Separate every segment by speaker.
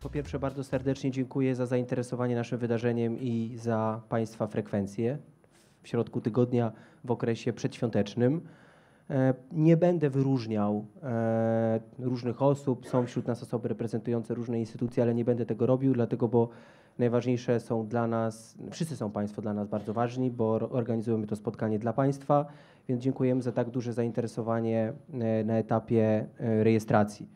Speaker 1: Po pierwsze, bardzo serdecznie dziękuję za zainteresowanie naszym wydarzeniem i za Państwa frekwencję w środku tygodnia w okresie przedświątecznym. Nie będę wyróżniał różnych osób, są wśród nas osoby reprezentujące różne instytucje, ale nie będę tego robił, dlatego, bo najważniejsze są dla nas, wszyscy są Państwo dla nas bardzo ważni, bo organizujemy to spotkanie dla Państwa, więc dziękujemy za tak duże zainteresowanie na etapie rejestracji.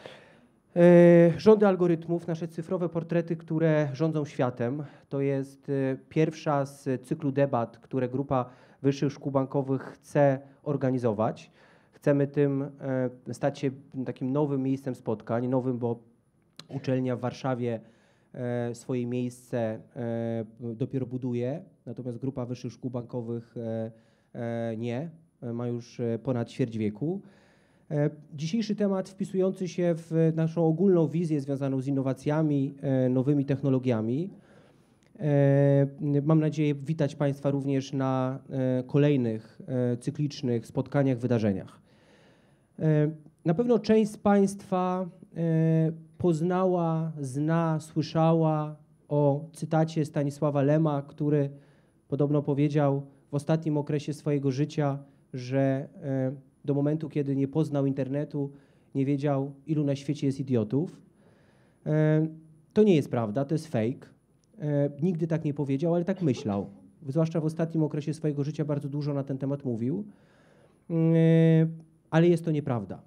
Speaker 1: Rządy algorytmów, nasze cyfrowe portrety, które rządzą światem. To jest pierwsza z cyklu debat, które Grupa Wyższych Szkół Bankowych chce organizować. Chcemy tym stać się takim nowym miejscem spotkań, nowym, bo uczelnia w Warszawie swoje miejsce dopiero buduje, natomiast Grupa Wyższych Szkół Bankowych nie, ma już ponad ćwierć wieku. Dzisiejszy temat wpisujący się w naszą ogólną wizję związaną z innowacjami, nowymi technologiami. Mam nadzieję witać Państwa również na kolejnych cyklicznych spotkaniach, wydarzeniach. Na pewno część z Państwa poznała, zna, słyszała o cytacie Stanisława Lema, który podobno powiedział w ostatnim okresie swojego życia, że do momentu, kiedy nie poznał internetu, nie wiedział, ilu na świecie jest idiotów. To nie jest prawda, to jest fake. Nigdy tak nie powiedział, ale tak myślał. Zwłaszcza w ostatnim okresie swojego życia bardzo dużo na ten temat mówił. Ale jest to nieprawda.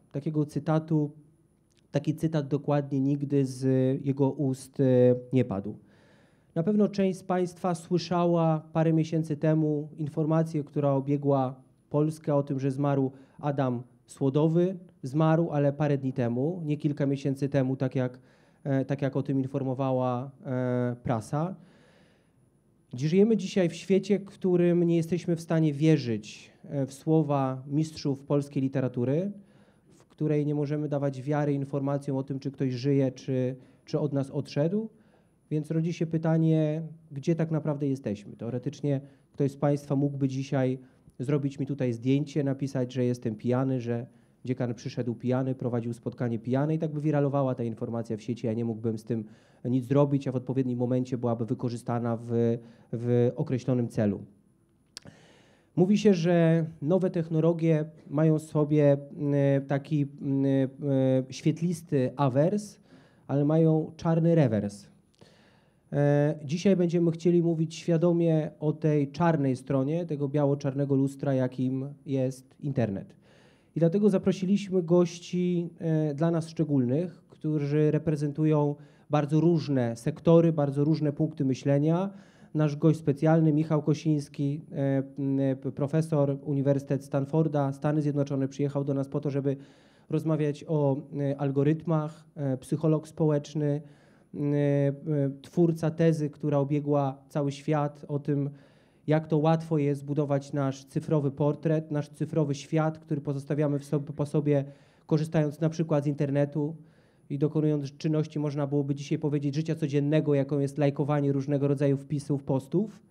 Speaker 1: Taki cytat dokładnie nigdy z jego ust nie padł. Na pewno część z Państwa słyszała parę miesięcy temu informację, która obiegła Polskę o tym, że zmarł Adam Słodowy. Zmarł, ale parę dni temu, nie kilka miesięcy temu, tak jak o tym informowała prasa. Żyjemy dzisiaj w świecie, w którym nie jesteśmy w stanie wierzyć w słowa mistrzów polskiej literatury, w której nie możemy dawać wiary informacjom o tym, czy ktoś żyje, czy od nas odszedł. Więc rodzi się pytanie, gdzie tak naprawdę jesteśmy. Teoretycznie ktoś z Państwa mógłby dzisiaj zrobić mi tutaj zdjęcie, napisać, że jestem pijany, że dziekan przyszedł pijany, prowadził spotkanie pijany i tak by wiralowała ta informacja w sieci, ja nie mógłbym z tym nic zrobić, a w odpowiednim momencie byłaby wykorzystana w określonym celu. Mówi się, że nowe technologie mają w sobie taki świetlisty awers, ale mają czarny rewers. Dzisiaj będziemy chcieli mówić świadomie o tej czarnej stronie, tego biało-czarnego lustra, jakim jest internet. I dlatego zaprosiliśmy gości dla nas szczególnych, którzy reprezentują bardzo różne sektory, bardzo różne punkty myślenia. Nasz gość specjalny, Michał Kosiński, profesor Uniwersytet Stanforda, Stany Zjednoczone, przyjechał do nas po to, żeby rozmawiać o algorytmach, psycholog społeczny, twórca tezy, która obiegła cały świat, o tym, jak to łatwo jest zbudować nasz cyfrowy portret, nasz cyfrowy świat, który pozostawiamy po sobie, korzystając na przykład z internetu i dokonując czynności, można byłoby dzisiaj powiedzieć, życia codziennego, jaką jest lajkowanie różnego rodzaju wpisów, postów.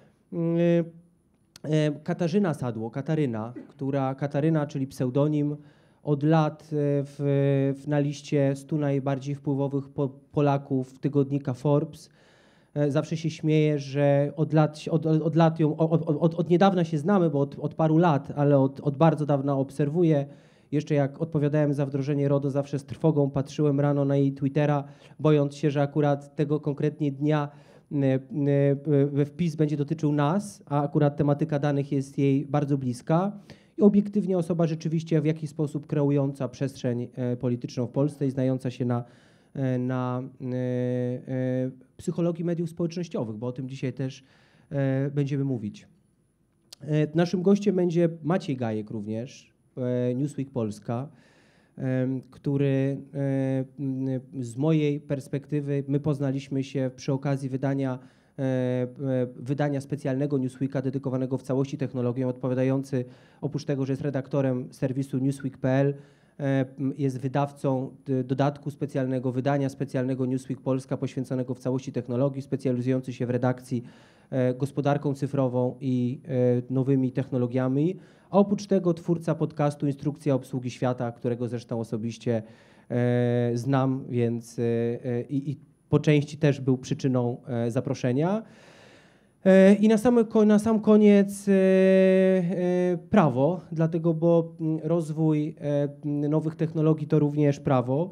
Speaker 1: Katarzyna Sadło, Kataryna, czyli pseudonim, od lat na liście 100 najbardziej wpływowych Polaków tygodnika Forbes. Zawsze się śmieję, że od niedawna się znamy, bo od paru lat, ale od bardzo dawna obserwuję. Jeszcze jak odpowiadałem za wdrożenie RODO, zawsze z trwogą patrzyłem rano na jej Twittera, bojąc się, że akurat tego konkretnie dnia wpis będzie dotyczył nas, a akurat tematyka danych jest jej bardzo bliska. I obiektywnie osoba rzeczywiście w jakiś sposób kreująca przestrzeń polityczną w Polsce i znająca się na psychologii mediów społecznościowych, bo o tym dzisiaj też będziemy mówić. Naszym gościem będzie Maciej Gajek również, Newsweek Polska, który z mojej perspektywy, my poznaliśmy się przy okazji wydania specjalnego Newsweeka dedykowanego w całości technologiom, odpowiadający, oprócz tego, że jest redaktorem serwisu newsweek.pl, jest wydawcą dodatku specjalnego, wydania specjalnego Newsweek Polska poświęconego w całości technologii, specjalizujący się w redakcji gospodarką cyfrową i nowymi technologiami, a oprócz tego twórca podcastu Instrukcja obsługi świata, którego zresztą osobiście znam, więc i po części też był przyczyną zaproszenia. I na sam koniec prawo, dlatego, bo rozwój nowych technologii to również prawo.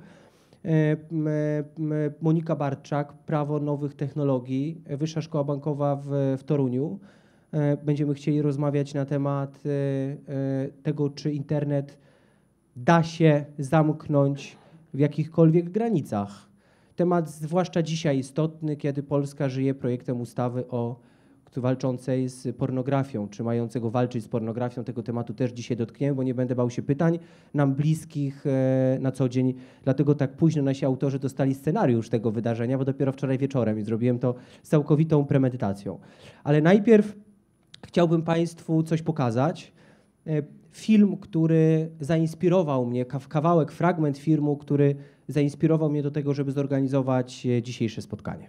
Speaker 1: Monika Bartczak, prawo nowych technologii, Wyższa Szkoła Bankowa w Toruniu. Będziemy chcieli rozmawiać na temat tego, czy internet da się zamknąć w jakichkolwiek granicach. Temat zwłaszcza dzisiaj istotny, kiedy Polska żyje projektem ustawy walczącej z pornografią, czy mającego walczyć z pornografią. Tego tematu też dzisiaj dotkniemy, bo nie będę bał się pytań nam bliskich na co dzień. Dlatego tak późno nasi autorzy dostali scenariusz tego wydarzenia, bo dopiero wczoraj wieczorem i zrobiłem to z całkowitą premedytacją. Ale najpierw chciałbym Państwu coś pokazać. Film, który zainspirował mnie, kawałek, fragment filmu, który zainspirował mnie do tego, żeby zorganizować dzisiejsze spotkanie.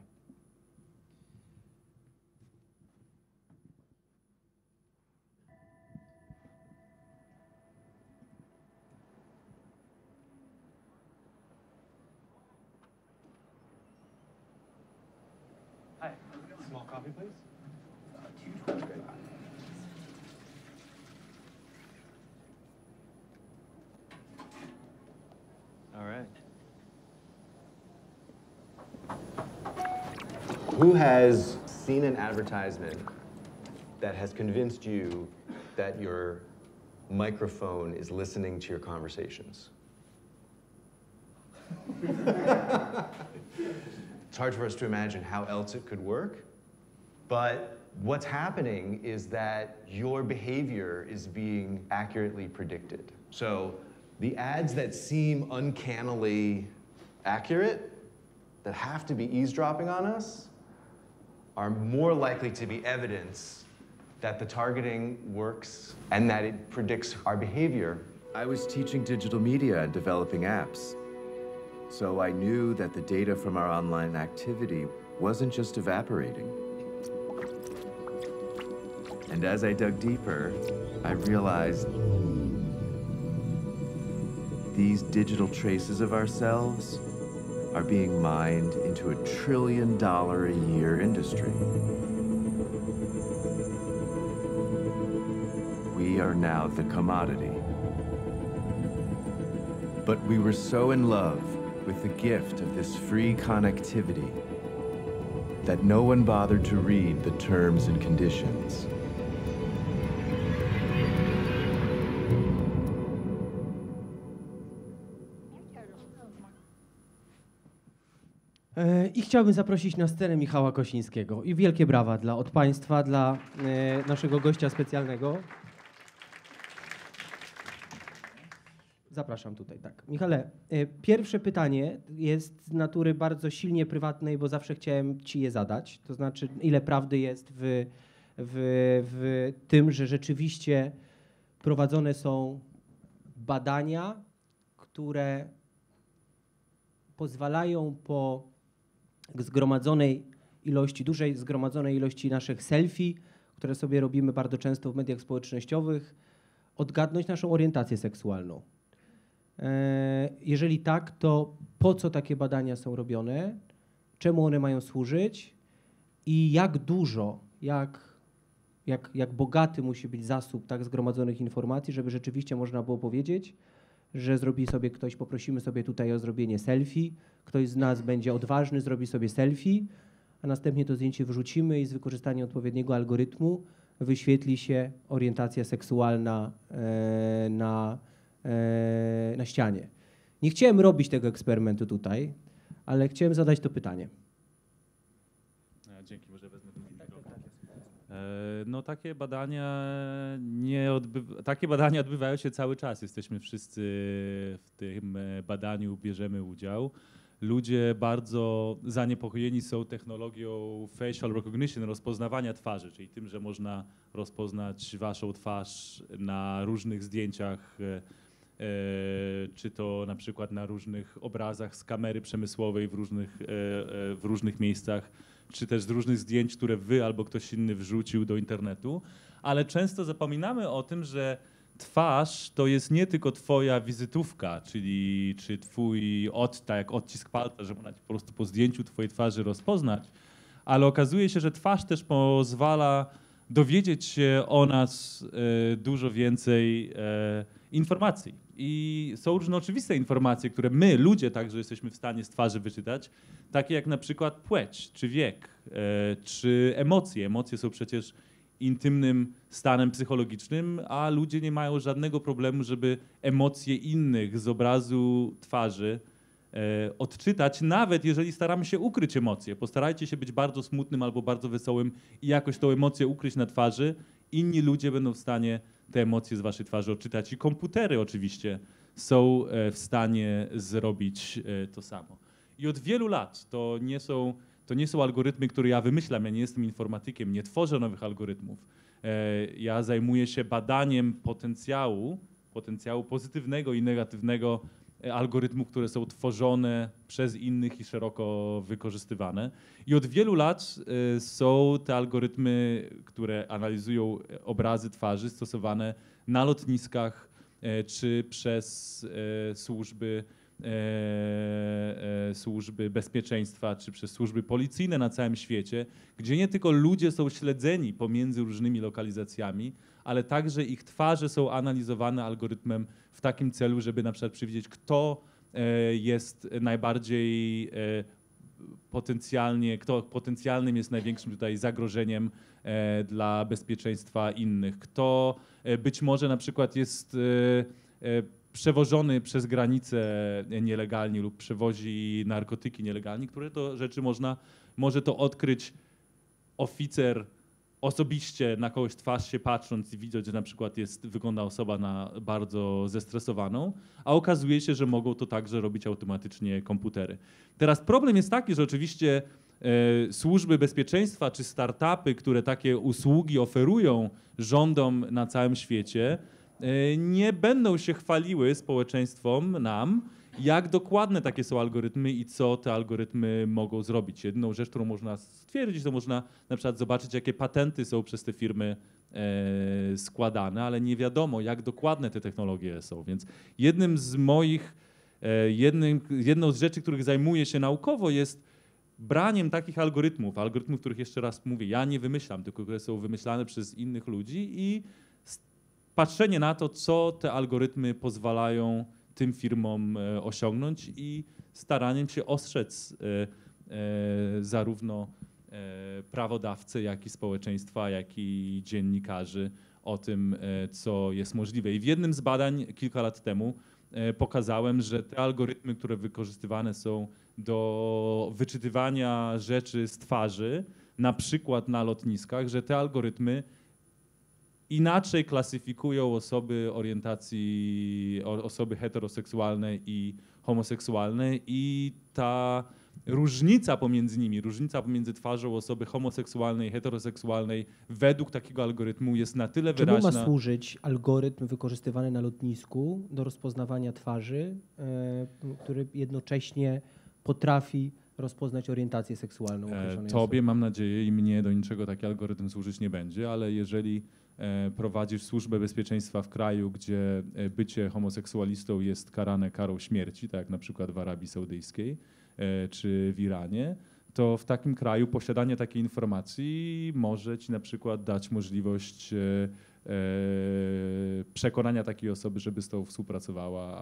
Speaker 2: Small coffee, please. All right. Who has seen an advertisement that has convinced you that your microphone is listening to your conversations? It's hard for us to imagine how else it could work, but what's happening is that your behavior is being accurately predicted. So the ads that seem uncannily accurate, that have to be eavesdropping on us, are more likely to be evidence that the targeting works and that it predicts our behavior.
Speaker 3: I was teaching digital media and developing apps. So I knew that the data from our online activity wasn't just evaporating. And as I dug deeper, I realized these digital traces of ourselves are being mined into $1 trillion a year industry. We are now the commodity. But we were so in love with the gift of this free connectivity that no one bothered to read the terms and conditions.
Speaker 1: I chciałbym zaprosić na scenę Michała Kosińskiego. I wielkie brawa od Państwa, dla naszego gościa specjalnego. Zapraszam tutaj, tak. Michale, pierwsze pytanie jest z natury bardzo silnie prywatnej, bo zawsze chciałem Ci je zadać. To znaczy, ile prawdy jest w tym, że rzeczywiście prowadzone są badania, które pozwalają po dużej zgromadzonej ilości naszych selfie, które sobie robimy bardzo często w mediach społecznościowych, odgadnąć naszą orientację seksualną. Jeżeli tak, to po co takie badania są robione, czemu one mają służyć i jak dużo, jak bogaty musi być zasób tak zgromadzonych informacji, żeby rzeczywiście można było powiedzieć, że zrobi sobie ktoś, poprosimy sobie tutaj o zrobienie selfie, ktoś z nas będzie odważny, zrobi sobie selfie, a następnie to zdjęcie wrzucimy i z wykorzystaniem odpowiedniego algorytmu wyświetli się orientacja seksualna na ścianie. Nie chciałem robić tego eksperymentu tutaj, ale chciałem zadać to pytanie.
Speaker 4: Dzięki, może wezmę ten mikrofon. No takie badania odbywają się cały czas. Jesteśmy wszyscy w tym badaniu, bierzemy udział. Ludzie bardzo zaniepokojeni są technologią facial recognition, rozpoznawania twarzy, czyli tym, że można rozpoznać waszą twarz na różnych zdjęciach, czy to na przykład na różnych obrazach z kamery przemysłowej w różnych miejscach, czy też z różnych zdjęć, które wy albo ktoś inny wrzucił do internetu, ale często zapominamy o tym, że twarz to jest nie tylko twoja wizytówka, czyli czy twój tak jak odcisk palca, że można po prostu po zdjęciu twojej twarzy rozpoznać, ale okazuje się, że twarz też pozwala dowiedzieć się o nas dużo więcej informacji. I są różne oczywiste informacje, które my, ludzie, także jesteśmy w stanie z twarzy wyczytać, takie jak na przykład płeć, czy wiek, czy emocje. Emocje są przecież intymnym stanem psychologicznym, a ludzie nie mają żadnego problemu, żeby emocje innych z obrazu twarzy odczytać, nawet jeżeli staramy się ukryć emocje. Postarajcie się być bardzo smutnym albo bardzo wesołym i jakoś tą emocję ukryć na twarzy. Inni ludzie będą w stanie te emocje z waszej twarzy odczytać i komputery oczywiście są w stanie zrobić to samo. I od wielu lat to nie są algorytmy, które ja wymyślam, ja nie jestem informatykiem, nie tworzę nowych algorytmów. Ja zajmuję się badaniem potencjału pozytywnego i negatywnego algorytmów, które są tworzone przez innych i szeroko wykorzystywane. I od wielu lat są te algorytmy, które analizują obrazy twarzy, stosowane na lotniskach czy przez służby bezpieczeństwa, czy przez służby policyjne na całym świecie, gdzie nie tylko ludzie są śledzeni pomiędzy różnymi lokalizacjami, ale także ich twarze są analizowane algorytmem w takim celu, żeby na przykład przewidzieć, kto jest najbardziej kto potencjalnym jest największym tutaj zagrożeniem dla bezpieczeństwa innych, kto być może na przykład jest przewożony przez granicę nielegalnie lub przewozi narkotyki nielegalnie, które to rzeczy może to odkryć oficer osobiście, na kogoś twarz się patrząc i widząc, że na przykład wygląda osoba na bardzo zestresowaną, a okazuje się, że mogą to także robić automatycznie komputery. Teraz problem jest taki, że oczywiście służby bezpieczeństwa czy startupy, które takie usługi oferują rządom na całym świecie, nie będą się chwaliły społeczeństwom, nam, jak dokładne takie są algorytmy i co te algorytmy mogą zrobić. Jedną rzecz, którą można stwierdzić, to można na przykład zobaczyć, jakie patenty są przez te firmy składane, ale nie wiadomo, jak dokładne te technologie są. Więc jedną z rzeczy, których zajmuję się naukowo, jest braniem takich algorytmów, których jeszcze raz mówię, ja nie wymyślam, tylko które są wymyślane przez innych ludzi i patrzenie na to, co te algorytmy pozwalają tym firmom osiągnąć i staraniem się ostrzec zarówno prawodawcę, jak i społeczeństwa, jak i dziennikarzy o tym, co jest możliwe. I w jednym z badań kilka lat temu pokazałem, że te algorytmy, które wykorzystywane są do wyczytywania rzeczy z twarzy, na przykład na lotniskach, że te algorytmy inaczej klasyfikują osoby heteroseksualne i homoseksualne i ta różnica pomiędzy nimi, różnica pomiędzy twarzą osoby homoseksualnej i heteroseksualnej według takiego algorytmu jest na tyle wyraźna.
Speaker 1: Czemu ma służyć algorytm wykorzystywany na lotnisku do rozpoznawania twarzy, który jednocześnie potrafi rozpoznać orientację seksualną określonej
Speaker 4: Tobie,
Speaker 1: osoby?
Speaker 4: mam nadzieję, i mnie do niczego taki algorytm służyć nie będzie, ale jeżeli prowadzisz służbę bezpieczeństwa w kraju, gdzie bycie homoseksualistą jest karane karą śmierci, tak jak na przykład w Arabii Saudyjskiej czy w Iranie, to w takim kraju posiadanie takiej informacji może ci na przykład dać możliwość przekonania takiej osoby, żeby z tobą współpracowała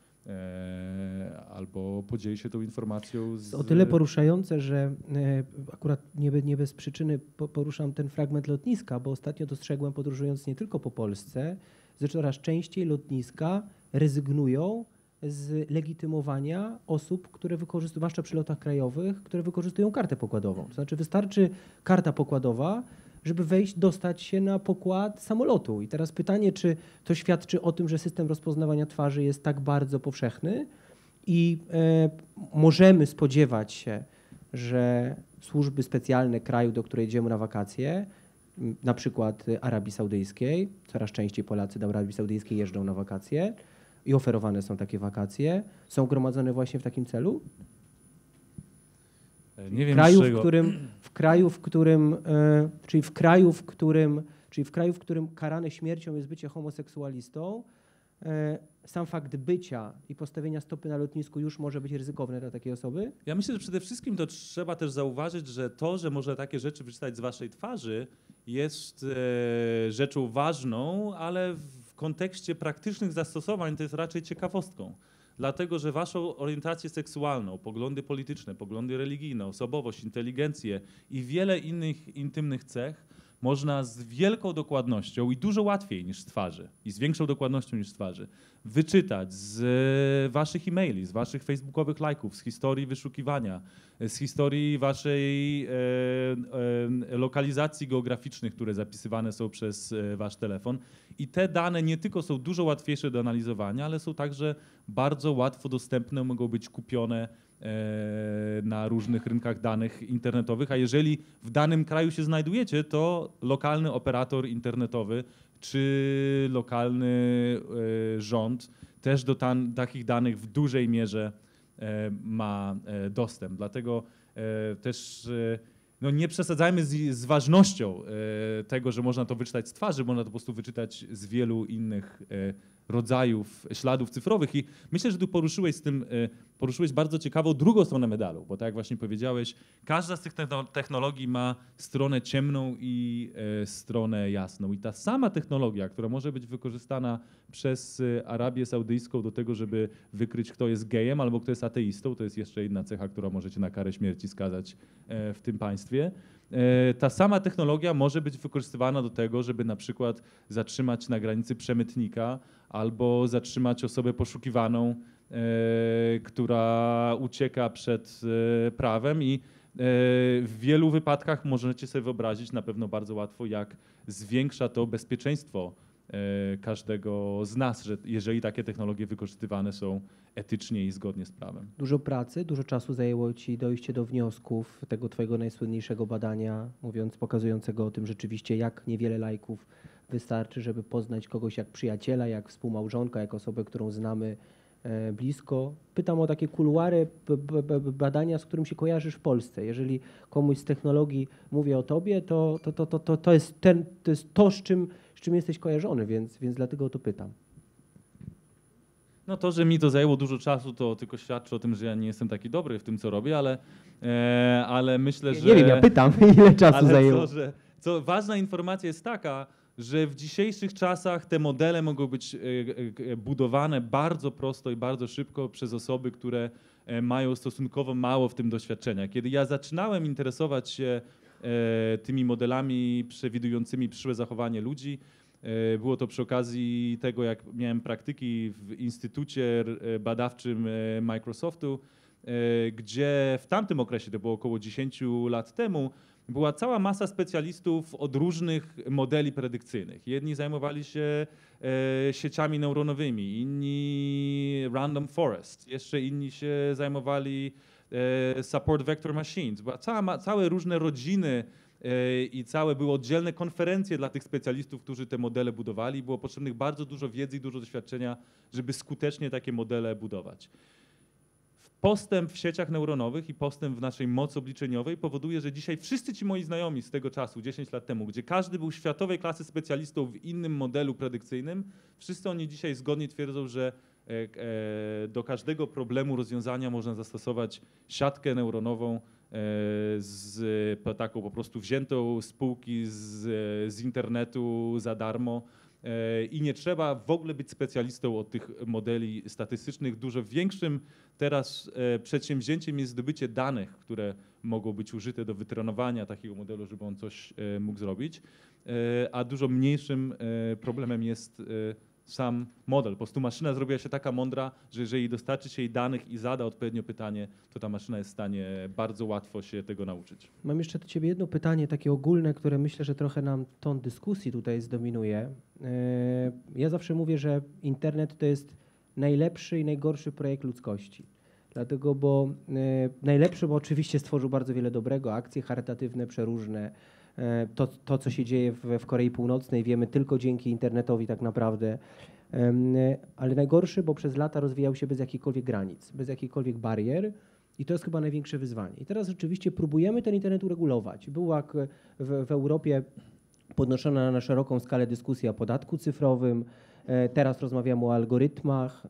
Speaker 4: albo podzieli się tą informacją.
Speaker 1: O tyle poruszające, że akurat nie bez przyczyny poruszam ten fragment lotniska, bo ostatnio dostrzegłem, podróżując nie tylko po Polsce, że coraz częściej lotniska rezygnują z legitymowania osób, które wykorzystują, zwłaszcza przy lotach krajowych, które wykorzystują kartę pokładową. To znaczy wystarczy karta pokładowa, żeby wejść, dostać się na pokład samolotu. I teraz pytanie, czy to świadczy o tym, że system rozpoznawania twarzy jest tak bardzo powszechny i możemy spodziewać się, że służby specjalne kraju, do której jedziemy na wakacje, na przykład Arabii Saudyjskiej, coraz częściej Polacy do Arabii Saudyjskiej jeżdżą na wakacje i oferowane są takie wakacje, są gromadzone właśnie w takim celu?
Speaker 4: Nie wiem,
Speaker 1: w kraju, w którym Czyli w kraju, w którym karane śmiercią jest bycie homoseksualistą, sam fakt bycia i postawienia stopy na lotnisku już może być ryzykowne dla takiej osoby?
Speaker 4: Ja myślę, że przede wszystkim to trzeba też zauważyć, że to, że może takie rzeczy wyczytać z waszej twarzy, jest rzeczą ważną, ale w kontekście praktycznych zastosowań to jest raczej ciekawostką. Dlatego, że waszą orientację seksualną, poglądy polityczne, poglądy religijne, osobowość, inteligencję i wiele innych intymnych cech można z wielką dokładnością i dużo łatwiej niż z twarzy i z większą dokładnością niż z twarzy wyczytać z waszych e-maili, z waszych facebookowych lajków, z historii wyszukiwania, z historii waszej lokalizacji geograficznych, które zapisywane są przez wasz telefon. I te dane nie tylko są dużo łatwiejsze do analizowania, ale są także bardzo łatwo dostępne, mogą być kupione na różnych rynkach danych internetowych, a jeżeli w danym kraju się znajdujecie, to lokalny operator internetowy czy lokalny rząd też do takich danych w dużej mierze ma dostęp. Dlatego też no nie przesadzajmy z ważnością tego, że można to wyczytać z twarzy, można to po prostu wyczytać z wielu innych rodzajów śladów cyfrowych. I myślę, że tu poruszyłeś bardzo ciekawą drugą stronę medalu, bo tak jak właśnie powiedziałeś, każda z tych technologii ma stronę ciemną i stronę jasną. I ta sama technologia, która może być wykorzystana przez Arabię Saudyjską do tego, żeby wykryć, kto jest gejem albo kto jest ateistą, to jest jeszcze jedna cecha, która możecie na karę śmierci skazać w tym państwie. Ta sama technologia może być wykorzystywana do tego, żeby na przykład zatrzymać na granicy przemytnika albo zatrzymać osobę poszukiwaną, która ucieka przed prawem i w wielu wypadkach możecie sobie wyobrazić na pewno bardzo łatwo, jak zwiększa to bezpieczeństwo każdego z nas, że jeżeli takie technologie wykorzystywane są etycznie i zgodnie z prawem.
Speaker 1: Dużo pracy, dużo czasu zajęło ci dojście do wniosków tego twojego najsłynniejszego badania, pokazującego o tym rzeczywiście, jak niewiele lajków wystarczy, żeby poznać kogoś jak przyjaciela, jak współmałżonka, jak osobę, którą znamy blisko. Pytam o takie kuluary badania, z którym się kojarzysz w Polsce. Jeżeli komuś z technologii mówię o tobie, to jest to, z czym jesteś kojarzony, więc dlatego o to pytam.
Speaker 4: No to, że mi to zajęło dużo czasu, to tylko świadczy o tym, że ja nie jestem taki dobry w tym, co robię, ale myślę, że...
Speaker 1: Nie wiem, ja pytam, ile czasu zajęło.
Speaker 4: Co ważna informacja jest taka, że w dzisiejszych czasach te modele mogą być budowane bardzo prosto i bardzo szybko przez osoby, które mają stosunkowo mało w tym doświadczenia. Kiedy ja zaczynałem interesować się tymi modelami przewidującymi przyszłe zachowanie ludzi, było to przy okazji tego, jak miałem praktyki w instytucie badawczym Microsoftu, gdzie w tamtym okresie, to było około 10 lat temu, była cała masa specjalistów od różnych modeli predykcyjnych. Jedni zajmowali się sieciami neuronowymi, inni random forest, jeszcze inni się zajmowali support vector machines. Była całe różne rodziny i były oddzielne konferencje dla tych specjalistów, którzy te modele budowali. Było potrzebnych bardzo dużo wiedzy i dużo doświadczenia, żeby skutecznie takie modele budować. Postęp w sieciach neuronowych i postęp w naszej mocy obliczeniowej powoduje, że dzisiaj wszyscy ci moi znajomi z tego czasu, 10 lat temu, gdzie każdy był światowej klasy specjalistą w innym modelu predykcyjnym, wszyscy oni dzisiaj zgodnie twierdzą, że do każdego problemu rozwiązania można zastosować siatkę neuronową taką po prostu wziętą z półki z internetu za darmo. I nie trzeba w ogóle być specjalistą od tych modeli statystycznych. Dużo większym teraz przedsięwzięciem jest zdobycie danych, które mogą być użyte do wytrenowania takiego modelu, żeby on coś mógł zrobić, a dużo mniejszym problemem jest sam model. Po prostu maszyna zrobiła się taka mądra, że jeżeli dostarczy się jej danych i zada odpowiednio pytanie, to ta maszyna jest w stanie bardzo łatwo się tego nauczyć.
Speaker 1: Mam jeszcze do ciebie jedno pytanie, takie ogólne, które myślę, że trochę nam ton dyskusji tutaj zdominuje. Ja zawsze mówię, że internet to jest najlepszy i najgorszy projekt ludzkości. Dlatego, bo najlepszy, bo oczywiście stworzył bardzo wiele dobrego, akcje charytatywne przeróżne. To, co się dzieje w Korei Północnej, wiemy tylko dzięki internetowi tak naprawdę. Ale najgorszy, bo przez lata rozwijał się bez jakichkolwiek granic, bez jakichkolwiek barier. I to jest chyba największe wyzwanie. I teraz rzeczywiście próbujemy ten internet uregulować. Było jak w Europie podnoszona na szeroką skalę dyskusja o podatku cyfrowym. Teraz rozmawiamy o algorytmach.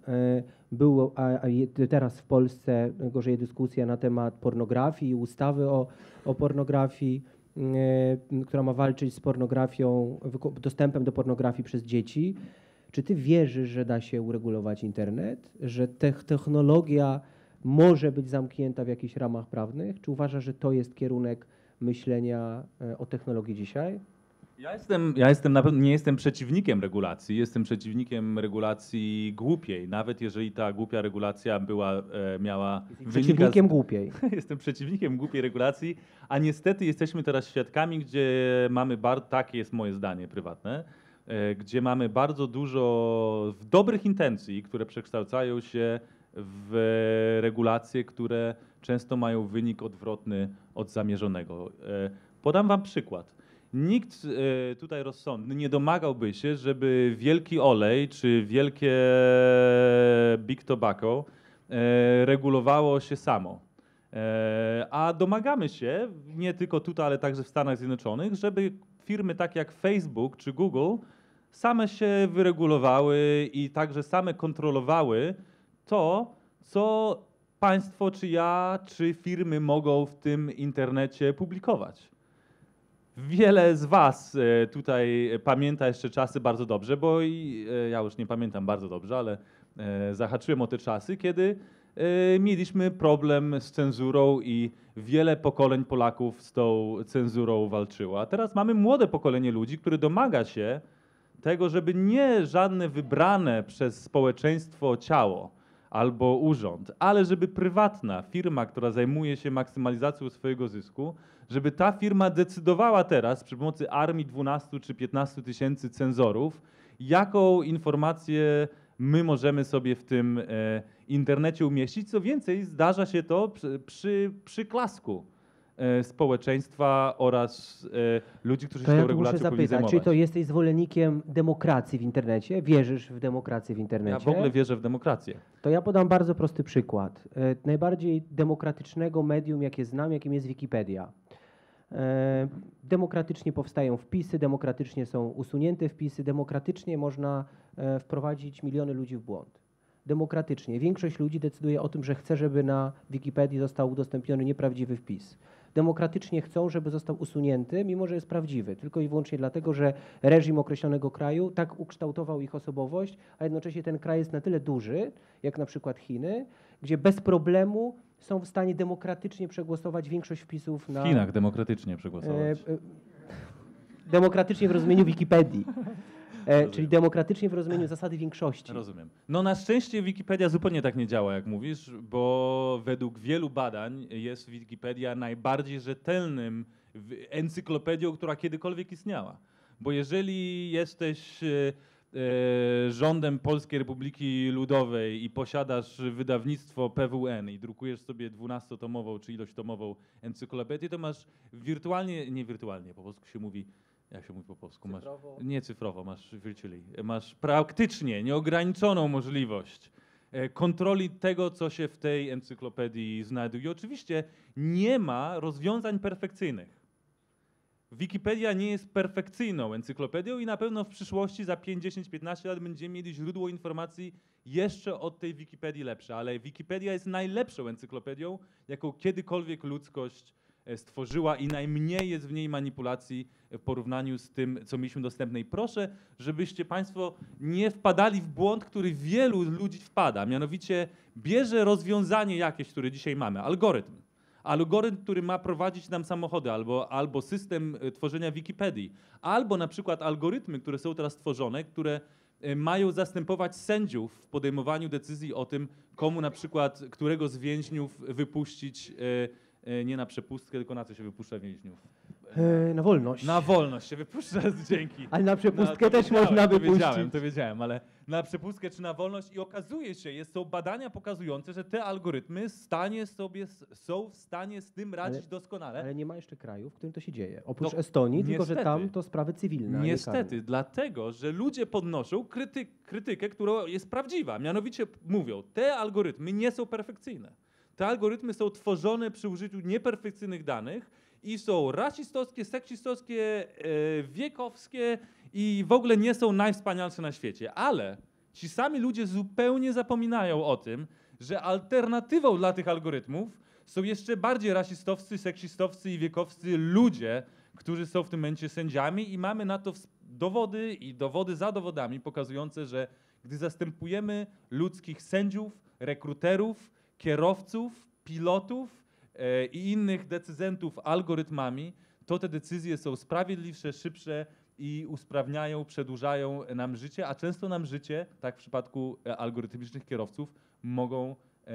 Speaker 1: Teraz w Polsce gorzeje dyskusja na temat pornografii, ustawy o pornografii, która ma walczyć z pornografią, dostępem do pornografii przez dzieci. Czy ty wierzysz, że da się uregulować internet, że technologia może być zamknięta w jakichś ramach prawnych? Czy uważasz, że to jest kierunek myślenia o technologii dzisiaj?
Speaker 4: Nie jestem przeciwnikiem regulacji, jestem przeciwnikiem regulacji głupiej, nawet jeżeli ta głupia regulacja miała
Speaker 1: Przeciwnikiem głupiej.
Speaker 4: Jestem przeciwnikiem głupiej regulacji, a niestety jesteśmy teraz świadkami, gdzie mamy takie jest moje zdanie prywatne, gdzie mamy bardzo dużo dobrych intencji, które przekształcają się w regulacje, które często mają wynik odwrotny od zamierzonego. Podam wam przykład. Nikt tutaj rozsądny nie domagałby się, żeby wielki olej czy wielkie Big Tobacco regulowało się samo. A domagamy się, nie tylko tutaj, ale także w Stanach Zjednoczonych, żeby firmy takie jak Facebook czy Google same się wyregulowały i także same kontrolowały to, co państwo, czy ja, czy firmy mogą w tym internecie publikować. Wiele z was tutaj pamięta jeszcze czasy bardzo dobrze, bo ja już nie pamiętam bardzo dobrze, ale zahaczyłem o te czasy, kiedy mieliśmy problem z cenzurą i wiele pokoleń Polaków z tą cenzurą walczyło. A teraz mamy młode pokolenie ludzi, które domaga się tego, żeby nie żadne wybrane przez społeczeństwo ciało albo urząd, ale żeby prywatna firma, która zajmuje się maksymalizacją swojego zysku, żeby ta firma decydowała teraz przy pomocy armii 12 czy 15 tysięcy cenzorów, jaką informację my możemy sobie w tym internecie umieścić. Co więcej, zdarza się to przy przyklasku społeczeństwa oraz ludzi, którzy się tą regulacją powinni zajmować.
Speaker 1: Czy to jesteś zwolennikiem demokracji w internecie? Wierzysz w demokrację w internecie?
Speaker 4: Ja w ogóle wierzę w demokrację.
Speaker 1: To ja podam bardzo prosty przykład. Najbardziej demokratycznego medium, jakie znam, jakim jest Wikipedia. Demokratycznie powstają wpisy, demokratycznie są usunięte wpisy, demokratycznie można wprowadzić miliony ludzi w błąd. Demokratycznie. Większość ludzi decyduje o tym, że chce, żeby na Wikipedii został udostępniony nieprawdziwy wpis. Demokratycznie chcą, żeby został usunięty, mimo że jest prawdziwy, tylko i wyłącznie dlatego, że reżim określonego kraju tak ukształtował ich osobowość, a jednocześnie ten kraj jest na tyle duży, jak na przykład Chiny, gdzie bez problemu są w stanie demokratycznie przegłosować większość wpisów na...
Speaker 4: W Chinach demokratycznie przegłosować.
Speaker 1: Demokratycznie w rozumieniu Wikipedii. Czyli demokratycznie w rozumieniu zasady większości.
Speaker 4: Rozumiem. No na szczęście Wikipedia zupełnie tak nie działa, jak mówisz, bo według wielu badań jest Wikipedia najbardziej rzetelnym encyklopedią, która kiedykolwiek istniała. Bo jeżeli jesteś rządem Polskiej Republiki Ludowej i posiadasz wydawnictwo PWN i drukujesz sobie 12-tomową czy ilość-tomową encyklopedię, to masz nie wirtualnie, po polsku się mówi, jak się mówi po polsku?
Speaker 1: Cyfrowo?
Speaker 4: Nie cyfrowo, masz virtually. Masz praktycznie nieograniczoną możliwość kontroli tego, co się w tej encyklopedii znajduje. I oczywiście nie ma rozwiązań perfekcyjnych. Wikipedia nie jest perfekcyjną encyklopedią i na pewno w przyszłości za 5, 10, 15 lat będziemy mieli źródło informacji jeszcze od tej Wikipedii lepsze, ale Wikipedia jest najlepszą encyklopedią, jaką kiedykolwiek ludzkość stworzyła i najmniej jest w niej manipulacji w porównaniu z tym, co mieliśmy dostępne. I proszę, żebyście państwo nie wpadali w błąd, który wielu ludzi wpada, mianowicie bierze rozwiązanie jakieś, które dzisiaj mamy, algorytm, który ma prowadzić nam samochody, albo system tworzenia Wikipedii, albo na przykład algorytmy, które są teraz tworzone, które mają zastępować sędziów w podejmowaniu decyzji o tym, komu na przykład, którego z więźniów wypuścić nie na przepustkę, tylko na co się wypuszcza więźniów?
Speaker 1: Na wolność.
Speaker 4: Na wolność się wypuszcza, dzięki.
Speaker 1: Ale na przepustkę też można wypuścić.
Speaker 4: To wiedziałem, ale na przepustkę czy na wolność i okazuje się, są badania pokazujące, że te algorytmy są w stanie z tym radzić doskonale.
Speaker 1: Ale nie ma jeszcze kraju, w którym to się dzieje. Oprócz Estonii, tylko że tam to sprawy cywilne.
Speaker 4: Niestety, dlatego, że ludzie podnoszą krytykę, która jest prawdziwa. Mianowicie mówią, te algorytmy nie są perfekcyjne. Te algorytmy są tworzone przy użyciu nieperfekcyjnych danych i są rasistowskie, seksistowskie, wiekowskie i w ogóle nie są najwspanialsze na świecie. Ale ci sami ludzie zupełnie zapominają o tym, że alternatywą dla tych algorytmów są jeszcze bardziej rasistowscy, seksistowscy i wiekowscy ludzie, którzy są w tym momencie sędziami i mamy na to dowody i dowody za dowodami pokazujące, że gdy zastępujemy ludzkich sędziów, rekruterów, kierowców, pilotów i innych decydentów algorytmami, to te decyzje są sprawiedliwsze, szybsze i usprawniają, przedłużają nam życie, a często nam życie, tak w przypadku algorytmicznych kierowców, mogą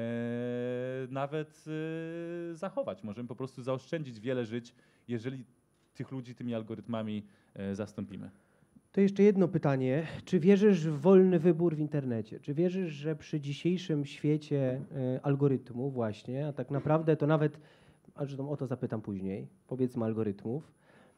Speaker 4: nawet zachować. Możemy po prostu zaoszczędzić wiele żyć, jeżeli tych ludzi tymi algorytmami zastąpimy.
Speaker 1: To jeszcze jedno pytanie. Czy wierzysz w wolny wybór w internecie? Czy wierzysz, że przy dzisiejszym świecie algorytmu właśnie, a tak naprawdę to nawet, a zresztą o to zapytam później, powiedzmy algorytmów,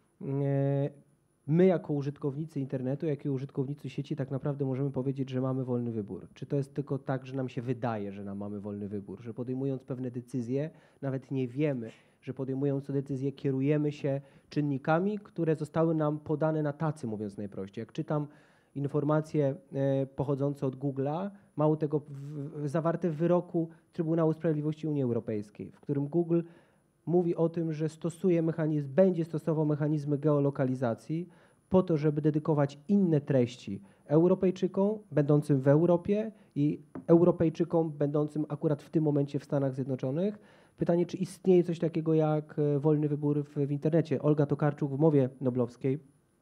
Speaker 1: my jako użytkownicy internetu, jako użytkownicy sieci tak naprawdę możemy powiedzieć, że mamy wolny wybór. Czy to jest tylko tak, że nam się wydaje, że mamy wolny wybór, że podejmując pewne decyzje nawet nie wiemy, że podejmując te decyzje kierujemy się czynnikami, które zostały nam podane na tacy, mówiąc najprościej. Jak czytam informacje pochodzące od Google'a, mało tego zawarte w wyroku Trybunału Sprawiedliwości Unii Europejskiej, w którym Google mówi o tym, że będzie stosował mechanizmy geolokalizacji po to, żeby dedykować inne treści Europejczykom będącym w Europie i Europejczykom będącym akurat w tym momencie w Stanach Zjednoczonych. Pytanie, czy istnieje coś takiego jak wolny wybór w internecie? Olga Tokarczuk w mowie noblowskiej,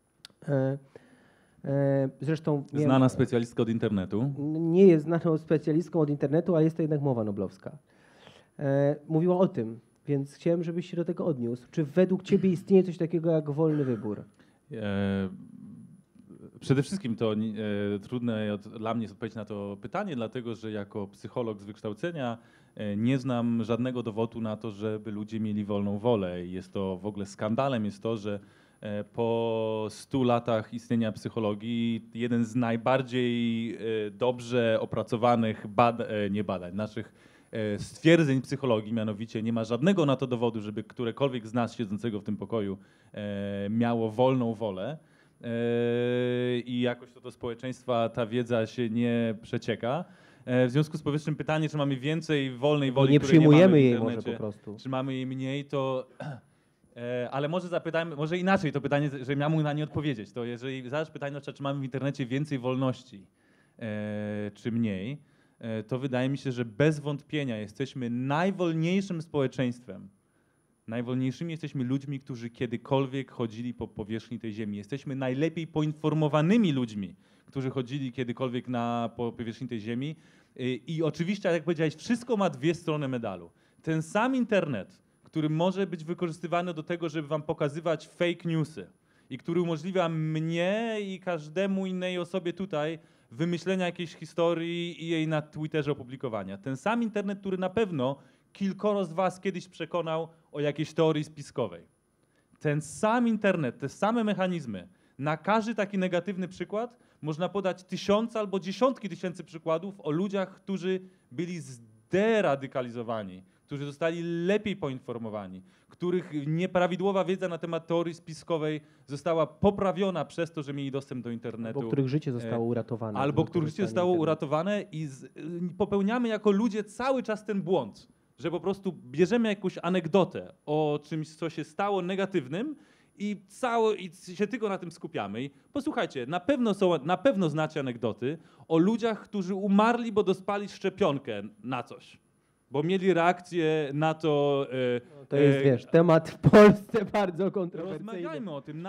Speaker 1: zresztą
Speaker 4: znana specjalistka od internetu.
Speaker 1: Nie jest znaną specjalistką od internetu, ale jest to jednak mowa noblowska. Mówiła o tym, więc chciałem, żebyś się do tego odniósł. Czy według ciebie istnieje coś takiego jak wolny wybór?
Speaker 4: Przede wszystkim to trudne dla mnie jest odpowiedzieć na to pytanie, dlatego że jako psycholog z wykształcenia nie znam żadnego dowodu na to, żeby ludzie mieli wolną wolę. Jest to w ogóle skandalem jest to, że po 100 latach istnienia psychologii jeden z najbardziej dobrze opracowanych naszych stwierdzeń psychologii, mianowicie nie ma żadnego na to dowodu, żeby którekolwiek z nas siedzącego w tym pokoju miało wolną wolę i jakoś do społeczeństwa ta wiedza się nie przecieka. W związku z powyższym pytanie, czy mamy więcej wolnej woli,
Speaker 1: nie przyjmujemy jej
Speaker 4: może
Speaker 1: po prostu.
Speaker 4: Czy mamy jej mniej, to... Ale może zapytajmy, może inaczej to pytanie, żebym ja mógł na nie odpowiedzieć. To jeżeli zadasz pytanie, czy mamy w internecie więcej wolności, czy mniej, to wydaje mi się, że bez wątpienia jesteśmy najwolniejszym społeczeństwem. Najwolniejszymi jesteśmy ludźmi, którzy kiedykolwiek chodzili po powierzchni tej ziemi. Jesteśmy najlepiej poinformowanymi ludźmi, którzy chodzili kiedykolwiek po powierzchni tej ziemi. I oczywiście, jak powiedziałeś, wszystko ma dwie strony medalu. Ten sam internet, który może być wykorzystywany do tego, żeby wam pokazywać fake newsy i który umożliwia mnie i każdemu innej osobie tutaj wymyślenia jakiejś historii i jej na Twitterze opublikowania. Ten sam internet, który na pewno kilkoro z was kiedyś przekonał o jakiejś teorii spiskowej. Ten sam internet, te same mechanizmy, na każdy taki negatywny przykład można podać tysiące albo dziesiątki tysięcy przykładów o ludziach, którzy byli zderadykalizowani, którzy zostali lepiej poinformowani, których nieprawidłowa wiedza na temat teorii spiskowej została poprawiona przez to, że mieli dostęp do internetu.
Speaker 1: Albo których życie zostało uratowane.
Speaker 4: Albo których życie zostało uratowane i popełniamy jako ludzie cały czas ten błąd, że po prostu bierzemy jakąś anegdotę o czymś, co się stało negatywnym i się tylko na tym skupiamy. I posłuchajcie, na pewno znacie anegdoty o ludziach, którzy umarli, bo dostali szczepionkę na coś. Bo mieli reakcję na to...
Speaker 1: To jest, wiesz, temat w Polsce bardzo kontrowersyjny.
Speaker 4: Rozmawiajmy o tym.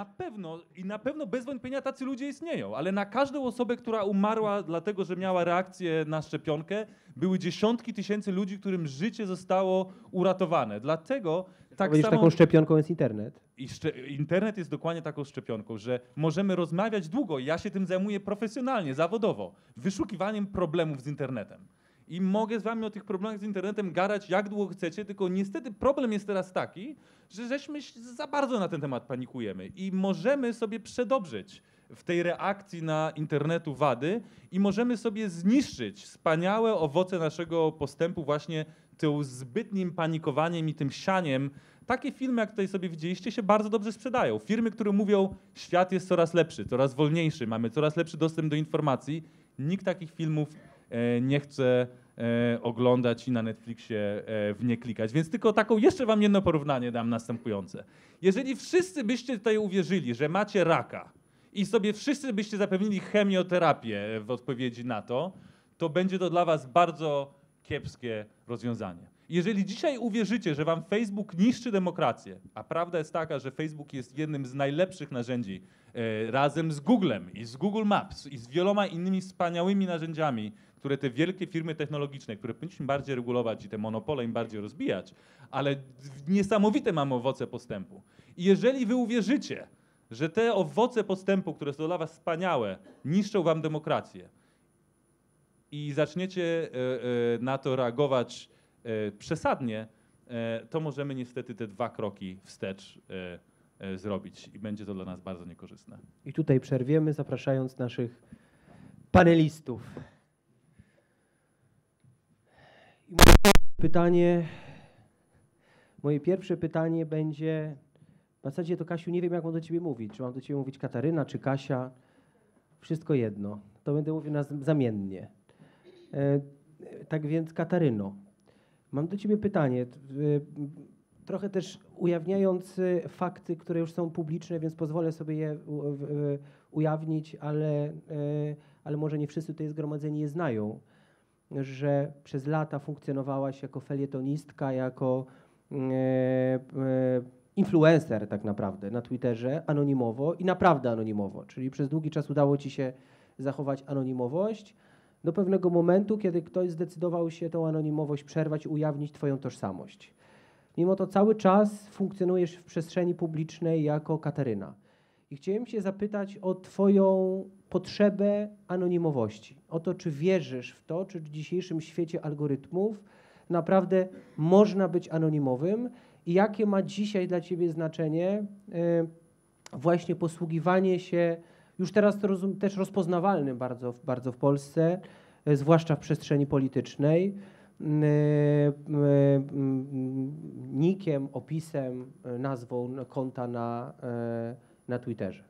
Speaker 4: Na pewno bez wątpienia tacy ludzie istnieją, ale na każdą osobę, która umarła dlatego, że miała reakcję na szczepionkę, były dziesiątki tysięcy ludzi, którym życie zostało uratowane. Dlatego tak samo...
Speaker 1: taką szczepionką jest internet.
Speaker 4: Internet jest dokładnie taką szczepionką, że możemy rozmawiać długo. Ja się tym zajmuję profesjonalnie, zawodowo, wyszukiwaniem problemów z internetem. I mogę z wami o tych problemach z internetem gadać jak długo chcecie, tylko niestety problem jest teraz taki, że żeśmy za bardzo na ten temat panikujemy i możemy sobie przedobrzyć w tej reakcji na internetu wady i możemy sobie zniszczyć wspaniałe owoce naszego postępu właśnie tym zbytnim panikowaniem i tym sianiem, takie filmy, jak tutaj sobie widzieliście, się bardzo dobrze sprzedają. Firmy, które mówią, świat jest coraz lepszy, coraz wolniejszy, mamy coraz lepszy dostęp do informacji, nikt takich filmów nie chce oglądać i na Netflixie w nie klikać. Więc tylko taką jeszcze wam jedno porównanie dam następujące. Jeżeli wszyscy byście tutaj uwierzyli, że macie raka i sobie wszyscy byście zapewnili chemioterapię w odpowiedzi na to, to będzie to dla was bardzo kiepskie rozwiązanie. Jeżeli dzisiaj uwierzycie, że wam Facebook niszczy demokrację, a prawda jest taka, że Facebook jest jednym z najlepszych narzędzi razem z Googlem i z Google Maps i z wieloma innymi wspaniałymi narzędziami, które te wielkie firmy technologiczne, które powinniśmy bardziej regulować i te monopole im bardziej rozbijać, ale niesamowite mamy owoce postępu. I jeżeli wy uwierzycie, że te owoce postępu, które są dla was wspaniałe, niszczą wam demokrację i zaczniecie na to reagować przesadnie, to możemy niestety te 2 kroki wstecz zrobić i będzie to dla nas bardzo niekorzystne.
Speaker 1: I tutaj przerwiemy, zapraszając naszych panelistów. I moje pierwsze pytanie będzie, w zasadzie to Kasiu, nie wiem jak mam do ciebie mówić, czy mam do ciebie mówić Kataryna, czy Kasia, wszystko jedno, to będę mówił zamiennie. Tak więc Kataryno, mam do ciebie pytanie, trochę też ujawniając fakty, które już są publiczne, więc pozwolę sobie je ujawnić, ale może nie wszyscy tutaj zgromadzeni je znają, że przez lata funkcjonowałaś jako felietonistka, jako influencer tak naprawdę na Twitterze, anonimowo i naprawdę anonimowo, czyli przez długi czas udało ci się zachować anonimowość, do pewnego momentu, kiedy ktoś zdecydował się tą anonimowość przerwać i ujawnić twoją tożsamość. Mimo to cały czas funkcjonujesz w przestrzeni publicznej jako Kataryna. I chciałem się zapytać o twoją potrzebę anonimowości. O to, czy wierzysz w to, czy w dzisiejszym świecie algorytmów naprawdę można być anonimowym i jakie ma dzisiaj dla ciebie znaczenie właśnie posługiwanie się już teraz też rozpoznawalnym bardzo w Polsce, zwłaszcza w przestrzeni politycznej, nickiem, opisem, nazwą konta na Twitterze.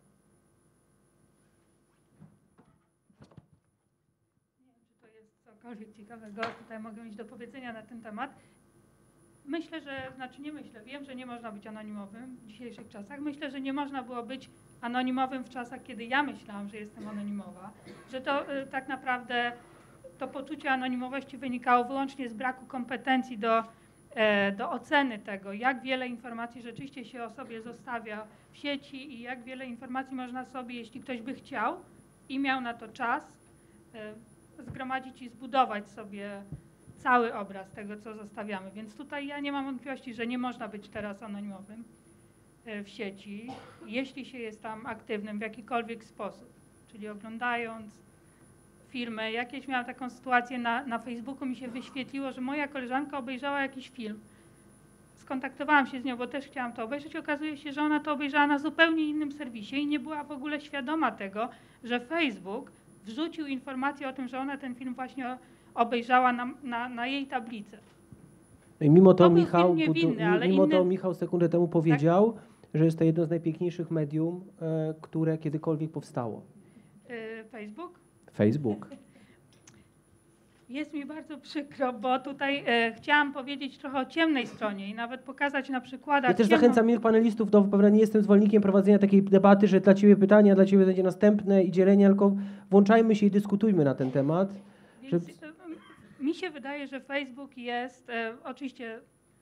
Speaker 5: Nie wiem, czy to jest cokolwiek ciekawego, tutaj mogę mieć do powiedzenia na ten temat. Myślę, wiem, że nie można być anonimowym w dzisiejszych czasach. Myślę, że nie można było być anonimowym w czasach, kiedy ja myślałam, że jestem anonimowa. Że to tak naprawdę to poczucie anonimowości wynikało wyłącznie z braku kompetencji do oceny tego, jak wiele informacji rzeczywiście się o sobie zostawia w sieci i jak wiele informacji można sobie, jeśli ktoś by chciał i miał na to czas, zgromadzić i zbudować sobie cały obraz tego, co zostawiamy. Więc tutaj ja nie mam wątpliwości, że nie można być teraz anonimowym w sieci, jeśli się jest tam aktywnym w jakikolwiek sposób. Czyli oglądając filmy. Jakieś miałam taką sytuację na Facebooku, mi się wyświetliło, że moja koleżanka obejrzała jakiś film. Skontaktowałam się z nią, bo też chciałam to obejrzeć. Okazuje się, że ona to obejrzała na zupełnie innym serwisie i nie była w ogóle świadoma tego, że Facebook wrzucił informację o tym, że ona ten film właśnie obejrzała na jej tablicę.
Speaker 1: I mimo to,
Speaker 5: Michał,
Speaker 1: Michał sekundę temu powiedział, tak, że jest to jedno z najpiękniejszych medium, które kiedykolwiek powstało. Facebook.
Speaker 5: Jest mi bardzo przykro, bo tutaj chciałam powiedzieć trochę o ciemnej stronie i nawet pokazać na przykładach.
Speaker 1: Ja też zachęcam innych panelistów do, pewnie nie jestem zwolennikiem prowadzenia takiej debaty, że dla ciebie pytania, dla ciebie będzie następne i dzielenie, tylko włączajmy się i dyskutujmy na ten temat.
Speaker 5: Więc, mi się wydaje, że Facebook jest oczywiście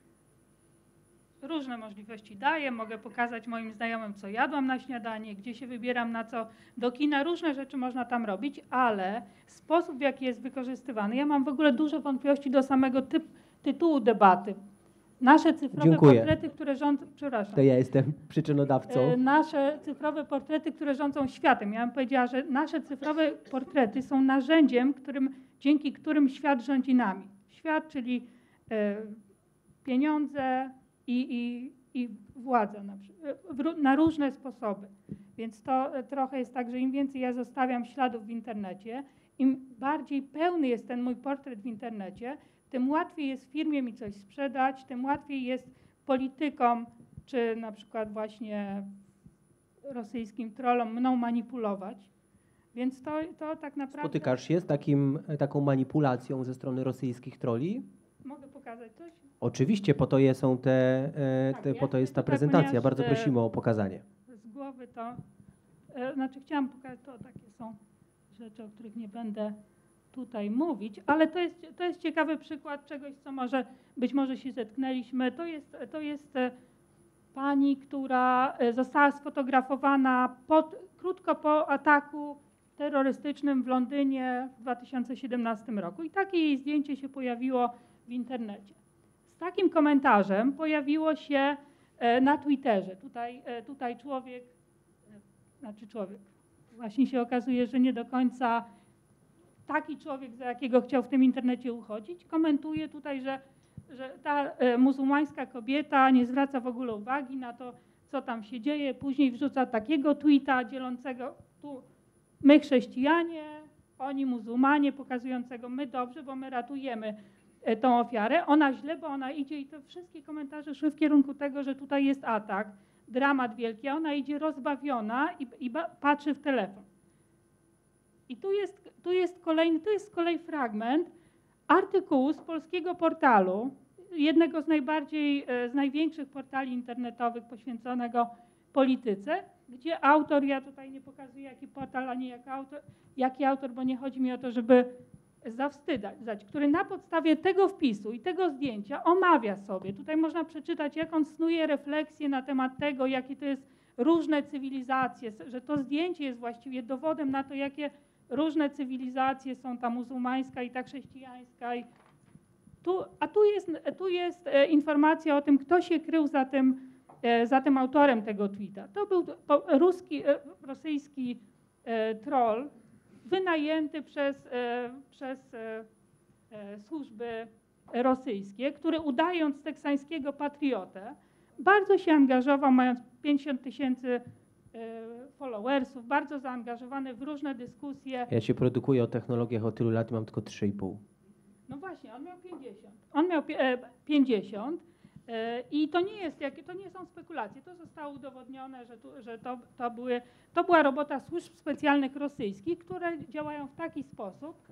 Speaker 5: różne możliwości daje. Mogę pokazać moim znajomym, co jadłam na śniadanie, gdzie się wybieram na co do kina. Różne rzeczy można tam robić, ale sposób, w jaki jest wykorzystywany, ja mam w ogóle duże wątpliwości do samego tytułu debaty. Nasze cyfrowe portrety, które rządzą... Przepraszam.
Speaker 1: To ja jestem przyczynodawcą.
Speaker 5: Nasze cyfrowe portrety, które rządzą światem. Ja bym powiedziała, że nasze cyfrowe portrety są narzędziem, dzięki którym świat rządzi nami. Świat, czyli pieniądze i władza na różne sposoby. Więc to trochę jest tak, że im więcej ja zostawiam śladów w internecie, im bardziej pełny jest ten mój portret w internecie, tym łatwiej jest firmie mi coś sprzedać, tym łatwiej jest politykom, czy na przykład właśnie rosyjskim trollom mną manipulować. Więc to tak naprawdę...
Speaker 1: Spotykasz się z taką manipulacją ze strony rosyjskich trolli?
Speaker 5: Mogę pokazać coś?
Speaker 1: Oczywiście, po to jest ta prezentacja. Bardzo prosimy o pokazanie.
Speaker 5: Z głowy to... Znaczy chciałam pokazać, to takie są rzeczy, o których nie będę tutaj mówić, ale to jest ciekawy przykład czegoś, co być może się zetknęliśmy. To jest pani, która została sfotografowana krótko po ataku terrorystycznym w Londynie w 2017 roku i takie jej zdjęcie się pojawiło w internecie. Z takim komentarzem pojawiło się na Twitterze. Tutaj człowiek, właśnie się okazuje, że nie do końca taki człowiek, za jakiego chciał w tym internecie uchodzić, komentuje tutaj, że ta muzułmańska kobieta nie zwraca w ogóle uwagi na to, co tam się dzieje. Później wrzuca takiego tweeta dzielącego tu my chrześcijanie, oni muzułmanie, pokazującego my dobrze, bo my ratujemy tą ofiarę. Ona źle, bo ona idzie i te wszystkie komentarze szły w kierunku tego, że tutaj jest atak, dramat wielki, a ona idzie rozbawiona i patrzy w telefon. I tu jest z kolei fragment artykułu z polskiego portalu, jednego z największych portali internetowych poświęconego polityce, gdzie autor, ja tutaj nie pokazuję jaki portal, ani jaki autor, bo nie chodzi mi o to, żeby zawstydzać, który na podstawie tego wpisu i tego zdjęcia omawia sobie, tutaj można przeczytać, jak on snuje refleksję na temat tego, jakie to jest różne cywilizacje, że to zdjęcie jest właściwie dowodem na to, jakie różne cywilizacje są, ta muzułmańska i ta chrześcijańska. Tu jest informacja o tym, kto się krył za tym autorem tego tweeta. To był rosyjski troll wynajęty przez służby rosyjskie, który udając teksańskiego patriotę, bardzo się angażował, mając 50 000 followersów, bardzo zaangażowany w różne dyskusje.
Speaker 1: Ja się produkuję o technologiach od tylu lat i mam tylko 3,5.
Speaker 5: No właśnie, on miał 50. On miał 50 i to nie są spekulacje. To zostało udowodnione, że to była robota służb specjalnych rosyjskich, które działają w taki sposób,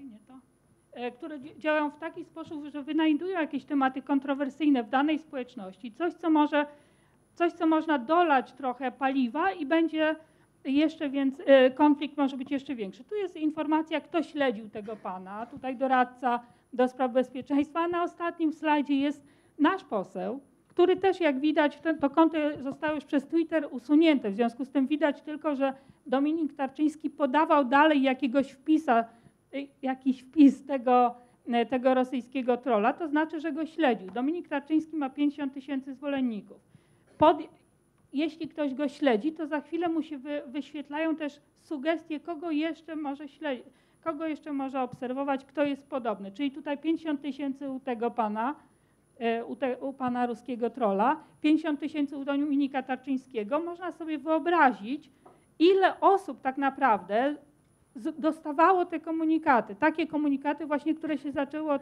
Speaker 5: że wynajdują jakieś tematy kontrowersyjne w danej społeczności, coś, co można dolać trochę paliwa i będzie konflikt może być jeszcze większy. Tu jest informacja, kto śledził tego pana, tutaj doradca do spraw bezpieczeństwa, a na ostatnim slajdzie jest nasz poseł, który też jak widać, to konto zostało już przez Twitter usunięte, w związku z tym widać tylko, że Dominik Tarczyński podawał dalej jakiś wpis tego rosyjskiego trolla, to znaczy, że go śledził. Dominik Tarczyński ma 50 000 zwolenników. Jeśli ktoś go śledzi, to za chwilę mu się wyświetlają też sugestie, kogo jeszcze może śledzić, kogo jeszcze może obserwować, kto jest podobny. Czyli tutaj 50 000 u tego pana, u pana ruskiego trolla, 50 000 u Dominika Tarczyńskiego. Można sobie wyobrazić, ile osób tak naprawdę dostawało te komunikaty, takie komunikaty właśnie, które się zaczęły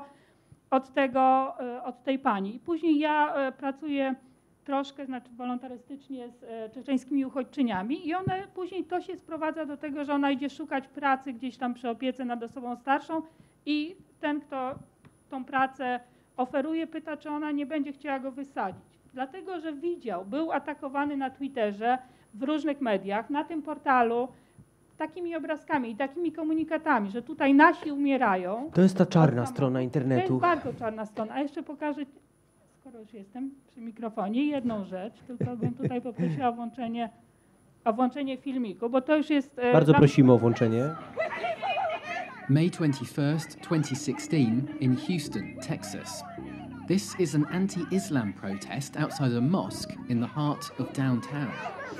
Speaker 5: od tej pani. I później ja pracuję troszkę, znaczy wolontarystycznie z czeczeńskimi uchodźczyniami i później to się sprowadza do tego, że ona idzie szukać pracy gdzieś tam przy opiece nad osobą starszą i ten, kto tą pracę oferuje, pyta, czy ona nie będzie chciała go wysadzić. Dlatego, że był atakowany na Twitterze, w różnych mediach, na tym portalu, takimi obrazkami i takimi komunikatami, że tutaj nasi umierają.
Speaker 1: To jest ta czarna strona internetu.
Speaker 5: To jest bardzo czarna strona. A jeszcze pokażę, skoro już jestem przy mikrofonie, jedną rzecz, tylko bym tutaj poprosiła o włączenie filmiku, bo to już jest...
Speaker 1: Bardzo prosimy o włączenie.
Speaker 6: May 21st, 2016 in Houston, Texas. This is an anti-Islam protest outside a mosque in the heart of downtown.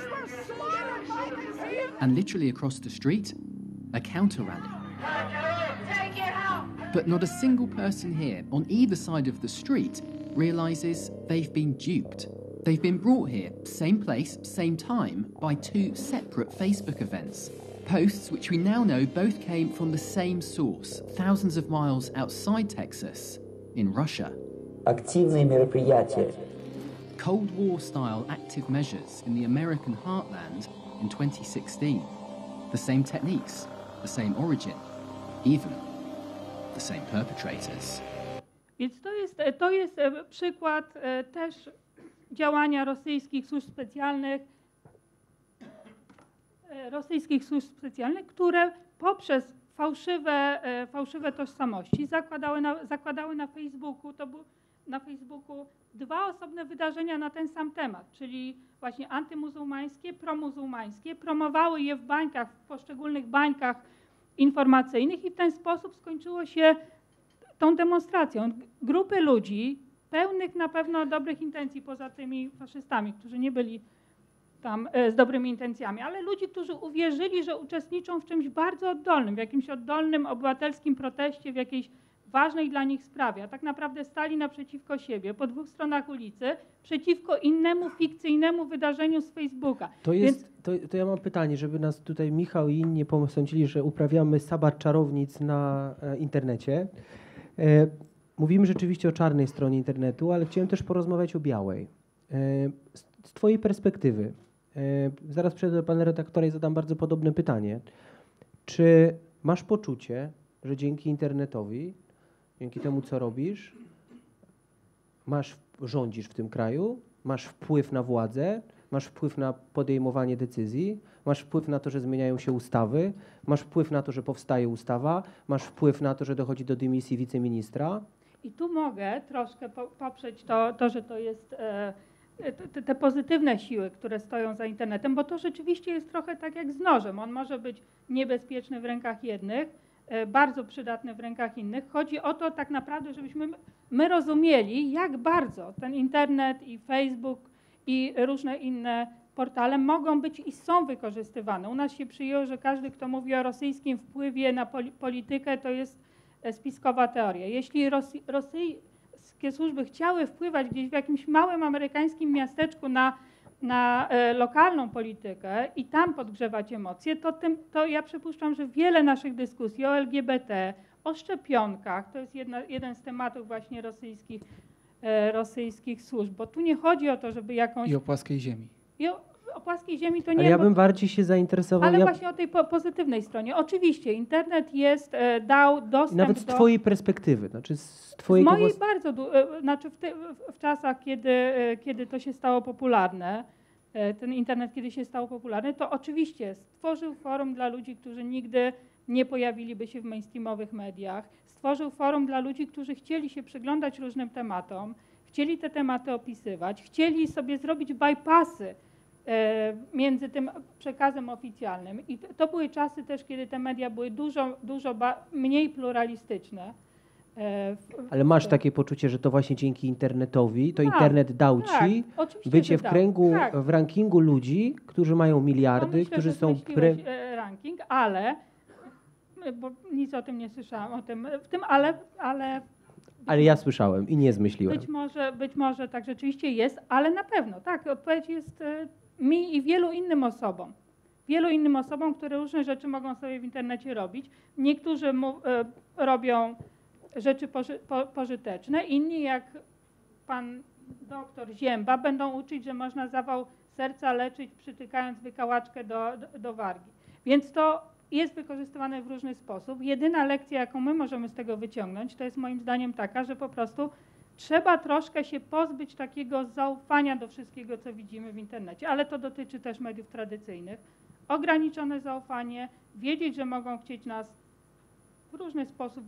Speaker 6: And literally across the street, a counter rally. But not a single person here on either side of the street realizes they've been duped. They've been brought here, same place, same time, by two separate Facebook events. Posts which we now know both came from the same source, thousands of miles outside Texas, in Russia.
Speaker 7: Активные мероприятия.
Speaker 6: Cold War-style active measures in the American heartland in 2016. The same techniques, the same origin, even the same perpetrators.
Speaker 5: Więc to jest przykład też działania rosyjskich służb specjalnych, które poprzez fałszywe tożsamości zakładały na Facebooku dwa osobne wydarzenia na ten sam temat, czyli właśnie antymuzułmańskie, promuzułmańskie, promowały je w bańkach, w poszczególnych bańkach informacyjnych i w ten sposób skończyło się tą demonstracją. Grupy ludzi pełnych na pewno dobrych intencji, poza tymi faszystami, którzy nie byli tam z dobrymi intencjami, ale ludzi, którzy uwierzyli, że uczestniczą w czymś bardzo oddolnym, w jakimś oddolnym obywatelskim proteście, w jakiejś ważnej dla nich sprawie, a tak naprawdę stali naprzeciwko siebie, po dwóch stronach ulicy, przeciwko innemu fikcyjnemu wydarzeniu z Facebooka.
Speaker 1: To ja mam pytanie, żeby nas tutaj Michał i inni nie posądzili, że uprawiamy sabat czarownic na internecie. Mówimy rzeczywiście o czarnej stronie internetu, ale chciałem też porozmawiać o białej. Z twojej perspektywy, zaraz przejdę do pana redaktora i zadam bardzo podobne pytanie. Czy masz poczucie, że dzięki internetowi, dzięki temu, co robisz, rządzisz w tym kraju, masz wpływ na władzę, masz wpływ na podejmowanie decyzji, masz wpływ na to, że zmieniają się ustawy, masz wpływ na to, że powstaje ustawa, masz wpływ na to, że dochodzi do dymisji wiceministra?
Speaker 5: I tu mogę troszkę poprzeć to, że to jest te pozytywne siły, które stoją za internetem, bo to rzeczywiście jest trochę tak jak z nożem. On może być niebezpieczny w rękach jednych, bardzo przydatny w rękach innych. Chodzi o to tak naprawdę, żebyśmy my rozumieli, jak bardzo ten internet i Facebook i różne inne portale mogą być i są wykorzystywane. U nas się przyjęło, że każdy, kto mówi o rosyjskim wpływie na politykę, to jest spiskowa teoria. Jeśli rosyjskie służby chciały wpływać gdzieś w jakimś małym amerykańskim miasteczku na lokalną politykę i tam podgrzewać emocje, to ja przypuszczam, że wiele naszych dyskusji o LGBT, o szczepionkach, to jest jeden z tematów właśnie rosyjskich służb, bo tu nie chodzi o to, żeby jakąś...
Speaker 8: I o płaskiej ziemi.
Speaker 5: O płaskiej ziemi to nie...
Speaker 1: Ale ja bym bardziej się zainteresował...
Speaker 5: Ale właśnie o tej pozytywnej stronie. Oczywiście internet dał dostęp
Speaker 1: nawet z twojej perspektywy, znaczy z twojego...
Speaker 5: Z mojej znaczy w czasach, kiedy to się stało popularne, ten internet, kiedy się stał popularny, to oczywiście stworzył forum dla ludzi, którzy nigdy nie pojawiliby się w mainstreamowych mediach. Stworzył forum dla ludzi, którzy chcieli się przyglądać różnym tematom, chcieli te tematy opisywać, chcieli sobie zrobić bypassy między tym przekazem oficjalnym. I to były czasy też, kiedy te media były dużo mniej pluralistyczne.
Speaker 1: Ale masz takie poczucie, że to właśnie dzięki internetowi, to internet dał ci bycie w rankingu ludzi, którzy mają miliardy,
Speaker 5: myślę,
Speaker 1: którzy są...
Speaker 5: ranking, ale, bo nic o tym nie słyszałam,
Speaker 1: ale ja słyszałem i nie zmyśliłem.
Speaker 5: Być może tak rzeczywiście jest, ale na pewno, tak, odpowiedź jest mi i wielu innym osobom, które różne rzeczy mogą sobie w internecie robić. Niektórzy robią rzeczy pożyteczne, inni jak pan doktor Zięba będą uczyć, że można zawał serca leczyć przytykając wykałaczkę do wargi. Więc to jest wykorzystywane w różny sposób. Jedyna lekcja, jaką my możemy z tego wyciągnąć, to jest moim zdaniem taka, że po prostu trzeba troszkę się pozbyć takiego zaufania do wszystkiego, co widzimy w internecie, ale to dotyczy też mediów tradycyjnych. Ograniczone zaufanie, wiedzieć, że mogą chcieć nas w różny sposób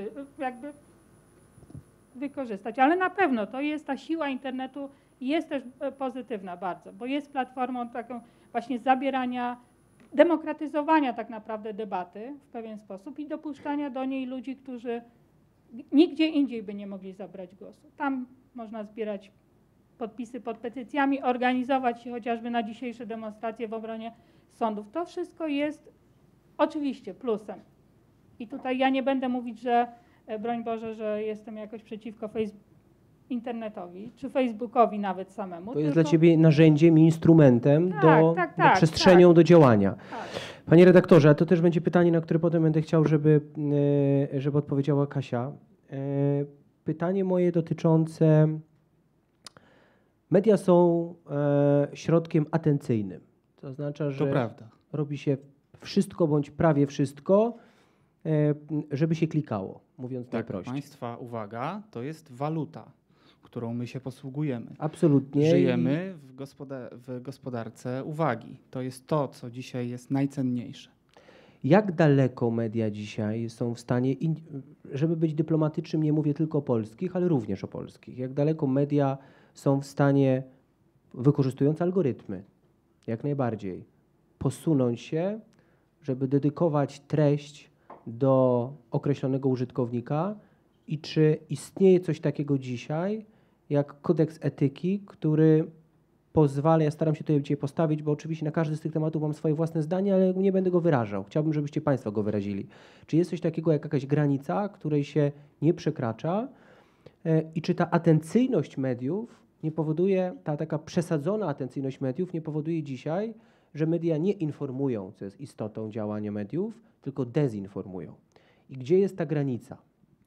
Speaker 5: wykorzystać, ale na pewno to jest ta siła internetu jest też pozytywna bardzo, bo jest platformą taką właśnie zabierania, demokratyzowania tak naprawdę debaty w pewien sposób i dopuszczania do niej ludzi, którzy nigdzie indziej by nie mogli zabrać głosu. Tam można zbierać podpisy pod petycjami, organizować się chociażby na dzisiejsze demonstracje w obronie sądów. To wszystko jest oczywiście plusem. I tutaj ja nie będę mówić, że broń Boże, że jestem jakoś przeciwko internetowi, czy Facebookowi nawet samemu.
Speaker 1: To jest dla ciebie narzędziem i instrumentem do przestrzenią do działania.
Speaker 5: Tak.
Speaker 1: Panie redaktorze, a to też będzie pytanie, na które potem będę chciał, żeby odpowiedziała Kasia. Pytanie moje dotyczące... Media są środkiem atencyjnym. To oznacza, że
Speaker 8: To prawda.
Speaker 1: robi się wszystko bądź prawie wszystko, żeby się klikało, mówiąc
Speaker 8: Tak,
Speaker 1: najprościej.
Speaker 8: Państwa uwaga, to jest waluta, którą my się posługujemy.
Speaker 1: Absolutnie.
Speaker 8: Żyjemy w gospodarce uwagi. To jest to, co dzisiaj jest najcenniejsze.
Speaker 1: Jak daleko media dzisiaj są w stanie, żeby być dyplomatycznym, nie mówię tylko o polskich, ale również o polskich, jak daleko media są w stanie, wykorzystując algorytmy, jak najbardziej, posunąć się, żeby dedykować treść do określonego użytkownika i czy istnieje coś takiego dzisiaj, jak kodeks etyki, który pozwala, ja staram się tutaj dzisiaj postawić, bo oczywiście na każdy z tych tematów mam swoje własne zdanie, ale nie będę go wyrażał. Chciałbym, żebyście Państwo go wyrazili. Czy jest coś takiego jak jakaś granica, której się nie przekracza i czy ta atencyjność mediów nie powoduje, ta taka przesadzona atencyjność mediów nie powoduje dzisiaj, że media nie informują, co jest istotą działania mediów, tylko dezinformują. I gdzie jest ta granica?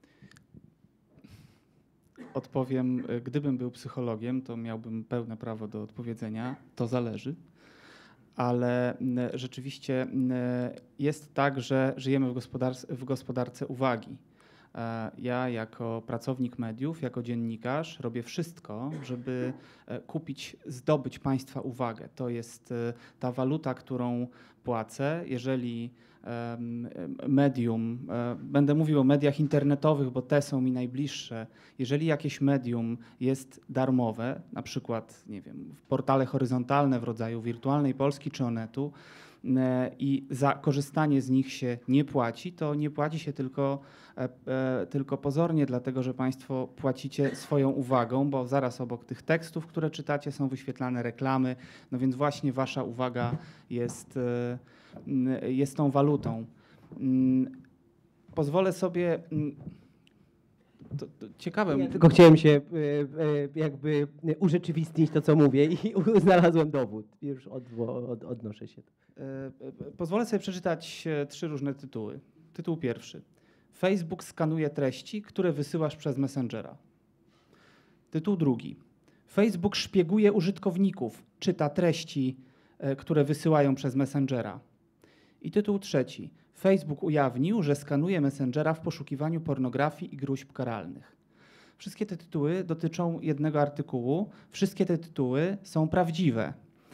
Speaker 8: Odpowiem, gdybym był psychologiem, to miałbym pełne prawo do odpowiedzenia. To zależy. Ale rzeczywiście jest tak, że żyjemy w gospodarce uwagi. Ja jako pracownik mediów, jako dziennikarz robię wszystko, żeby zdobyć Państwa uwagę. To jest ta waluta, którą płacę. Jeżeli medium, będę mówił o mediach internetowych, bo te są mi najbliższe. Jeżeli jakieś medium jest darmowe, na przykład, nie wiem, portale horyzontalne w rodzaju Wirtualnej Polski czy Onetu, i za korzystanie z nich się nie płaci, to nie płaci się tylko pozornie, dlatego że Państwo płacicie swoją uwagą, bo zaraz obok tych tekstów, które czytacie, są wyświetlane reklamy, no więc właśnie Wasza uwaga jest tą walutą. Pozwolę sobie... To ciekawe.
Speaker 1: Ja tylko chciałem się jakby urzeczywistnić to, co mówię i znalazłem dowód. Już odnoszę się.
Speaker 8: Pozwolę sobie przeczytać 3 różne tytuły. Tytuł pierwszy. Facebook skanuje treści, które wysyłasz przez Messengera. Tytuł drugi. Facebook szpieguje użytkowników, czyta treści, które wysyłają przez Messengera. I tytuł trzeci. Facebook ujawnił, że skanuje Messengera w poszukiwaniu pornografii i gróźb karalnych. Wszystkie te tytuły dotyczą jednego artykułu. Wszystkie te tytuły są prawdziwe.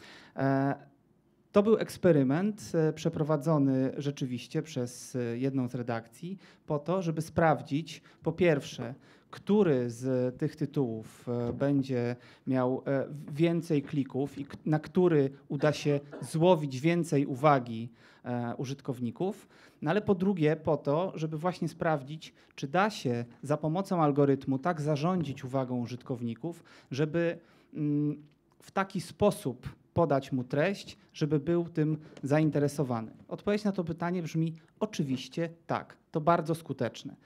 Speaker 8: To był eksperyment przeprowadzony rzeczywiście przez jedną z redakcji po to, żeby sprawdzić, po pierwsze, który z tych tytułów będzie miał więcej klików i na który uda się złowić więcej uwagi użytkowników, no ale po drugie po to, żeby właśnie sprawdzić, czy da się za pomocą algorytmu tak zarządzić uwagą użytkowników, żeby w taki sposób podać mu treść, żeby był tym zainteresowany. Odpowiedź na to pytanie brzmi oczywiście tak, to bardzo skuteczne.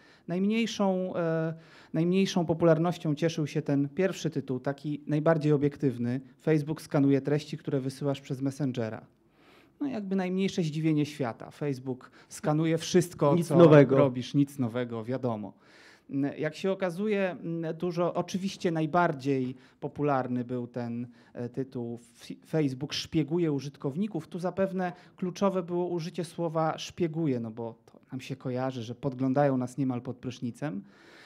Speaker 8: Najmniejszą popularnością cieszył się ten pierwszy tytuł, taki najbardziej obiektywny. Facebook skanuje treści, które wysyłasz przez Messengera. No jakby najmniejsze zdziwienie świata. Facebook skanuje wszystko,
Speaker 1: nic
Speaker 8: co
Speaker 1: nowego
Speaker 8: robisz, nic nowego, wiadomo. Jak się okazuje, oczywiście najbardziej popularny był ten tytuł Facebook szpieguje użytkowników. Tu zapewne kluczowe było użycie słowa szpieguje, no bo to nam się kojarzy, że podglądają nas niemal pod prysznicem.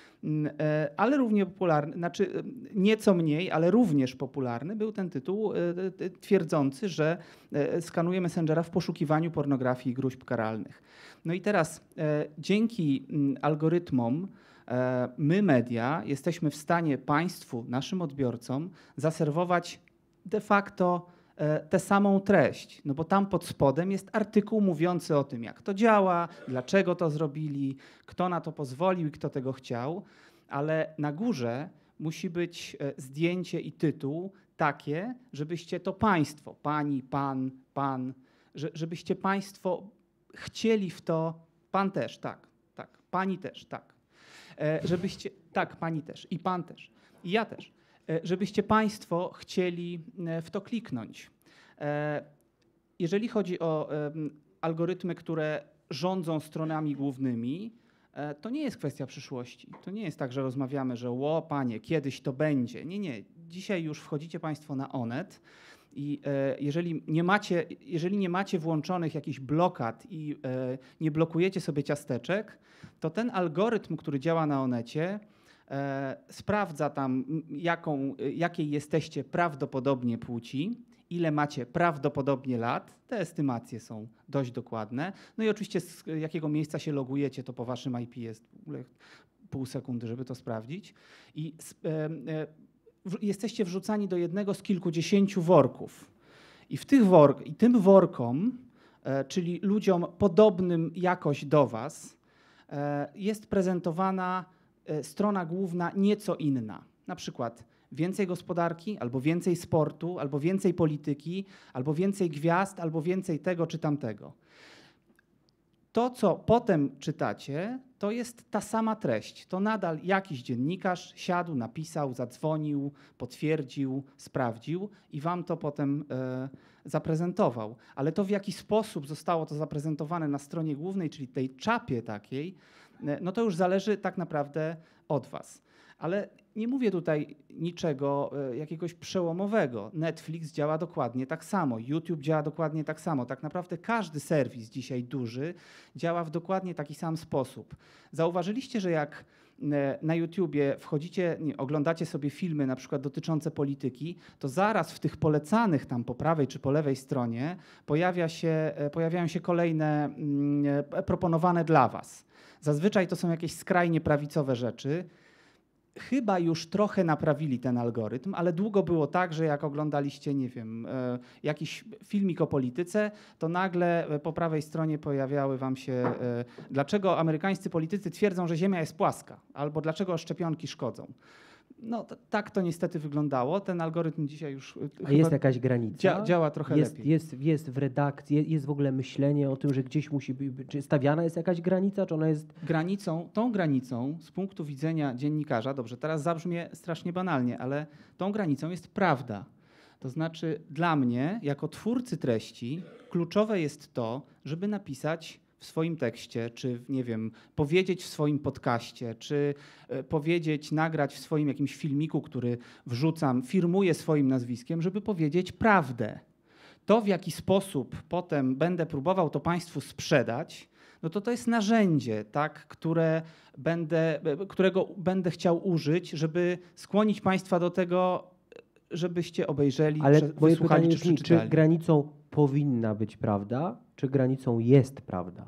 Speaker 8: Ale równie popularny, znaczy nieco mniej, ale również popularny był ten tytuł twierdzący, że skanuje Messengera w poszukiwaniu pornografii i gróźb karalnych. No i teraz dzięki algorytmom my, media, jesteśmy w stanie Państwu, naszym odbiorcom, zaserwować de facto tę samą treść, no bo tam pod spodem jest artykuł mówiący o tym, jak to działa, dlaczego to zrobili, kto na to pozwolił i kto tego chciał, ale na górze musi być zdjęcie i tytuł takie, żebyście to Państwo, Pani, Pan, żebyście Państwo chcieli w to, Pan też, tak, Pani też, tak. Żebyście, tak, Pani też i Pan też i ja też, żebyście Państwo chcieli w to kliknąć. Jeżeli chodzi o algorytmy, które rządzą stronami głównymi, to nie jest kwestia przyszłości. To nie jest tak, że rozmawiamy, że ło, panie, kiedyś to będzie. Nie, nie. Dzisiaj już wchodzicie państwo na Onet i jeżeli nie macie włączonych jakichś blokad i nie blokujecie sobie ciasteczek, to ten algorytm, który działa na Onecie, sprawdza tam, jakiej jesteście prawdopodobnie płci, ile macie prawdopodobnie lat. Te estymacje są dość dokładne. No i oczywiście z jakiego miejsca się logujecie, to po waszym IP jest w ogóle pół sekundy, żeby to sprawdzić. I jesteście wrzucani do jednego z kilkudziesięciu worków. I tym workom, czyli ludziom podobnym jakoś do was, jest prezentowana strona główna nieco inna. Na przykład więcej gospodarki, albo więcej sportu, albo więcej polityki, albo więcej gwiazd, albo więcej tego czy tamtego. To, co potem czytacie, to jest ta sama treść. To nadal jakiś dziennikarz siadł, napisał, zadzwonił, potwierdził, sprawdził i wam to potem zaprezentował. Ale to, w jaki sposób zostało to zaprezentowane na stronie głównej, czyli tej czapie takiej, no to już zależy tak naprawdę od was. Ale nie mówię tutaj niczego jakiegoś przełomowego. Netflix działa dokładnie tak samo, YouTube działa dokładnie tak samo. Tak naprawdę każdy serwis dzisiaj duży działa w dokładnie taki sam sposób. Zauważyliście, że jak na YouTubie wchodzicie, oglądacie sobie filmy na przykład dotyczące polityki, to zaraz w tych polecanych tam po prawej czy po lewej stronie pojawiają się kolejne proponowane dla was. Zazwyczaj to są jakieś skrajnie prawicowe rzeczy. Chyba już trochę naprawili ten algorytm, ale długo było tak, że jak oglądaliście, nie wiem, jakiś filmik o polityce, to nagle po prawej stronie pojawiały wam się, dlaczego amerykańscy politycy twierdzą, że Ziemia jest płaska, albo dlaczego szczepionki szkodzą. No tak to niestety wyglądało. Ten algorytm dzisiaj już
Speaker 1: A jest jakaś granica?
Speaker 8: Działa trochę lepiej.
Speaker 1: Jest w redakcji, jest w ogóle myślenie o tym, że gdzieś musi być, czy stawiana jest jakaś granica, czy ona jest...
Speaker 8: Tą granicą z punktu widzenia dziennikarza, dobrze, teraz zabrzmie strasznie banalnie, ale tą granicą jest prawda. To znaczy dla mnie, jako twórcy treści, kluczowe jest to, żeby napisać w swoim tekście, czy nie wiem, powiedzieć w swoim podcaście, czy nagrać w swoim jakimś filmiku, który wrzucam, firmuję swoim nazwiskiem, żeby powiedzieć prawdę. To, w jaki sposób potem będę próbował to państwu sprzedać, no to jest narzędzie, tak, którego będę chciał użyć, żeby skłonić państwa do tego, żebyście obejrzeli, wysłuchali czy przeczytali.
Speaker 1: Czy granicą powinna być prawda, czy granicą jest prawda?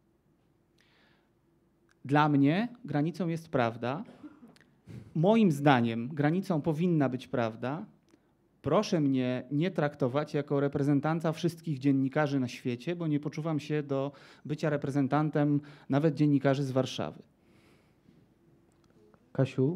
Speaker 8: Dla mnie granicą jest prawda. Moim zdaniem granicą powinna być prawda. Proszę mnie nie traktować jako reprezentanta wszystkich dziennikarzy na świecie, bo nie poczuwam się do bycia reprezentantem nawet dziennikarzy z Warszawy.
Speaker 1: Kasiu?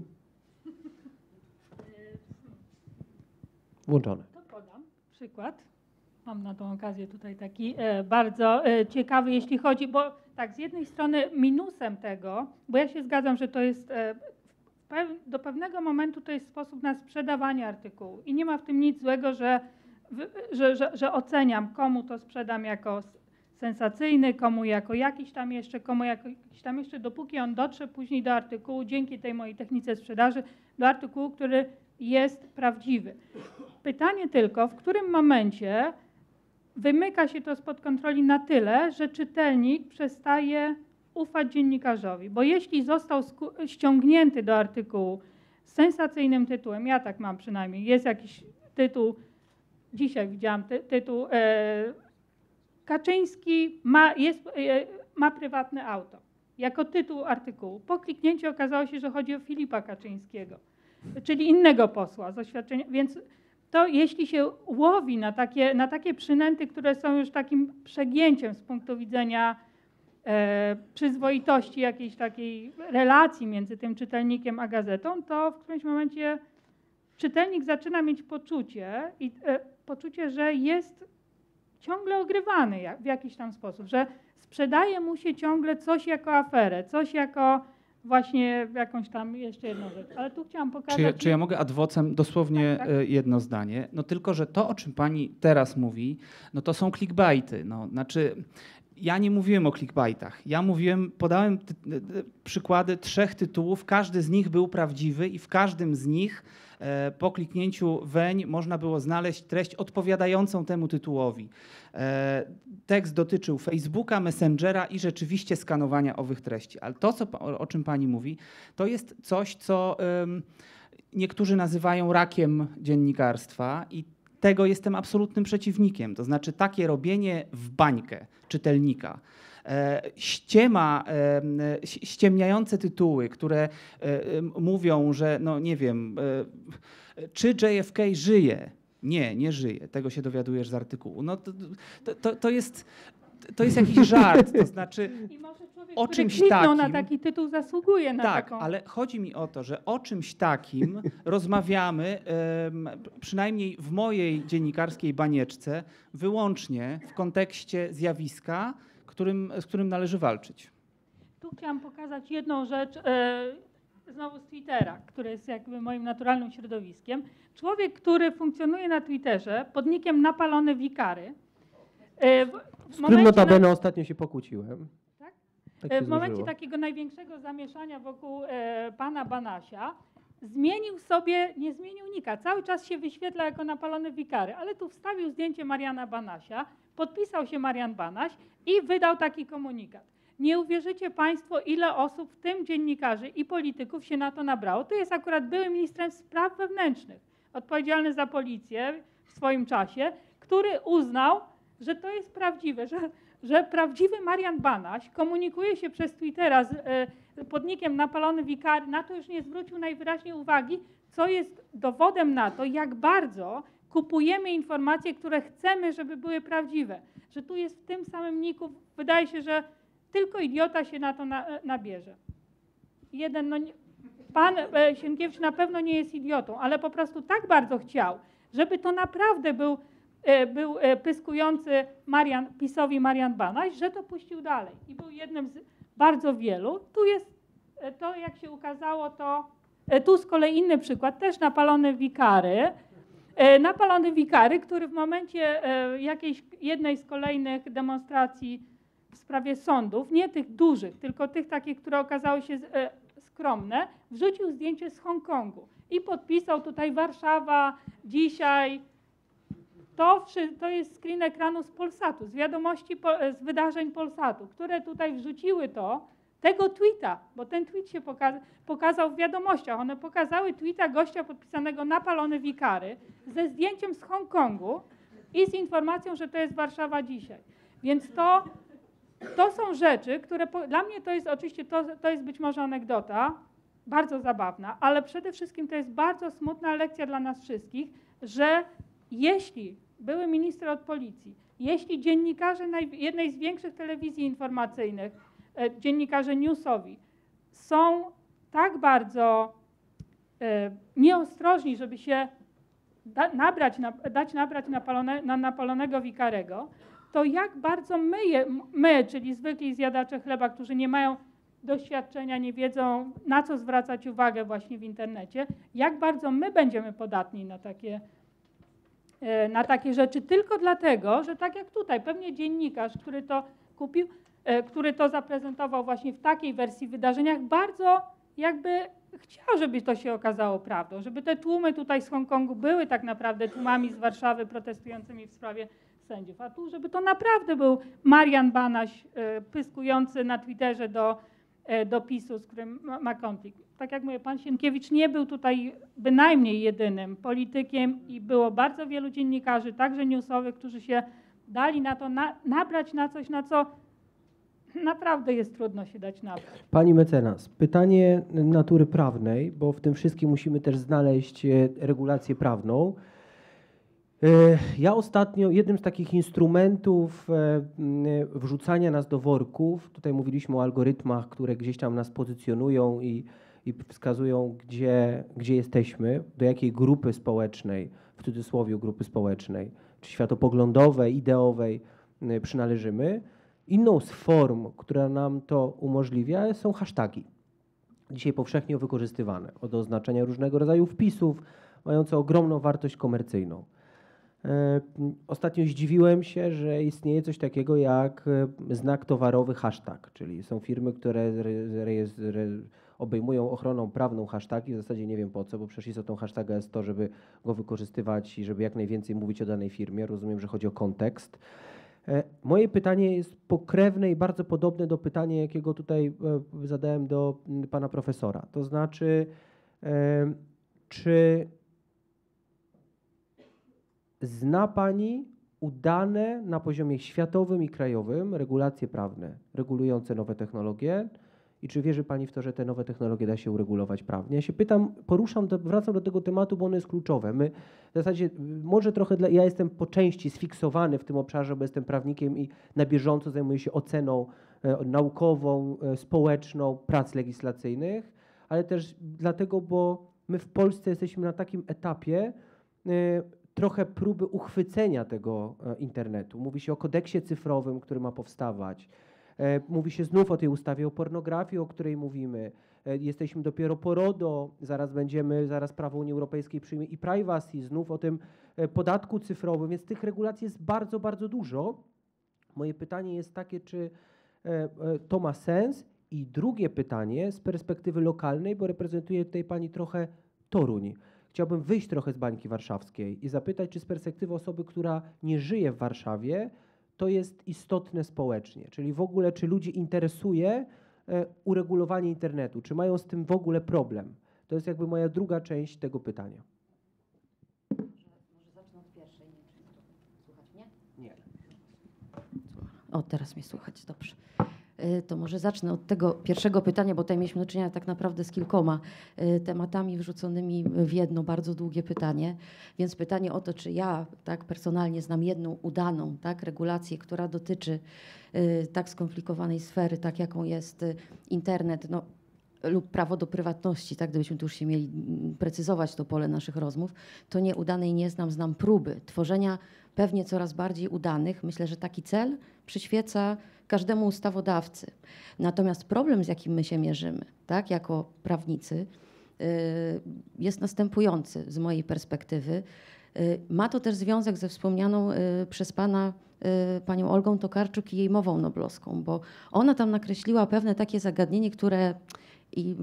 Speaker 1: Włączone.
Speaker 5: To podam przykład. Mam na tą okazję tutaj taki bardzo ciekawy, jeśli chodzi, bo tak, z jednej strony minusem tego, bo ja się zgadzam, że to jest do pewnego momentu to jest sposób na sprzedawanie artykułu i nie ma w tym nic złego, że oceniam, komu to sprzedam jako sensacyjny, komu jako jakiś tam jeszcze, dopóki on dotrze później do artykułu, dzięki tej mojej technice sprzedaży, do artykułu, który jest prawdziwy. Pytanie tylko, w którym momencie wymyka się to spod kontroli na tyle, że czytelnik przestaje ufać dziennikarzowi. Bo jeśli został ściągnięty do artykułu z sensacyjnym tytułem, ja tak mam przynajmniej, jest jakiś tytuł, dzisiaj widziałam tytuł, Kaczyński ma prywatne auto, jako tytuł artykułu. Po kliknięciu okazało się, że chodzi o Filipa Kaczyńskiego, czyli innego posła z oświadczenia, więc to jeśli się łowi na takie przynęty, które są już takim przegięciem z punktu widzenia przyzwoitości jakiejś takiej relacji między tym czytelnikiem a gazetą, to w którymś momencie czytelnik zaczyna mieć poczucie, że jest ciągle ogrywany w jakiś tam sposób, że sprzedaje mu się ciągle coś jako aferę, coś jako właśnie jakąś tam jeszcze jedną rzecz. Ale tu chciałam pokazać...
Speaker 8: Czy ja mogę ad vocem dosłownie tak? Jedno zdanie? No tylko, że to, o czym pani teraz mówi, no to są clickbaity. No, znaczy, Ja nie mówiłem o clickbaitach. Podałem przykłady 3 tytułów, każdy z nich był prawdziwy i w każdym z nich po kliknięciu weń można było znaleźć treść odpowiadającą temu tytułowi. Tekst dotyczył Facebooka, Messengera i rzeczywiście skanowania owych treści. Ale to, o czym pani mówi, to jest coś, co niektórzy nazywają rakiem dziennikarstwa i tego jestem absolutnym przeciwnikiem. To znaczy takie robienie w bańkę czytelnika, ściemniające tytuły, które mówią, że no nie wiem, czy JFK żyje? Nie żyje. Tego się dowiadujesz z artykułu. No to jest jakiś żart. To znaczy
Speaker 5: I może człowiek,
Speaker 8: o
Speaker 5: który
Speaker 8: czymś
Speaker 5: kliknął
Speaker 8: takim,
Speaker 5: na taki tytuł, zasługuje na
Speaker 8: tak,
Speaker 5: taką...
Speaker 8: ale chodzi mi o to, że o czymś takim rozmawiamy, przynajmniej w mojej dziennikarskiej banieczce, wyłącznie w kontekście zjawiska, z którym należy walczyć.
Speaker 5: Tu chciałam pokazać jedną rzecz, znowu z Twittera, który jest jakby moim naturalnym środowiskiem. Człowiek, który funkcjonuje na Twitterze pod nickiem Napalone Wikary.
Speaker 1: Z którym notabene ostatnio się pokłóciłem.
Speaker 5: Tak?
Speaker 1: Tak się
Speaker 5: w momencie
Speaker 1: złożyło.
Speaker 5: takiego największego zamieszania wokół pana Banasia nie zmienił nika. Cały czas się wyświetla jako Napalone Wikary, ale tu wstawił zdjęcie Mariana Banasia, podpisał się Marian Banaś i wydał taki komunikat. Nie uwierzycie państwo, ile osób, w tym dziennikarzy i polityków, się na to nabrało. To jest akurat były ministrem spraw wewnętrznych, odpowiedzialny za policję w swoim czasie, który uznał, że to jest prawdziwe, że prawdziwy Marian Banaś komunikuje się przez Twittera z pod nickiem Napalony Wikary, na to już nie zwrócił najwyraźniej uwagi, co jest dowodem na to, jak bardzo kupujemy informacje, które chcemy, żeby były prawdziwe. Że tu jest w tym samym niku, wydaje się, że tylko idiota się na to nabierze. Pan Sienkiewicz na pewno nie jest idiotą, ale po prostu tak bardzo chciał, żeby to naprawdę był pyskujący PiS-owi Marian Banaś, że to puścił dalej. I był jednym z bardzo wielu. Tu jest to, jak się ukazało, tu z kolei inny przykład, też Napalony Wikary. Napalony Wikary, który w momencie jednej z kolejnych demonstracji w sprawie sądów, nie tych dużych, tylko tych takich, które okazały się skromne, wrzucił zdjęcie z Hongkongu i podpisał tutaj Warszawa, dzisiaj. To jest screen ekranu z Polsatu, z wiadomości, z wydarzeń Polsatu, które tutaj wrzuciły tego tweeta, bo ten tweet się pokazał w wiadomościach. One pokazały tweeta gościa podpisanego Napalony Wikary ze zdjęciem z Hongkongu i z informacją, że to jest Warszawa dzisiaj. Więc to są rzeczy, które dla mnie to jest oczywiście, to jest być może anegdota, bardzo zabawna, ale przede wszystkim to jest bardzo smutna lekcja dla nas wszystkich, że jeśli były minister od policji, jeśli dziennikarze jednej z większych telewizji informacyjnych, dziennikarze newsowi są tak bardzo nieostrożni, żeby się dać nabrać na Napalonego Wikarego, to jak bardzo my, czyli zwykli zjadacze chleba, którzy nie mają doświadczenia, nie wiedzą, na co zwracać uwagę właśnie w internecie, jak bardzo my będziemy podatni na takie rzeczy tylko dlatego, że tak jak tutaj, pewnie dziennikarz, który to kupił, który to zaprezentował właśnie w takiej wersji wydarzeniach, bardzo jakby chciał, żeby to się okazało prawdą, żeby te tłumy tutaj z Hongkongu były tak naprawdę tłumami z Warszawy protestującymi w sprawie sędziów, a tu, żeby to naprawdę był Marian Banaś pyskujący na Twitterze do PiS-u, z którym ma konflikt. Tak jak mówię, pan Sienkiewicz nie był tutaj bynajmniej jedynym politykiem i było bardzo wielu dziennikarzy, także newsowych, którzy się dali na to nabrać na coś, na co naprawdę jest trudno się dać nabrać.
Speaker 1: Pani mecenas, pytanie natury prawnej, bo w tym wszystkim musimy też znaleźć regulację prawną. Ja ostatnio jednym z takich instrumentów wrzucania nas do worków, tutaj mówiliśmy o algorytmach, które gdzieś tam nas pozycjonują i wskazują, gdzie jesteśmy, do jakiej grupy społecznej, w cudzysłowie grupy społecznej, czy światopoglądowej, ideowej przynależymy. Inną z form, która nam to umożliwia, są hasztagi. Dzisiaj powszechnie wykorzystywane, od oznaczenia różnego rodzaju wpisów, mające ogromną wartość komercyjną. Ostatnio zdziwiłem się, że istnieje coś takiego jak znak towarowy hashtag, czyli są firmy, które obejmują ochroną prawną hashtagi, w zasadzie nie wiem po co, bo przecież istotą hashtaga jest to, żeby go wykorzystywać i żeby jak najwięcej mówić o danej firmie. Rozumiem, że chodzi o kontekst. Moje pytanie jest pokrewne i bardzo podobne do pytania, jakiego tutaj zadałem do pana profesora. To znaczy, czy zna pani udane na poziomie światowym i krajowym regulacje prawne regulujące nowe technologie i czy wierzy pani w to, że te nowe technologie da się uregulować prawnie? Ja się pytam, wracam do tego tematu, bo ono jest kluczowe. My w zasadzie może trochę, ja jestem po części sfiksowany w tym obszarze, bo jestem prawnikiem i na bieżąco zajmuję się oceną naukową, społeczną prac legislacyjnych, ale też dlatego, bo my w Polsce jesteśmy na takim etapie trochę próby uchwycenia tego internetu. Mówi się o kodeksie cyfrowym, który ma powstawać. Mówi się znów o tej ustawie o pornografii, o której mówimy. Jesteśmy dopiero po RODO, zaraz prawo Unii Europejskiej przyjmie i privacy, znów o tym podatku cyfrowym, więc tych regulacji jest bardzo, bardzo dużo. Moje pytanie jest takie, czy to ma sens? I drugie pytanie z perspektywy lokalnej, bo reprezentuje tutaj pani trochę Toruń. Chciałbym wyjść trochę z bańki warszawskiej i zapytać, czy z perspektywy osoby, która nie żyje w Warszawie, to jest istotne społecznie, czyli w ogóle czy ludzi interesuje uregulowanie internetu, czy mają z tym w ogóle problem? To jest jakby moja druga część tego pytania.
Speaker 9: Może zacznę od pierwszej. Słuchać mnie?
Speaker 1: Nie.
Speaker 9: O, teraz mnie słuchać, dobrze. To może zacznę od tego pierwszego pytania, bo tutaj mieliśmy do czynienia tak naprawdę z kilkoma tematami wrzuconymi w jedno bardzo długie pytanie. Więc pytanie o to, czy ja tak personalnie znam jedną udaną tak, regulację, która dotyczy tak skomplikowanej sfery, tak jaką jest internet, no, lub prawo do prywatności, tak, gdybyśmy tu już się mieli precyzować to pole naszych rozmów, to nieudanej nie znam, znam próby tworzenia pewnie coraz bardziej udanych. Myślę, że taki cel przyświeca każdemu ustawodawcy. Natomiast problem, z jakim my się mierzymy, tak, jako prawnicy, jest następujący z mojej perspektywy. Ma to też związek ze wspomnianą przez pana panią Olgą Tokarczuk i jej mową noblowską, bo ona tam nakreśliła pewne takie zagadnienie, które i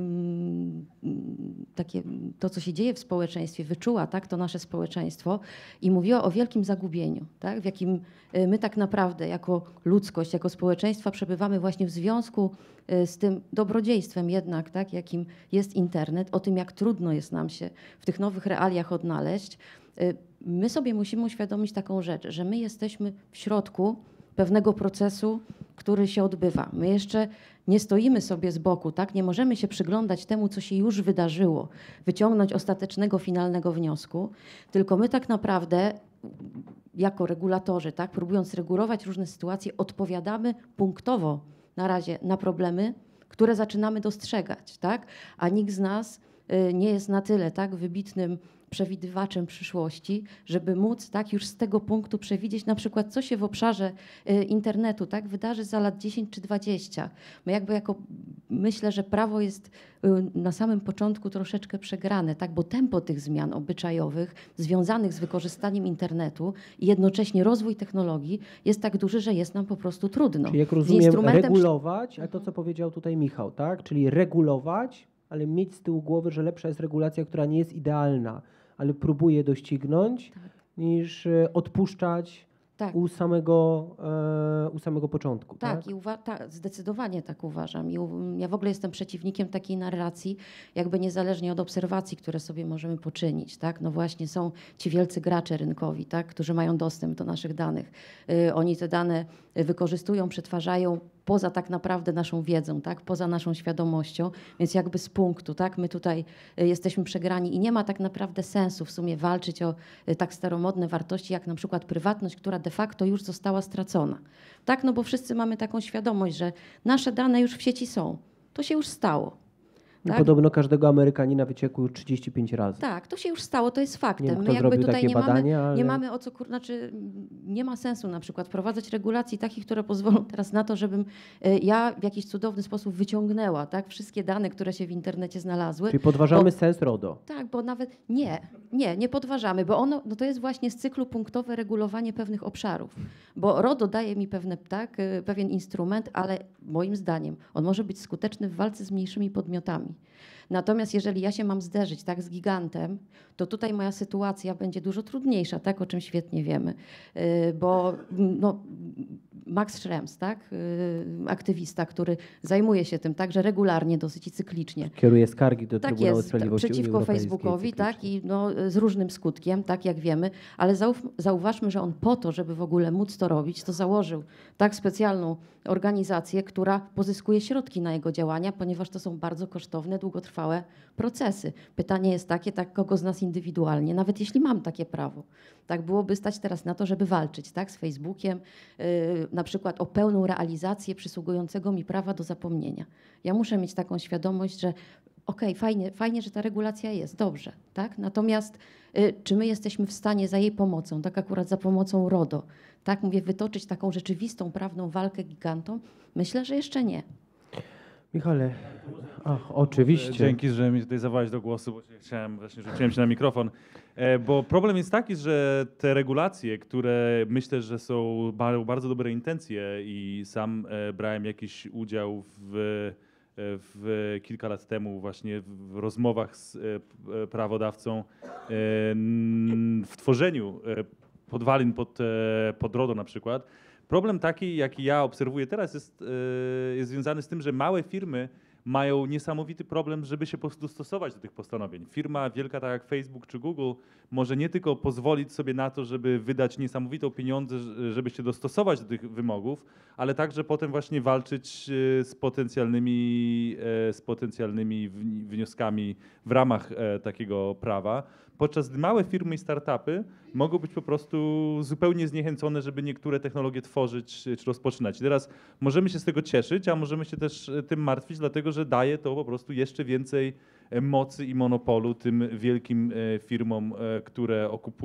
Speaker 9: takie to, co się dzieje w społeczeństwie, wyczuła tak, to nasze społeczeństwo i mówiła o wielkim zagubieniu, tak, w jakim my tak naprawdę jako ludzkość, jako społeczeństwa przebywamy właśnie w związku z tym dobrodziejstwem jednak, tak, jakim jest internet, o tym, jak trudno jest nam się w tych nowych realiach odnaleźć. My sobie musimy uświadomić taką rzecz, że my jesteśmy w środku pewnego procesu, który się odbywa. My jeszcze nie stoimy sobie z boku, tak? Nie możemy się przyglądać temu, co się już wydarzyło, wyciągnąć ostatecznego, finalnego wniosku, tylko my tak naprawdę jako regulatorzy, tak, próbując regulować różne sytuacje, odpowiadamy punktowo na razie na problemy, które zaczynamy dostrzegać, tak? A nikt z nas nie jest na tyle tak wybitnym przewidywaczem przyszłości, żeby móc tak już z tego punktu przewidzieć na przykład, co się w obszarze internetu tak wydarzy za lat 10 czy 20. My myślę, że prawo jest na samym początku troszeczkę przegrane, tak, bo tempo tych zmian obyczajowych związanych z wykorzystaniem internetu i jednocześnie rozwój technologii jest tak duży, że jest nam po prostu trudno.
Speaker 1: Czyli jak rozumiem, regulować, a to co powiedział tutaj Michał, tak, czyli regulować, ale mieć z tyłu głowy, że lepsza jest regulacja, która nie jest idealna, ale próbuje doścignąć, tak, niż odpuszczać tak, u samego początku.
Speaker 9: Tak, zdecydowanie tak uważam. I ja w ogóle jestem przeciwnikiem takiej narracji, jakby niezależnie od obserwacji, które sobie możemy poczynić. Tak? No właśnie są ci wielcy gracze rynkowi, tak, którzy mają dostęp do naszych danych. Oni te dane wykorzystują, przetwarzają poza tak naprawdę naszą wiedzą, tak? Poza naszą świadomością, więc jakby z punktu, tak? My tutaj jesteśmy przegrani i nie ma tak naprawdę sensu w sumie walczyć o tak staromodne wartości, jak na przykład prywatność, która de facto już została stracona. Tak? No bo wszyscy mamy taką świadomość, że nasze dane już w sieci są. To się już stało. Tak?
Speaker 1: Podobno każdego Amerykanina wyciekło już 35 razy.
Speaker 9: Tak, to się już stało, to jest faktem.
Speaker 1: Nie wiem,
Speaker 9: My
Speaker 1: kto
Speaker 9: jakby
Speaker 1: zrobił
Speaker 9: tutaj
Speaker 1: takie badania, ale...
Speaker 9: nie mamy o co, znaczy nie ma sensu na przykład wprowadzać regulacji takich, które pozwolą teraz na to, żebym ja w jakiś cudowny sposób wyciągnęła, tak, wszystkie dane, które się w internecie znalazły.
Speaker 1: Czyli podważamy sens RODO.
Speaker 9: Tak, bo nawet nie podważamy, bo ono, no to jest właśnie z cyklu punktowe regulowanie pewnych obszarów. Bo RODO daje mi pewien instrument, ale moim zdaniem on może być skuteczny w walce z mniejszymi podmiotami. Natomiast jeżeli ja się mam zderzyć tak z gigantem, to tutaj moja sytuacja będzie dużo trudniejsza, tak, o czym świetnie wiemy, bo no, Max Schrems, tak, aktywista, który zajmuje się tym także regularnie, dosyć i cyklicznie.
Speaker 1: Kieruje skargi do
Speaker 9: Tak
Speaker 1: Trybunału
Speaker 9: jest,
Speaker 1: Sprawiedliwości
Speaker 9: przeciwko
Speaker 1: Unii Europejskiej
Speaker 9: Facebookowi,
Speaker 1: cyklicznie.
Speaker 9: tak, i no, z różnym skutkiem, tak jak wiemy, ale zauważmy, że on po to, żeby w ogóle móc to robić, to założył tak specjalną organizację, która pozyskuje środki na jego działania, ponieważ to są bardzo kosztowne, długotrwałe procesy. Pytanie jest takie, tak, kogo z nas indywidualnie, nawet jeśli mam takie prawo, tak byłoby stać teraz na to, żeby walczyć, tak, z Facebookiem, na przykład o pełną realizację przysługującego mi prawa do zapomnienia. Ja muszę mieć taką świadomość, że okej, fajnie, że ta regulacja jest, dobrze, tak? Natomiast czy my jesteśmy w stanie za jej pomocą, tak akurat za pomocą RODO, tak mówię, wytoczyć taką rzeczywistą, prawną walkę gigantom? Myślę, że jeszcze nie.
Speaker 1: Michale, oczywiście.
Speaker 4: Dzięki, że mi tutaj zawołałeś do głosu, bo rzuciłem się na mikrofon. Bo problem jest taki, że te regulacje, które myślę, że są bardzo dobre intencje i sam brałem jakiś udział w kilka lat temu właśnie w rozmowach z prawodawcą w tworzeniu podwalin pod RODO na przykład. Problem taki, jaki ja obserwuję teraz, jest związany z tym, że małe firmy mają niesamowity problem, żeby się po prostu dostosować do tych postanowień. Firma wielka tak jak Facebook czy Google może nie tylko pozwolić sobie na to, żeby wydać niesamowitą pieniądze, żeby się dostosować do tych wymogów, ale także potem właśnie walczyć z potencjalnymi wnioskkami w ramach takiego prawa. Podczas gdy małe firmy i startupy mogą być po prostu zupełnie zniechęcone, żeby niektóre technologie tworzyć czy rozpoczynać. I teraz możemy się z tego cieszyć, a możemy się też tym martwić, dlatego że daje to po prostu jeszcze więcej mocy i monopolu tym wielkim firmom, które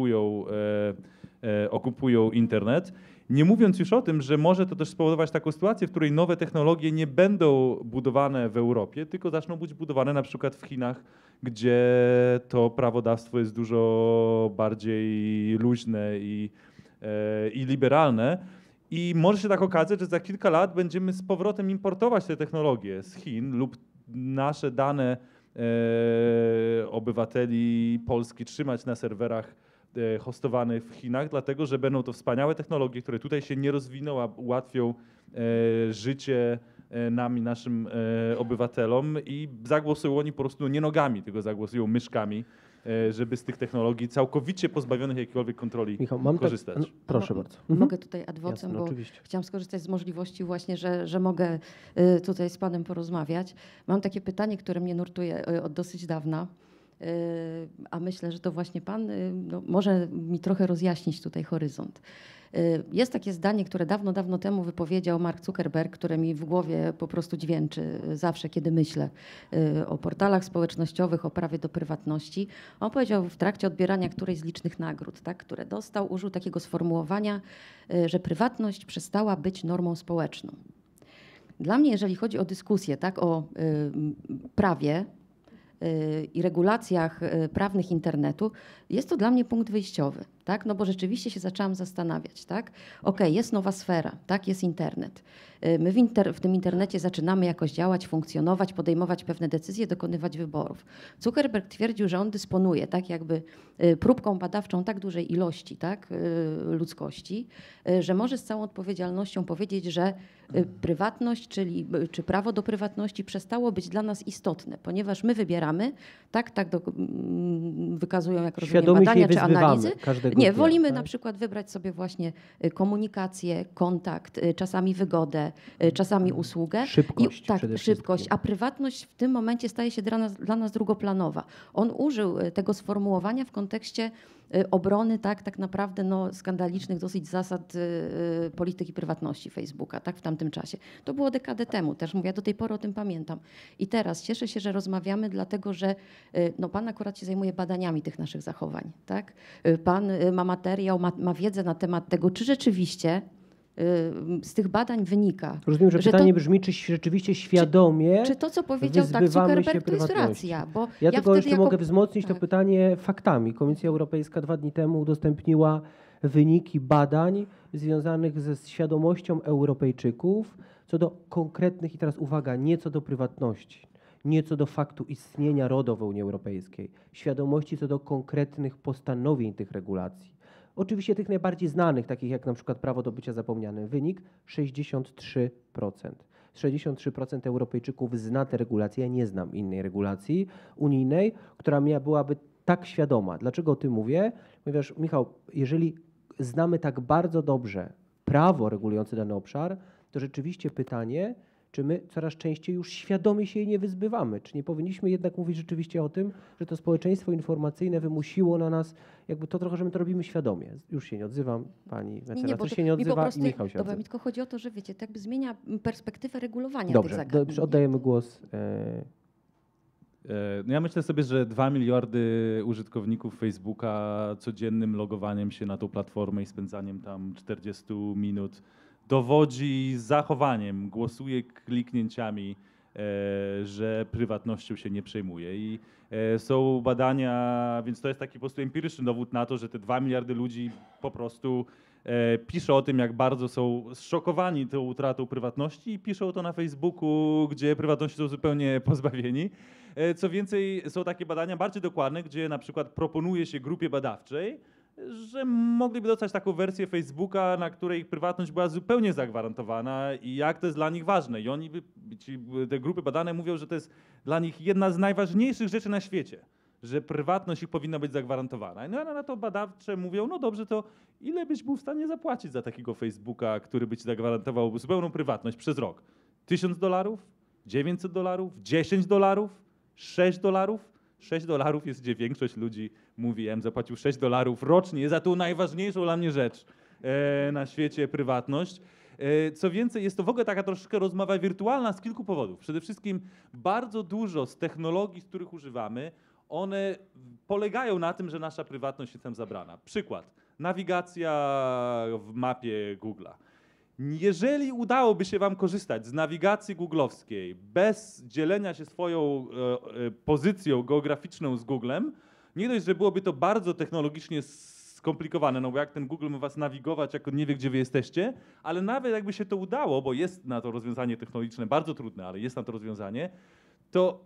Speaker 4: okupują internet. Nie mówiąc już o tym, że może to też spowodować taką sytuację, w której nowe technologie nie będą budowane w Europie, tylko zaczną być budowane na przykład w Chinach, gdzie to prawodawstwo jest dużo bardziej luźne i liberalne. I może się tak okazać, że za kilka lat będziemy z powrotem importować te technologie z Chin lub nasze dane obywateli Polski trzymać na serwerach hostowanych w Chinach, dlatego że będą to wspaniałe technologie, które tutaj się nie rozwiną, a ułatwią życie nam i naszym obywatelom i zagłosują oni po prostu nie nogami, tylko zagłosują myszkami, żeby z tych technologii całkowicie pozbawionych jakiejkolwiek kontroli
Speaker 1: Michał, mam
Speaker 4: korzystać.
Speaker 1: Proszę bardzo.
Speaker 9: Mogę tutaj ad vocem,
Speaker 1: Jasne,
Speaker 9: bo
Speaker 1: oczywiście.
Speaker 9: chciałam skorzystać z możliwości właśnie, że mogę tutaj z panem porozmawiać. Mam takie pytanie, które mnie nurtuje od dosyć dawna, a myślę, że to właśnie pan może mi trochę rozjaśnić tutaj horyzont. Jest takie zdanie, które dawno temu wypowiedział Mark Zuckerberg, które mi w głowie po prostu dźwięczy zawsze, kiedy myślę o portalach społecznościowych, o prawie do prywatności. On powiedział w trakcie odbierania którejś z licznych nagród, tak, które dostał, użył takiego sformułowania, że prywatność przestała być normą społeczną. Dla mnie, jeżeli chodzi o dyskusję, tak, o prawie i regulacjach prawnych internetu, jest to dla mnie punkt wyjściowy, tak? No bo rzeczywiście się zaczęłam zastanawiać, tak? Okej, jest nowa sfera, tak? Jest internet. My w tym internecie zaczynamy jakoś działać, funkcjonować, podejmować pewne decyzje, dokonywać wyborów. Zuckerberg twierdził, że on dysponuje tak jakby próbką badawczą tak dużej ilości, tak, ludzkości, że może z całą odpowiedzialnością powiedzieć, że prywatność, czy prawo do prywatności przestało być dla nas istotne, ponieważ my wybieramy, tak wykazują, jak rozumiem, badania czy analizy. Nie, wolimy na przykład wybrać sobie właśnie komunikację, kontakt, czasami wygodę, czasami usługę.
Speaker 1: Szybkość
Speaker 9: Szybkość, a prywatność w tym momencie staje się dla nas drugoplanowa. On użył tego sformułowania w kontekście obrony tak naprawdę skandalicznych dosyć zasad polityki prywatności Facebooka w tamtym czasie. To było dekadę temu też, mówię, ja do tej pory o tym pamiętam. I teraz cieszę się, że rozmawiamy, dlatego że pan akurat się zajmuje badaniami tych naszych zachowań. Tak? Pan ma materiał, ma wiedzę na temat tego, czy rzeczywiście z tych badań wynika.
Speaker 1: Rozumiem, że pytanie brzmi, czy rzeczywiście świadomie
Speaker 9: czy to, co powiedział Zuckerberg, to jest racja. Bo
Speaker 1: ja tylko jeszcze mogę wzmocnić to pytanie faktami. Komisja Europejska 2 dni temu udostępniła wyniki badań związanych ze świadomością Europejczyków co do konkretnych, i teraz uwaga, nie co do prywatności, nie co do faktu istnienia RODO w Unii Europejskiej, świadomości co do konkretnych postanowień tych regulacji. Oczywiście tych najbardziej znanych, takich jak na przykład prawo do bycia zapomnianym. Wynik 63%. 63% Europejczyków zna te regulacje. Ja nie znam innej regulacji unijnej, która byłaby tak świadoma. Dlaczego o tym mówię? Ponieważ, Michał, jeżeli znamy tak bardzo dobrze prawo regulujące dany obszar, to rzeczywiście pytanie, czy my coraz częściej już świadomie się jej nie wyzbywamy? Czy nie powinniśmy jednak mówić rzeczywiście o tym, że to społeczeństwo informacyjne wymusiło na nas jakby to trochę, że my to robimy świadomie? Już się nie odzywam, pani mecenas się nie odzywa i Michał się odzywa.
Speaker 9: Mi tylko chodzi o to, że wiecie, to jakby zmienia perspektywę regulowania tych zagadnień.
Speaker 1: Dobrze, oddajemy głos.
Speaker 4: No ja myślę sobie, że 2 miliardy użytkowników Facebooka codziennym logowaniem się na tą platformę i spędzaniem tam 40 minut dowodzi zachowaniem, głosuje kliknięciami, że prywatnością się nie przejmuje. I są badania, więc to jest taki po prostu empiryczny dowód na to, że te 2 miliardy ludzi po prostu piszą o tym, jak bardzo są zszokowani tą utratą prywatności i piszą to na Facebooku, gdzie prywatności są zupełnie pozbawieni. Co więcej, są takie badania bardziej dokładne, gdzie na przykład proponuje się grupie badawczej, że mogliby dostać taką wersję Facebooka, na której ich prywatność była zupełnie zagwarantowana i jak to jest dla nich ważne. I oni, te grupy badane mówią, że to jest dla nich jedna z najważniejszych rzeczy na świecie, że prywatność ich powinna być zagwarantowana. No a na to badawcze mówią, no dobrze, to ile byś był w stanie zapłacić za takiego Facebooka, który by ci zagwarantował zupełną prywatność przez rok? $1000? $900? $10? $6? $6 jest, gdzie większość ludzi mówi, ja bym zapłacił $6 rocznie za tą najważniejszą dla mnie rzecz na świecie, prywatność. Co więcej, jest to w ogóle taka troszkę rozmowa wirtualna z kilku powodów. Przede wszystkim bardzo dużo z technologii, z których używamy, one polegają na tym, że nasza prywatność jest tam zabrana. Przykład, nawigacja w mapie Google'a. Jeżeli udałoby się wam korzystać z nawigacji googlowskiej bez dzielenia się swoją pozycją geograficzną z Googlem, nie dość, że byłoby to bardzo technologicznie skomplikowane, no bo jak ten Google ma was nawigować, jak on nie wie, gdzie wy jesteście, ale nawet jakby się to udało, bo jest na to rozwiązanie technologiczne, bardzo trudne, ale jest na to rozwiązanie, to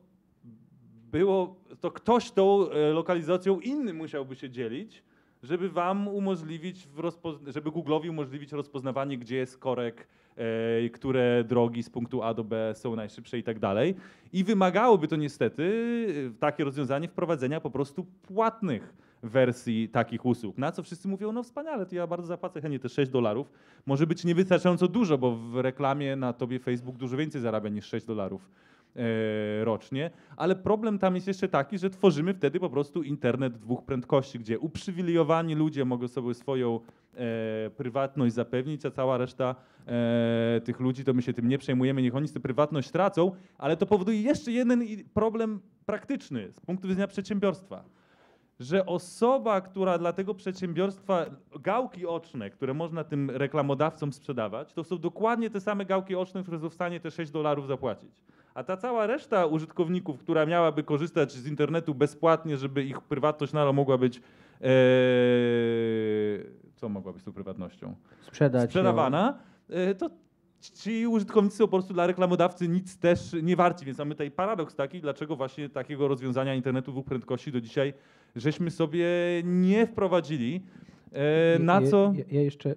Speaker 4: ktoś tą lokalizacją innym musiałby się dzielić, żeby wam umożliwić, żeby Google'owi umożliwić rozpoznawanie, gdzie jest korek, które drogi z punktu A do B są najszybsze i tak dalej. I wymagałoby to niestety takie rozwiązanie wprowadzenia po prostu płatnych wersji takich usług. Na co wszyscy mówią, no wspaniale, to ja bardzo zapłacę chętnie te $6. Może być niewystarczająco dużo, bo w reklamie na tobie Facebook dużo więcej zarabia niż $6 rocznie, ale problem tam jest jeszcze taki, że tworzymy wtedy po prostu internet dwóch prędkości, gdzie uprzywilejowani ludzie mogą sobie swoją prywatność zapewnić, a cała reszta tych ludzi, to my się tym nie przejmujemy, niech oni tę prywatność tracą, ale to powoduje jeszcze jeden problem praktyczny z punktu widzenia przedsiębiorstwa, że osoba, która dla tego przedsiębiorstwa gałki oczne, które można tym reklamodawcom sprzedawać, to są dokładnie te same gałki oczne, które są w stanie te $6 zapłacić. A ta cała reszta użytkowników, która miałaby korzystać z internetu bezpłatnie, żeby ich prywatność nadal mogła być, co mogła być z tą prywatnością? Sprzedawana, to ci użytkownicy są po prostu dla reklamodawcy nic też nie warci, więc mamy tutaj paradoks taki, dlaczego właśnie takiego rozwiązania internetu dwóch prędkości do dzisiaj żeśmy sobie nie wprowadzili, na co...
Speaker 1: Ja jeszcze...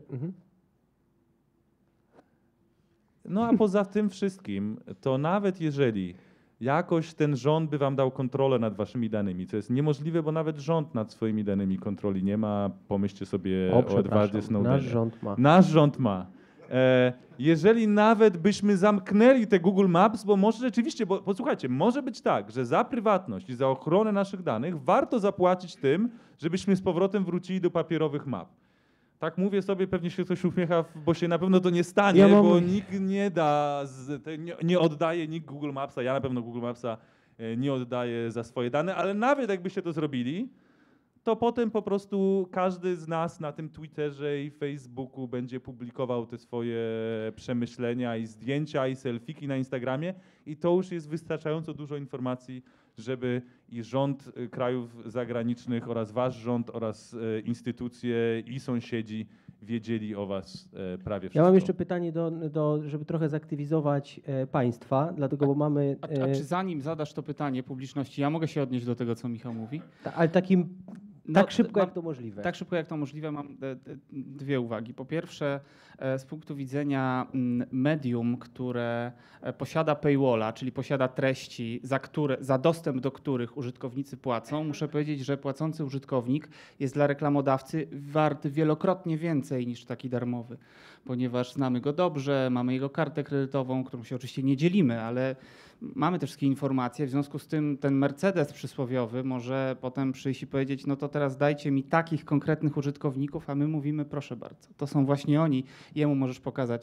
Speaker 4: No a poza tym wszystkim, to nawet jeżeli jakoś ten rząd by wam dał kontrolę nad waszymi danymi, co jest niemożliwe, bo nawet rząd nad swoimi danymi kontroli nie ma, pomyślcie sobie o Edwardzie Snowdenie.
Speaker 1: Nasz rząd ma.
Speaker 4: Nasz rząd ma. Jeżeli nawet byśmy zamknęli te Google Maps, bo może rzeczywiście, bo posłuchajcie, może być tak, że za prywatność i za ochronę naszych danych warto zapłacić tym, żebyśmy z powrotem wrócili do papierowych map. Tak mówię sobie, pewnie się ktoś uśmiecha, bo się na pewno to nie stanie, bo nikt nie da, nie oddaje nikt Google Mapsa, ja na pewno Google Mapsa nie oddaję za swoje dane, ale nawet jakbyście to zrobili, to potem po prostu każdy z nas na tym Twitterze i Facebooku będzie publikował te swoje przemyślenia i zdjęcia i selfiki na Instagramie i to już jest wystarczająco dużo informacji, żeby i rząd krajów zagranicznych oraz wasz rząd oraz instytucje i sąsiedzi wiedzieli o was prawie wszystko.
Speaker 1: Ja mam jeszcze pytanie, żeby trochę zaktywizować państwa, dlatego, bo mamy...
Speaker 8: A czy zanim zadasz to pytanie publiczności, ja mogę się odnieść do tego, co Michał mówi?
Speaker 1: Ale takim... Tak szybko, jak to możliwe.
Speaker 8: Tak szybko, jak to możliwe, mam dwie uwagi. Po pierwsze, z punktu widzenia medium, które posiada paywalla, czyli posiada treści, za dostęp do których użytkownicy płacą, muszę powiedzieć, że płacący użytkownik jest dla reklamodawcy wart wielokrotnie więcej niż taki darmowy, ponieważ znamy go dobrze, mamy jego kartę kredytową, którą się oczywiście nie dzielimy, ale mamy te wszystkie informacje, w związku z tym ten Mercedes przysłowiowy może potem przyjść i powiedzieć, no to teraz dajcie mi takich konkretnych użytkowników, a my mówimy, proszę bardzo, to są właśnie oni, jemu możesz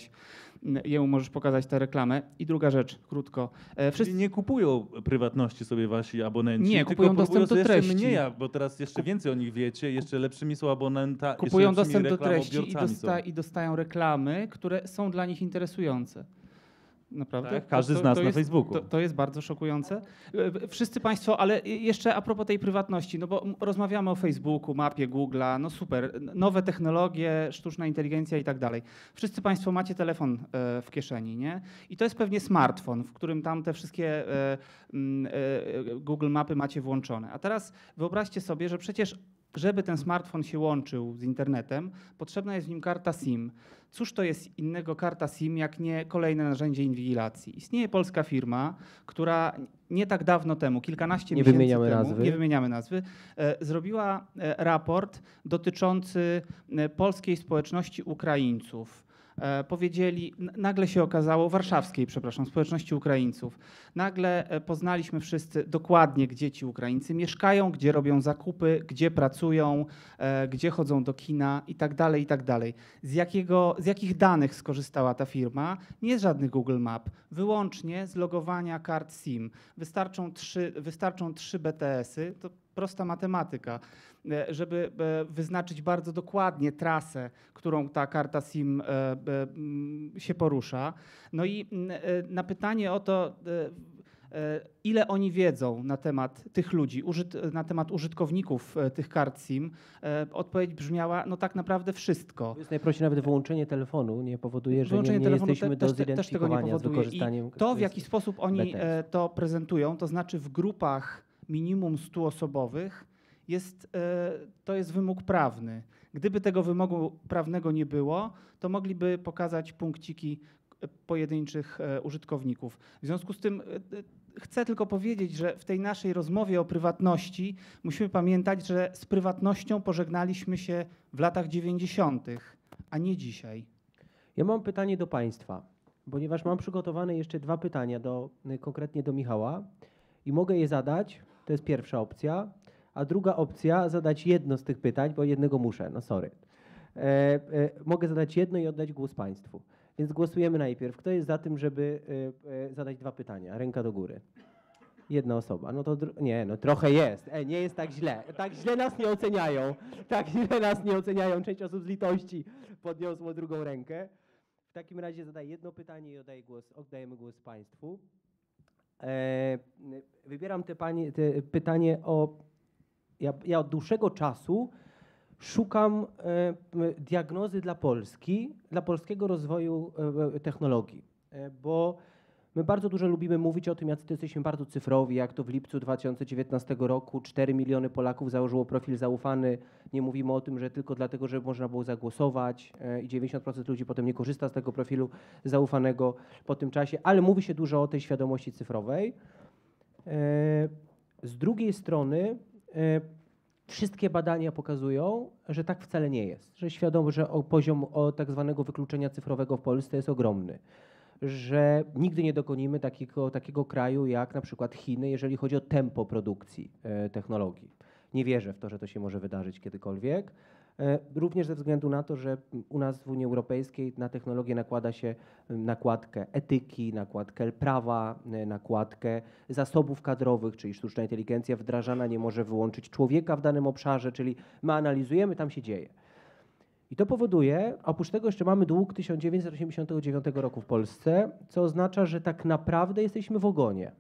Speaker 8: pokazać tę reklamę. I druga rzecz, krótko.
Speaker 4: Wszyscy nie kupują prywatności sobie wasi abonenci,
Speaker 8: nie, kupują dostęp do treści.
Speaker 4: Mniej, bo teraz jeszcze więcej o nich wiecie, jeszcze lepszymi są abonenta.
Speaker 8: Kupują dostęp do treści i dostają reklamy, które są dla nich interesujące. Naprawdę?
Speaker 4: Tak, każdy z nas na Facebooku.
Speaker 8: To jest bardzo szokujące. Wszyscy Państwo, ale jeszcze a propos tej prywatności, no bo rozmawiamy o Facebooku, mapie, Google'a, no super, nowe technologie, sztuczna inteligencja i tak dalej. Wszyscy Państwo macie telefon w kieszeni, nie? I to jest pewnie smartfon, w którym tam te wszystkie Google Mapy macie włączone. A teraz wyobraźcie sobie, że przecież żeby ten smartfon się łączył z internetem, potrzebna jest w nim karta SIM. Cóż to jest innego karta SIM, jak nie kolejne narzędzie inwigilacji? Istnieje polska firma, która nie tak dawno temu, kilkanaście miesięcy temu, nie wymieniamy nazwy, zrobiła raport dotyczący polskiej społeczności Ukraińców. Powiedzieli, nagle się okazało, warszawskiej, przepraszam, społeczności Ukraińców. Nagle poznaliśmy wszyscy dokładnie, gdzie ci Ukraińcy mieszkają, gdzie robią zakupy, gdzie pracują, gdzie chodzą do kina i tak dalej, i tak dalej. Z jakich danych skorzystała ta firma? Nie z żadnych Google Map, wyłącznie z logowania kart SIM. Wystarczą 3 BTS-y, to prosta matematyka, żeby wyznaczyć bardzo dokładnie trasę, którą ta karta SIM się porusza. No i na pytanie o to, ile oni wiedzą na temat tych ludzi, na temat użytkowników tych kart SIM, odpowiedź brzmiała, no tak naprawdę wszystko.
Speaker 1: To jest najprościej, nawet wyłączenie telefonu nie powoduje, że nie jesteśmy do zidentyfikowania z wykorzystaniem.
Speaker 8: I to, w jaki sposób oni to prezentują, to znaczy w grupach minimum 100-osobowych, to jest wymóg prawny. Gdyby tego wymogu prawnego nie było, to mogliby pokazać punkciki pojedynczych użytkowników. W związku z tym chcę tylko powiedzieć, że w tej naszej rozmowie o prywatności musimy pamiętać, że z prywatnością pożegnaliśmy się w latach 90., a nie dzisiaj.
Speaker 1: Ja mam pytanie do Państwa, ponieważ mam przygotowane jeszcze 2 pytania konkretnie do Michała i mogę je zadać, to jest pierwsza opcja, a druga opcja zadać jedno z tych pytań, bo jednego muszę, no sorry. Mogę zadać jedno i oddać głos Państwu. Więc głosujemy najpierw. Kto jest za tym, żeby zadać 2 pytania? Ręka do góry. Jedna osoba. No to nie, no trochę jest. Nie jest tak źle. Tak źle nas nie oceniają. Tak źle nas nie oceniają. Część osób z litości podniosło drugą rękę. W takim razie zadaję jedno pytanie i oddajemy głos Państwu. Wybieram te pytanie o... Ja od dłuższego czasu szukam diagnozy dla Polski, dla polskiego rozwoju technologii, bo my bardzo dużo lubimy mówić o tym, jak jesteśmy bardzo cyfrowi, jak to w lipcu 2019 roku 4 miliony Polaków założyło profil zaufany. Nie mówimy o tym, że tylko dlatego, że można było zagłosować i 90% ludzi potem nie korzysta z tego profilu zaufanego po tym czasie, ale mówi się dużo o tej świadomości cyfrowej. Z drugiej strony wszystkie badania pokazują, że tak wcale nie jest. Że że poziom tak zwanego wykluczenia cyfrowego w Polsce jest ogromny. Że nigdy nie dogonimy takiego kraju jak na przykład Chiny, jeżeli chodzi o tempo produkcji technologii. Nie wierzę w to, że to się może wydarzyć kiedykolwiek. Również ze względu na to, że u nas w Unii Europejskiej na technologię nakłada się nakładkę etyki, nakładkę prawa, nakładkę zasobów kadrowych, czyli sztuczna inteligencja wdrażana nie może wyłączyć człowieka w danym obszarze, czyli my analizujemy, tam się dzieje. I to powoduje, oprócz tego jeszcze mamy dług 1989 roku w Polsce, co oznacza, że tak naprawdę jesteśmy w ogonie.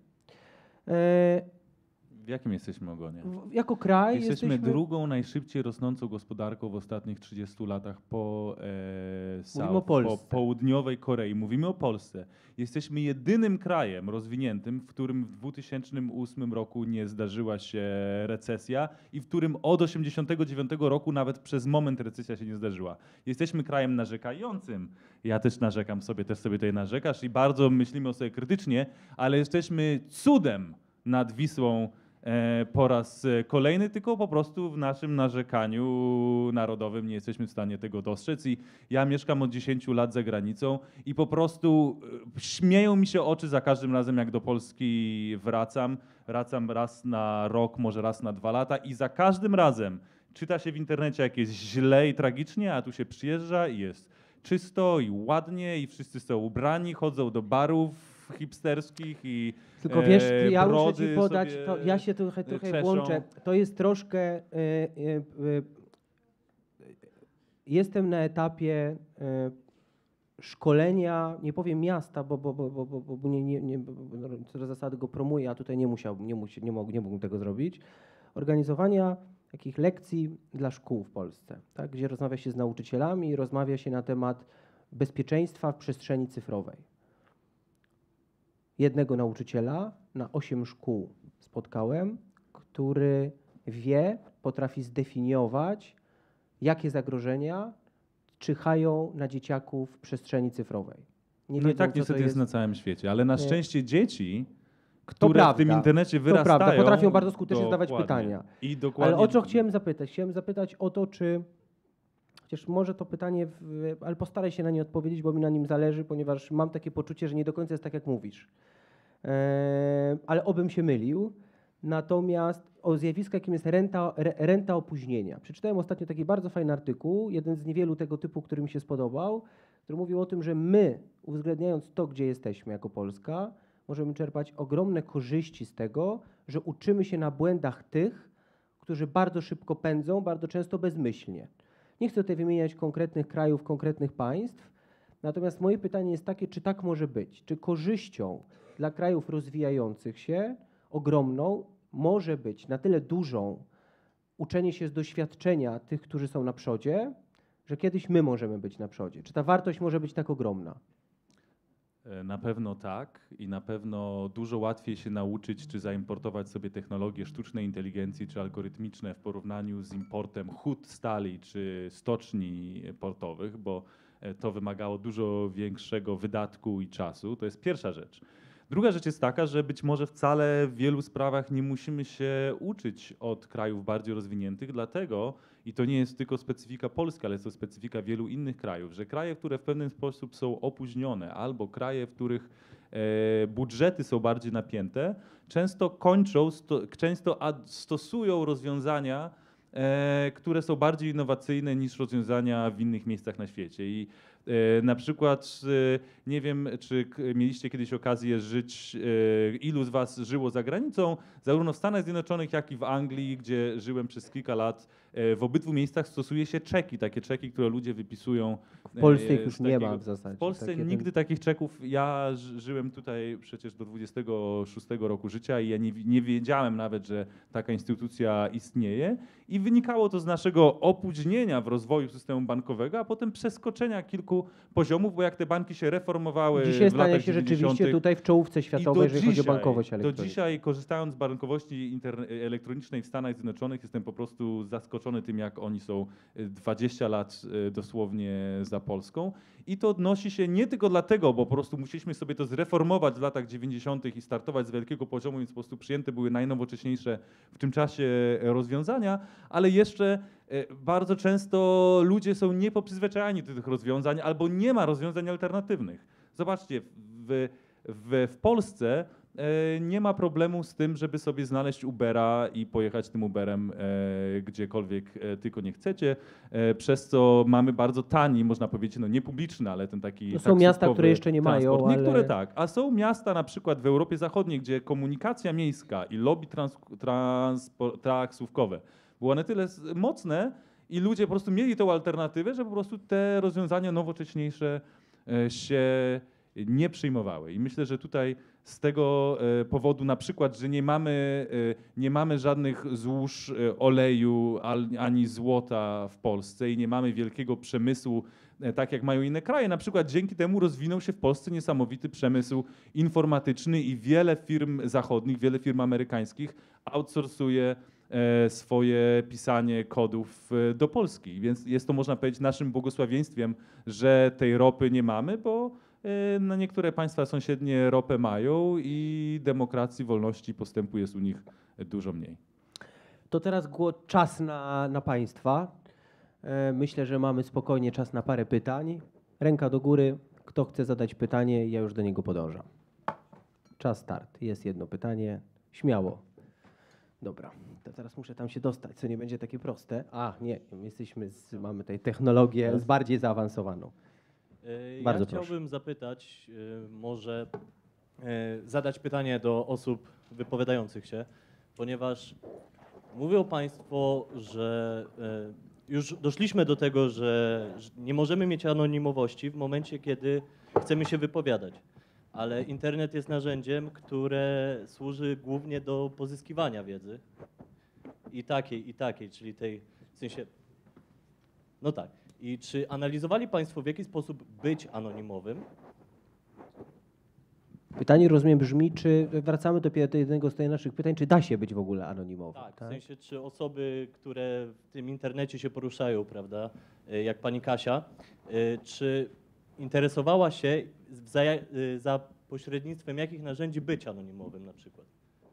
Speaker 4: W jakim jesteśmy ogonie?
Speaker 1: Jako kraj
Speaker 4: jesteśmy drugą najszybciej rosnącą gospodarką w ostatnich 30 latach po południowej Korei. Mówimy o Polsce. Jesteśmy jedynym krajem rozwiniętym, w którym w 2008 roku nie zdarzyła się recesja i w którym od 1989 roku nawet przez moment recesja się nie zdarzyła. Jesteśmy krajem narzekającym. Ja też narzekam sobie, też sobie tutaj narzekasz i bardzo myślimy o sobie krytycznie, ale jesteśmy cudem nad Wisłą po raz kolejny, tylko po prostu w naszym narzekaniu narodowym nie jesteśmy w stanie tego dostrzec. I ja mieszkam od 10 lat za granicą i po prostu śmieją mi się oczy za każdym razem, jak do Polski wracam. Wracam raz na rok, może raz na 2 lata i za każdym razem czyta się w internecie, jak jest źle i tragicznie, a tu się przyjeżdża i jest czysto i ładnie i wszyscy są ubrani, chodzą do barów hipsterskich i
Speaker 1: tylko wiesz, ja muszę ci podać, to ja się trochę włączę. To jest troszkę... jestem na etapie szkolenia, nie powiem miasta, bo co do zasady go promuję, a tutaj nie mógłbym tego zrobić. Organizowania takich lekcji dla szkół w Polsce, tak, gdzie rozmawia się z nauczycielami i rozmawia się na temat bezpieczeństwa w przestrzeni cyfrowej. Jednego nauczyciela na 8 szkół spotkałem, który potrafi zdefiniować, jakie zagrożenia czyhają na dzieciaków w przestrzeni cyfrowej. Nie
Speaker 4: i tak niestety jest na całym świecie, ale na szczęście dzieci, które w tym internecie wyrastają,
Speaker 1: to prawda, potrafią bardzo skutecznie zadawać pytania. Ale o co chciałem zapytać? Chciałem zapytać o to, czy... Chociaż może to pytanie, ale postaraj się na nie odpowiedzieć, bo mi na nim zależy, ponieważ mam takie poczucie, że nie do końca jest tak, jak mówisz. Ale obym się mylił. Natomiast o zjawisku, jakim jest renta opóźnienia. Przeczytałem ostatnio taki bardzo fajny artykuł, jeden z niewielu tego typu, który mi się spodobał, który mówił o tym, że my, uwzględniając to, gdzie jesteśmy jako Polska, możemy czerpać ogromne korzyści z tego, że uczymy się na błędach tych, którzy bardzo szybko pędzą, bardzo często bezmyślnie. Nie chcę tutaj wymieniać konkretnych krajów, konkretnych państw, natomiast moje pytanie jest takie, czy tak może być? Czy korzyścią dla krajów rozwijających się, ogromną, może być na tyle dużą uczenie się z doświadczenia tych, którzy są na przodzie, że kiedyś my możemy być na przodzie? Czy ta wartość może być tak ogromna?
Speaker 4: Na pewno tak i na pewno dużo łatwiej się nauczyć, czy zaimportować sobie technologie sztucznej inteligencji, czy algorytmiczne w porównaniu z importem hut stali, czy stoczni portowych, bo to wymagało dużo większego wydatku i czasu. To jest pierwsza rzecz. Druga rzecz jest taka, że być może wcale w wielu sprawach nie musimy się uczyć od krajów bardziej rozwiniętych, dlatego, i to nie jest tylko specyfika Polski, ale jest to specyfika wielu innych krajów, że kraje, które w pewien sposób są opóźnione, albo kraje, w których budżety są bardziej napięte, często stosują rozwiązania, które są bardziej innowacyjne niż rozwiązania w innych miejscach na świecie. I na przykład, nie wiem, czy mieliście kiedyś okazję żyć, ilu z was żyło za granicą, zarówno w Stanach Zjednoczonych, jak i w Anglii, gdzie żyłem przez kilka lat. W obydwu miejscach stosuje się czeki, takie czeki, które ludzie wypisują.
Speaker 1: W Polsce ich już nie ma w zasadzie.
Speaker 4: W Polsce nigdy takich czeków, ja żyłem tutaj przecież do 26 roku życia i ja nie wiedziałem nawet, że taka instytucja istnieje i wynikało to z naszego opóźnienia w rozwoju systemu bankowego, a potem przeskoczenia kilku poziomów, bo jak te banki się reformowały
Speaker 1: dzisiaj
Speaker 4: w latach 90.
Speaker 1: Dzisiaj stanie się rzeczywiście tutaj w czołówce światowej, jeżeli chodzi o bankowość elektroniczną.
Speaker 4: Do dzisiaj, korzystając z bankowości elektronicznej w Stanach Zjednoczonych, jestem po prostu zaskoczony zaskoczony tym, jak oni są 20 lat dosłownie za Polską. I to odnosi się nie tylko dlatego, bo po prostu musieliśmy sobie to zreformować w latach 90. i startować z wielkiego poziomu, więc po prostu przyjęte były najnowocześniejsze w tym czasie rozwiązania, ale jeszcze bardzo często ludzie są niepoprzyzwyczajani do tych rozwiązań albo nie ma rozwiązań alternatywnych. Zobaczcie, w Polsce nie ma problemu z tym, żeby sobie znaleźć Ubera i pojechać tym Uberem gdziekolwiek tylko nie chcecie, przez co mamy bardzo tani, można powiedzieć, no nie publiczny, ale ten taki
Speaker 1: są miasta, które jeszcze nie
Speaker 4: transport.
Speaker 1: mają,
Speaker 4: Niektóre
Speaker 1: ale...
Speaker 4: tak, a są miasta na przykład w Europie Zachodniej, gdzie komunikacja miejska i lobby taksówkowe było na tyle mocne i ludzie po prostu mieli tą alternatywę, że po prostu te rozwiązania nowocześniejsze się nie przyjmowały. I myślę, że tutaj z tego powodu na przykład, że nie mamy żadnych złóż oleju ani złota w Polsce i nie mamy wielkiego przemysłu, tak jak mają inne kraje. Na przykład dzięki temu rozwinął się w Polsce niesamowity przemysł informatyczny i wiele firm zachodnich, wiele firm amerykańskich outsourcuje swoje pisanie kodów do Polski. Więc jest to, można powiedzieć, naszym błogosławieństwem, że tej ropy nie mamy, bo no niektóre państwa sąsiednie ropę mają i demokracji, wolności postępu jest u nich dużo mniej.
Speaker 1: To teraz czas na państwa. Myślę, że mamy spokojnie czas na parę pytań. Ręka do góry. Kto chce zadać pytanie, ja już do niego podążam. Czas start. Jest jedno pytanie. Śmiało. Dobra, to teraz muszę tam się dostać, co nie będzie takie proste. Nie, mamy tutaj technologię bardziej zaawansowaną. Bardzo proszę.
Speaker 10: Chciałbym zapytać, może zadać pytanie do osób wypowiadających się, ponieważ mówią Państwo, że już doszliśmy do tego, że nie możemy mieć anonimowości w momencie, kiedy chcemy się wypowiadać. Ale internet jest narzędziem, które służy głównie do pozyskiwania wiedzy. I takiej, czyli tej, w sensie, no tak. I czy analizowali Państwo, w jaki sposób być anonimowym?
Speaker 1: Pytanie, rozumiem, brzmi, czy wracamy do jednego z naszych pytań, czy da się być w ogóle anonimowym?
Speaker 10: Tak, w sensie, czy osoby, które w tym internecie się poruszają, prawda, jak pani Kasia, czy interesowała się za pośrednictwem jakich narzędzi być anonimowym na przykład?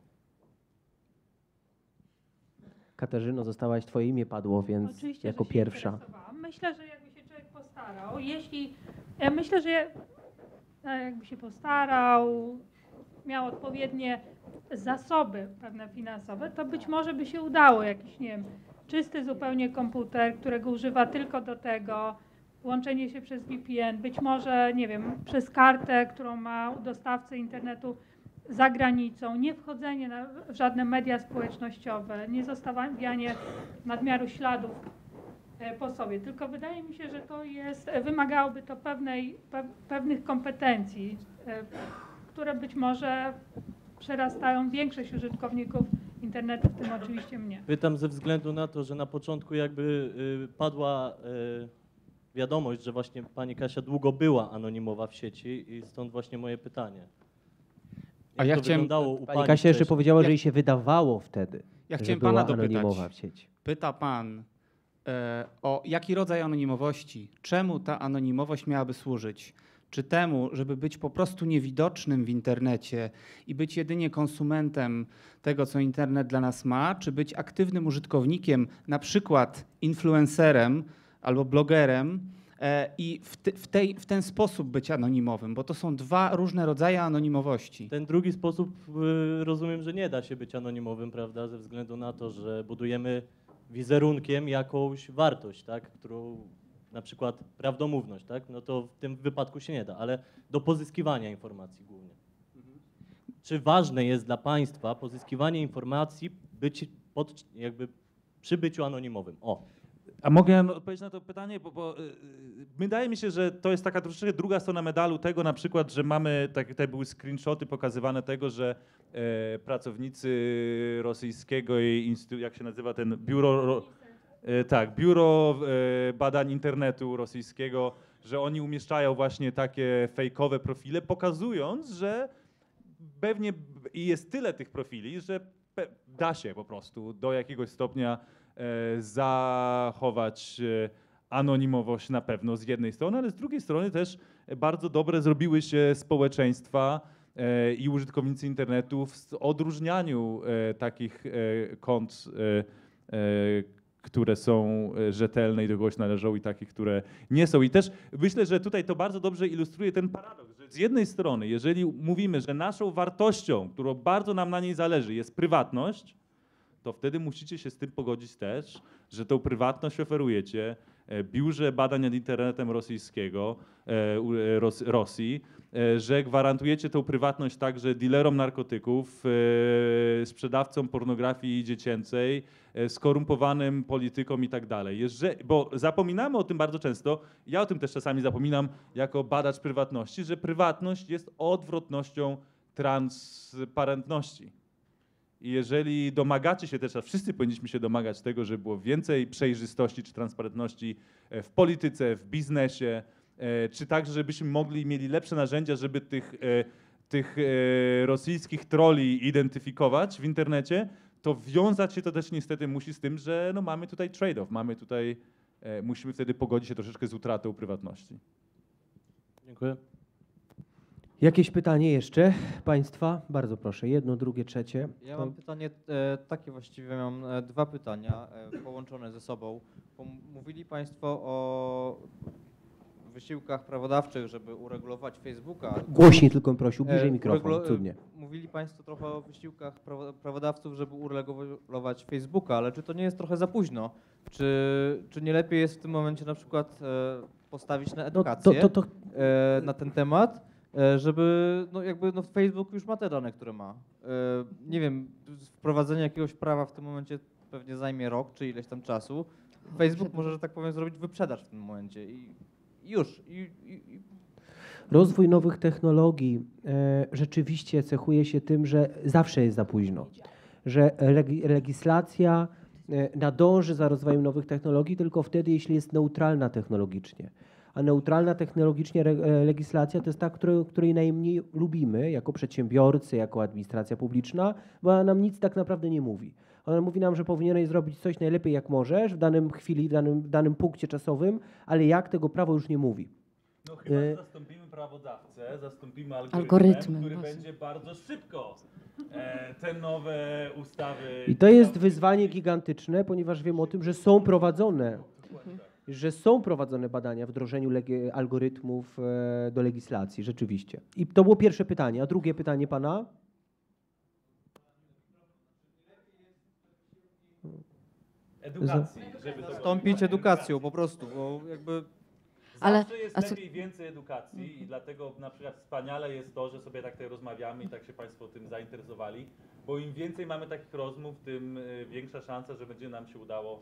Speaker 1: Katarzyno, zostałaś, twoje imię padło, więc
Speaker 5: oczywiście,
Speaker 1: jako pierwsza.
Speaker 5: Myślę, że jakby się człowiek postarał, myślę, że jakby się postarał, miał odpowiednie zasoby pewne finansowe, to być może by się udało jakiś, nie wiem, czysty zupełnie komputer, którego używa tylko do tego, łączenie się przez VPN, być może, nie wiem, przez kartę, którą ma u dostawcy internetu za granicą, nie wchodzenie w żadne media społecznościowe, nie zostawianie nadmiaru śladów po sobie. Tylko wydaje mi się, że to wymagałoby to pewnych kompetencji, które być może przerastają większość użytkowników internetu, w tym oczywiście mnie.
Speaker 10: Pytam ze względu na to, że na początku jakby padła wiadomość, że właśnie pani Kasia długo była anonimowa w sieci i stąd właśnie moje pytanie.
Speaker 8: A ja chciałem...
Speaker 1: Pani Kasia jeszcze powiedziała, że jej się wydawało wtedy,
Speaker 8: ja
Speaker 1: że
Speaker 8: chciałem
Speaker 1: była
Speaker 8: pana dopytać.
Speaker 1: anonimowa w sieci.
Speaker 8: Pyta pan o jaki rodzaj anonimowości, czemu ta anonimowość miałaby służyć? Czy temu, żeby być po prostu niewidocznym w internecie i być jedynie konsumentem tego, co internet dla nas ma, czy być aktywnym użytkownikiem, na przykład influencerem albo blogerem i w ten sposób być anonimowym, bo to są dwa różne rodzaje anonimowości.
Speaker 10: Ten drugi sposób rozumiem, że nie da się być anonimowym, prawda, ze względu na to, że budujemy wizerunkiem jakąś wartość, tak, którą na przykład prawdomówność, tak, no to w tym wypadku się nie da, ale do pozyskiwania informacji głównie. Czy ważne jest dla państwa pozyskiwanie informacji przy byciu anonimowym?
Speaker 4: A mogę odpowiedzieć na to pytanie, bo wydaje mi się, że to jest taka troszeczkę druga strona medalu tego na przykład, że mamy, tutaj były screenshoty pokazywane tego, że pracownicy rosyjskiego, jak się nazywa ten biuro badań internetu rosyjskiego, że oni umieszczają właśnie takie fejkowe profile, pokazując, że pewnie jest tyle tych profili, że da się po prostu do jakiegoś stopnia zachować anonimowość na pewno z jednej strony, ale z drugiej strony też bardzo dobre zrobiły się społeczeństwa i użytkownicy internetu w odróżnianiu takich kont, które są rzetelne i do kogoś należą i takich, które nie są. I też myślę, że tutaj to bardzo dobrze ilustruje ten paradoks, że z jednej strony, jeżeli mówimy, że naszą wartością, którą bardzo nam na niej zależy, jest prywatność, to wtedy musicie się z tym pogodzić też, że tą prywatność oferujecie Biurze Badań nad Internetem Rosyjskiego, Rosji, że gwarantujecie tą prywatność także dealerom narkotyków, sprzedawcom pornografii dziecięcej, skorumpowanym politykom i tak dalej. Bo zapominamy o tym bardzo często, ja o tym też czasami zapominam jako badacz prywatności, że prywatność jest odwrotnością transparentności. I jeżeli domagacie się też, a wszyscy powinniśmy się domagać tego, żeby było więcej przejrzystości czy transparentności w polityce, w biznesie, czy także żebyśmy mieli lepsze narzędzia, żeby tych rosyjskich trolli identyfikować w internecie, to wiązać się to też niestety musi z tym, że no mamy tutaj trade-off, musimy wtedy pogodzić się troszeczkę z utratą prywatności.
Speaker 10: Dziękuję.
Speaker 1: Jakieś pytanie jeszcze Państwa? Bardzo proszę, jedno, drugie, trzecie.
Speaker 11: Ja mam pytanie takie, właściwie mam dwa pytania połączone ze sobą. Mówili Państwo o wysiłkach prawodawczych, żeby uregulować Facebooka.
Speaker 1: Głośniej tylko prosił, bliżej mikrofon, cudnie.
Speaker 11: Mówili Państwo trochę o wysiłkach prawodawców, żeby uregulować Facebooka, ale czy to nie jest trochę za późno? Czy nie lepiej jest w tym momencie na przykład postawić na edukację na ten temat? Żeby, Facebook już ma te dane, które ma. Nie wiem, wprowadzenie jakiegoś prawa w tym momencie pewnie zajmie rok, czy ileś tam czasu. Facebook może, że tak powiem, zrobić wyprzedaż w tym momencie i już.
Speaker 1: Rozwój nowych technologii rzeczywiście cechuje się tym, że zawsze jest za późno. Że legislacja nadąży za rozwojem nowych technologii tylko wtedy, jeśli jest neutralna technologicznie. A neutralna technologicznie legislacja to jest ta, której najmniej lubimy jako przedsiębiorcy, jako administracja publiczna, bo ona nam nic tak naprawdę nie mówi. Ona mówi nam, że powinieneś zrobić coś najlepiej jak możesz w danym chwili, w danym punkcie czasowym, ale jak tego prawo już nie mówi.
Speaker 4: No chyba zastąpimy prawodawcę, zastąpimy algorytm, który będzie bardzo szybko te nowe ustawy...
Speaker 1: I to jest wyzwanie gigantyczne, ponieważ wiem o tym, że są prowadzone badania w wdrożeniu algorytmów do legislacji, rzeczywiście. I to było pierwsze pytanie. A drugie pytanie pana?
Speaker 4: Edukacji. Żeby
Speaker 11: zastąpić edukacją po prostu, bo jakby...
Speaker 4: Zawsze jest lepiej więcej edukacji i dlatego na przykład wspaniale jest to, że sobie tak tutaj rozmawiamy i tak się Państwo tym zainteresowali, bo im więcej mamy takich rozmów, tym większa szansa, że będzie nam się udało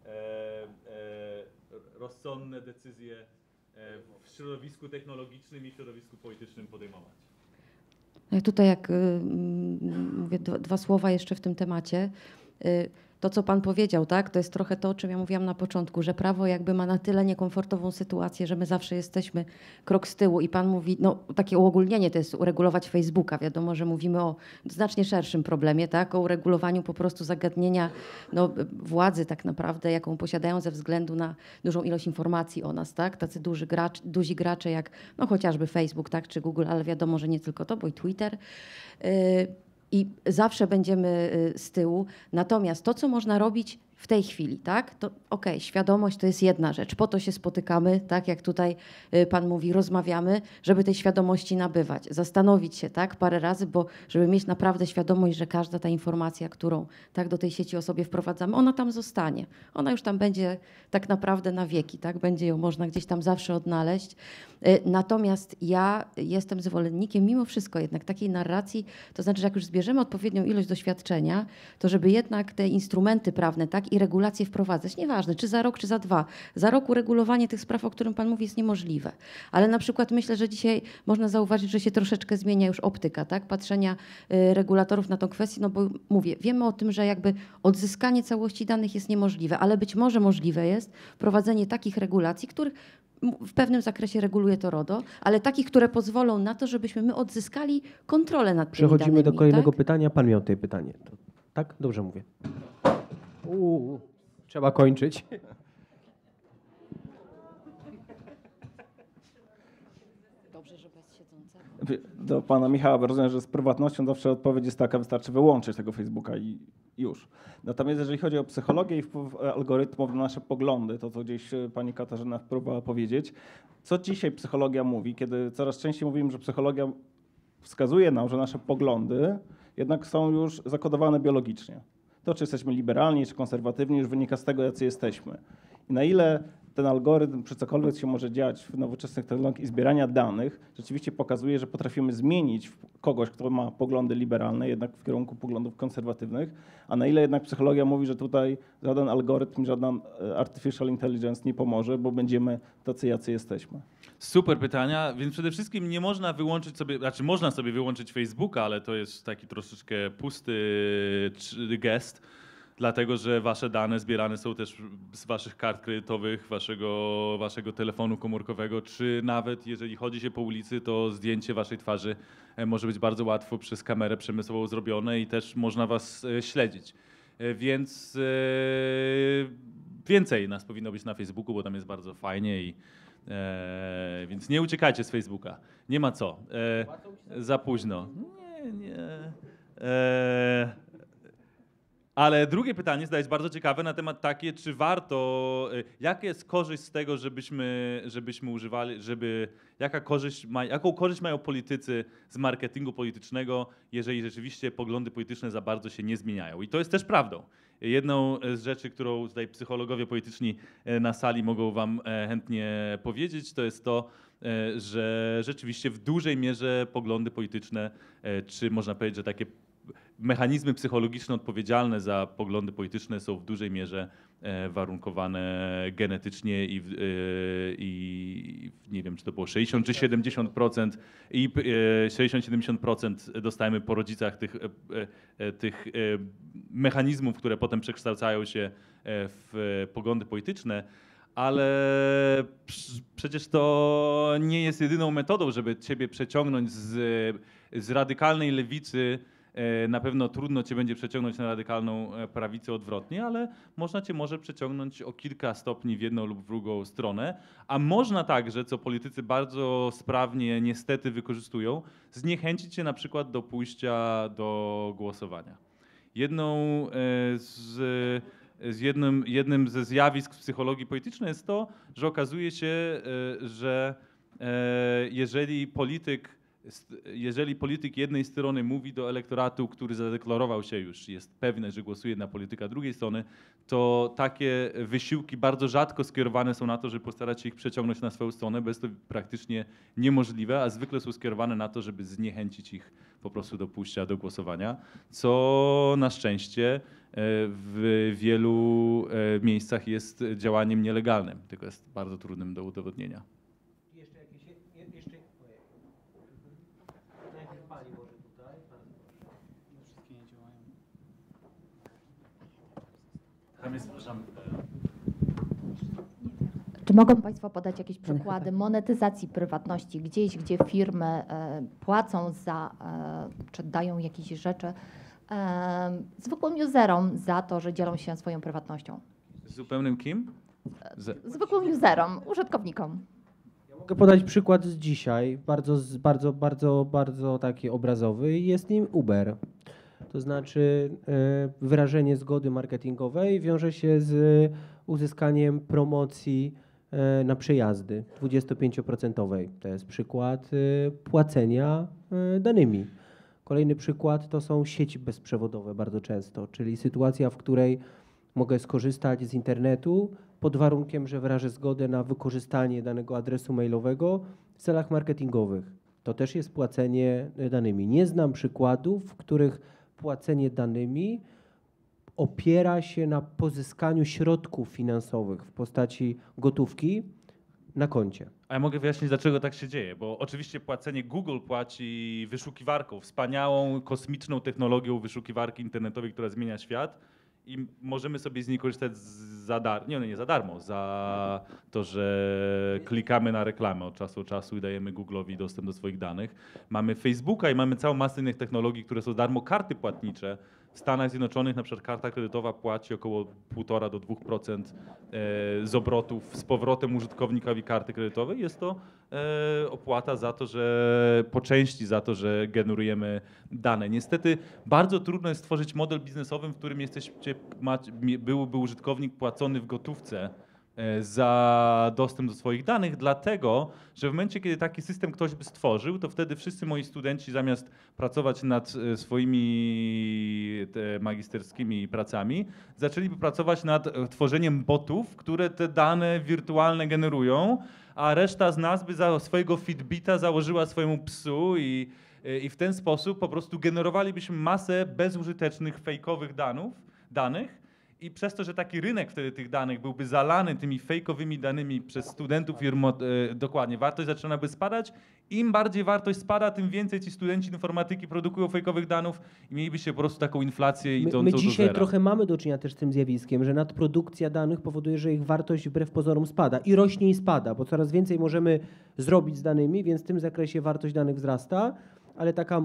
Speaker 4: rozsądne decyzje w środowisku technologicznym i środowisku politycznym podejmować.
Speaker 9: Ja tutaj jak mówię dwa słowa jeszcze w tym temacie. To, co pan powiedział, tak, to jest trochę to, o czym ja mówiłam na początku, że prawo jakby ma na tyle niekomfortową sytuację, że my zawsze jesteśmy krok z tyłu i pan mówi, no takie uogólnienie to jest uregulować Facebooka. Wiadomo, że mówimy o znacznie szerszym problemie, tak, o uregulowaniu po prostu zagadnienia władzy tak naprawdę, jaką posiadają ze względu na dużą ilość informacji o nas, tak, tacy duzi gracze jak chociażby Facebook, tak, czy Google, ale wiadomo, że nie tylko to, bo i Twitter. I zawsze będziemy z tyłu. Natomiast to, co można robić w tej chwili, tak, to okej, świadomość to jest jedna rzecz. Po to się spotykamy, tak jak tutaj pan mówi, rozmawiamy, żeby tej świadomości nabywać. Zastanowić się, tak, parę razy, bo żeby mieć naprawdę świadomość, że każda ta informacja, którą tak do tej sieci o sobie wprowadzamy, ona tam zostanie. Ona już tam będzie tak naprawdę na wieki, tak, będzie ją można gdzieś tam zawsze odnaleźć. Natomiast ja jestem zwolennikiem mimo wszystko jednak takiej narracji, to znaczy, że jak już zbierzemy odpowiednią ilość doświadczenia, to żeby jednak te instrumenty prawne, tak, i regulacje wprowadzać, nieważne, czy za rok, czy za 2. Za rok uregulowanie tych spraw, o którym pan mówi, jest niemożliwe. Ale na przykład myślę, że dzisiaj można zauważyć, że się troszeczkę zmienia już optyka, tak, patrzenia regulatorów na tą kwestię, no bo mówię, wiemy o tym, że jakby odzyskanie całości danych jest niemożliwe, ale być może możliwe jest wprowadzenie takich regulacji, których w pewnym zakresie reguluje to RODO, ale takich, które pozwolą na to, żebyśmy my odzyskali kontrolę nad tymi danymi.
Speaker 1: Przechodzimy do kolejnego
Speaker 9: tak?
Speaker 1: pytania. Pan miał tutaj pytanie. Tak? Dobrze mówię. Trzeba kończyć.
Speaker 9: Dobrze, że bez siedzącego.
Speaker 12: Do pana Michała, bo rozumiem, że z prywatnością zawsze odpowiedź jest taka, wystarczy wyłączyć tego Facebooka i już. Natomiast jeżeli chodzi o psychologię i wpływ algorytmów na nasze poglądy, to co gdzieś pani Katarzyna próbowała powiedzieć, co dzisiaj psychologia mówi, kiedy coraz częściej mówimy, że psychologia wskazuje nam, że nasze poglądy jednak są już zakodowane biologicznie. To, czy jesteśmy liberalni, czy konserwatywni, już wynika z tego, jacy jesteśmy. I na ile ten algorytm, czy cokolwiek się może dziać w nowoczesnych technologiach i zbierania danych, rzeczywiście pokazuje, że potrafimy zmienić kogoś, kto ma poglądy liberalne, jednak w kierunku poglądów konserwatywnych, a na ile jednak psychologia mówi, że tutaj żaden algorytm, żaden artificial intelligence nie pomoże, bo będziemy tacy, jacy jesteśmy.
Speaker 4: Super pytania, więc przede wszystkim nie można wyłączyć sobie, znaczy można sobie wyłączyć Facebooka, ale to jest taki troszeczkę pusty gest, dlatego że wasze dane zbierane są też z waszych kart kredytowych, waszego telefonu komórkowego, czy nawet jeżeli chodzi się po ulicy, to zdjęcie waszej twarzy może być bardzo łatwo przez kamerę przemysłową zrobione i też można was śledzić. Więc więcej nas powinno być na Facebooku, bo tam jest bardzo fajnie i więc nie uciekajcie z Facebooka. Nie ma co. Za późno. Nie. Ale drugie pytanie zdaje się bardzo ciekawe na temat takie, czy warto, jaka jest korzyść z tego, żebyśmy używali, jaką korzyść mają politycy z marketingu politycznego, jeżeli rzeczywiście poglądy polityczne za bardzo się nie zmieniają. I to jest też prawdą. Jedną z rzeczy, którą tutaj psychologowie polityczni na sali mogą wam chętnie powiedzieć, to jest to, że rzeczywiście w dużej mierze poglądy polityczne, czy można powiedzieć, że takie mechanizmy psychologiczne odpowiedzialne za poglądy polityczne są w dużej mierze warunkowane genetycznie i nie wiem, czy to było 60 czy 70% i 60-70% dostajemy po rodzicach tych mechanizmów, które potem przekształcają się w poglądy polityczne, ale przecież to nie jest jedyną metodą, żeby ciebie przeciągnąć z radykalnej lewicy. Na pewno trudno cię będzie przeciągnąć na radykalną prawicę odwrotnie, ale można cię może przeciągnąć o kilka stopni w jedną lub w drugą stronę, a można także, co politycy bardzo sprawnie niestety wykorzystują, zniechęcić cię na przykład do pójścia do głosowania. Jednym ze zjawisk w psychologii politycznej jest to, że okazuje się, że jeżeli polityk jednej strony mówi do elektoratu, który zadeklarował się już, jest pewny, że głosuje na polityka drugiej strony, to takie wysiłki bardzo rzadko skierowane są na to, żeby postarać się ich przeciągnąć na swoją stronę, bo jest to praktycznie niemożliwe, a zwykle są skierowane na to, żeby zniechęcić ich po prostu do pójścia do głosowania, co na szczęście w wielu miejscach jest działaniem nielegalnym, tylko jest bardzo trudnym do udowodnienia.
Speaker 13: Czy mogą Państwo podać jakieś przykłady monetyzacji prywatności gdzieś, gdzie firmy płacą za, czy dają jakieś rzeczy zwykłym userom za to, że dzielą się swoją prywatnością?
Speaker 4: Zupełnym kim?
Speaker 13: Zwykłym userom, użytkownikom.
Speaker 1: Mogę podać przykład z dzisiaj, bardzo taki obrazowy. Jest nim Uber. To znaczy wyrażenie zgody marketingowej wiąże się z uzyskaniem promocji na przejazdy 25%. To jest przykład płacenia danymi. Kolejny przykład to są sieci bezprzewodowe bardzo często, czyli sytuacja, w której mogę skorzystać z internetu pod warunkiem, że wyrażę zgodę na wykorzystanie danego adresu mailowego w celach marketingowych. To też jest płacenie danymi. Nie znam przykładów, w których płacenie danymi opiera się na pozyskaniu środków finansowych w postaci gotówki na koncie.
Speaker 4: A ja mogę wyjaśnić, dlaczego tak się dzieje, bo oczywiście Google płaci wyszukiwarką, wspaniałą, kosmiczną technologią wyszukiwarki internetowej, która zmienia świat i możemy sobie z niej korzystać za darmo, nie za darmo, za to, że klikamy na reklamę od czasu do czasu i dajemy Google'owi dostęp do swoich danych. Mamy Facebooka i mamy całą masę innych technologii, które są darmo, karty płatnicze. W Stanach Zjednoczonych na przykład karta kredytowa płaci około 1,5 do 2% z obrotów z powrotem użytkownikowi karty kredytowej. Jest to opłata za to, że po części za to, że generujemy dane. Niestety bardzo trudno jest stworzyć model biznesowy, w którym byłby użytkownik płacony w gotówce za dostęp do swoich danych, dlatego, że w momencie, kiedy taki system ktoś by stworzył, to wtedy wszyscy moi studenci zamiast pracować nad swoimi magisterskimi pracami, zaczęliby pracować nad tworzeniem botów, które te dane wirtualne generują, a reszta z nas by za swojego Fitbita założyła swojemu psu i w ten sposób po prostu generowalibyśmy masę bezużytecznych, fejkowych danych, i przez to, że taki rynek wtedy tych danych byłby zalany tymi fejkowymi danymi przez studentów, dokładnie, wartość zaczynałaby spadać. Im bardziej wartość spada, tym więcej ci studenci informatyki produkują fejkowych danych i mielibyście po prostu taką inflację idącą do zera.
Speaker 1: My dzisiaj trochę mamy do czynienia też z tym zjawiskiem, że nadprodukcja danych powoduje, że ich wartość wbrew pozorom spada i rośnie i spada, bo coraz więcej możemy zrobić z danymi, więc w tym zakresie wartość danych wzrasta, ale taka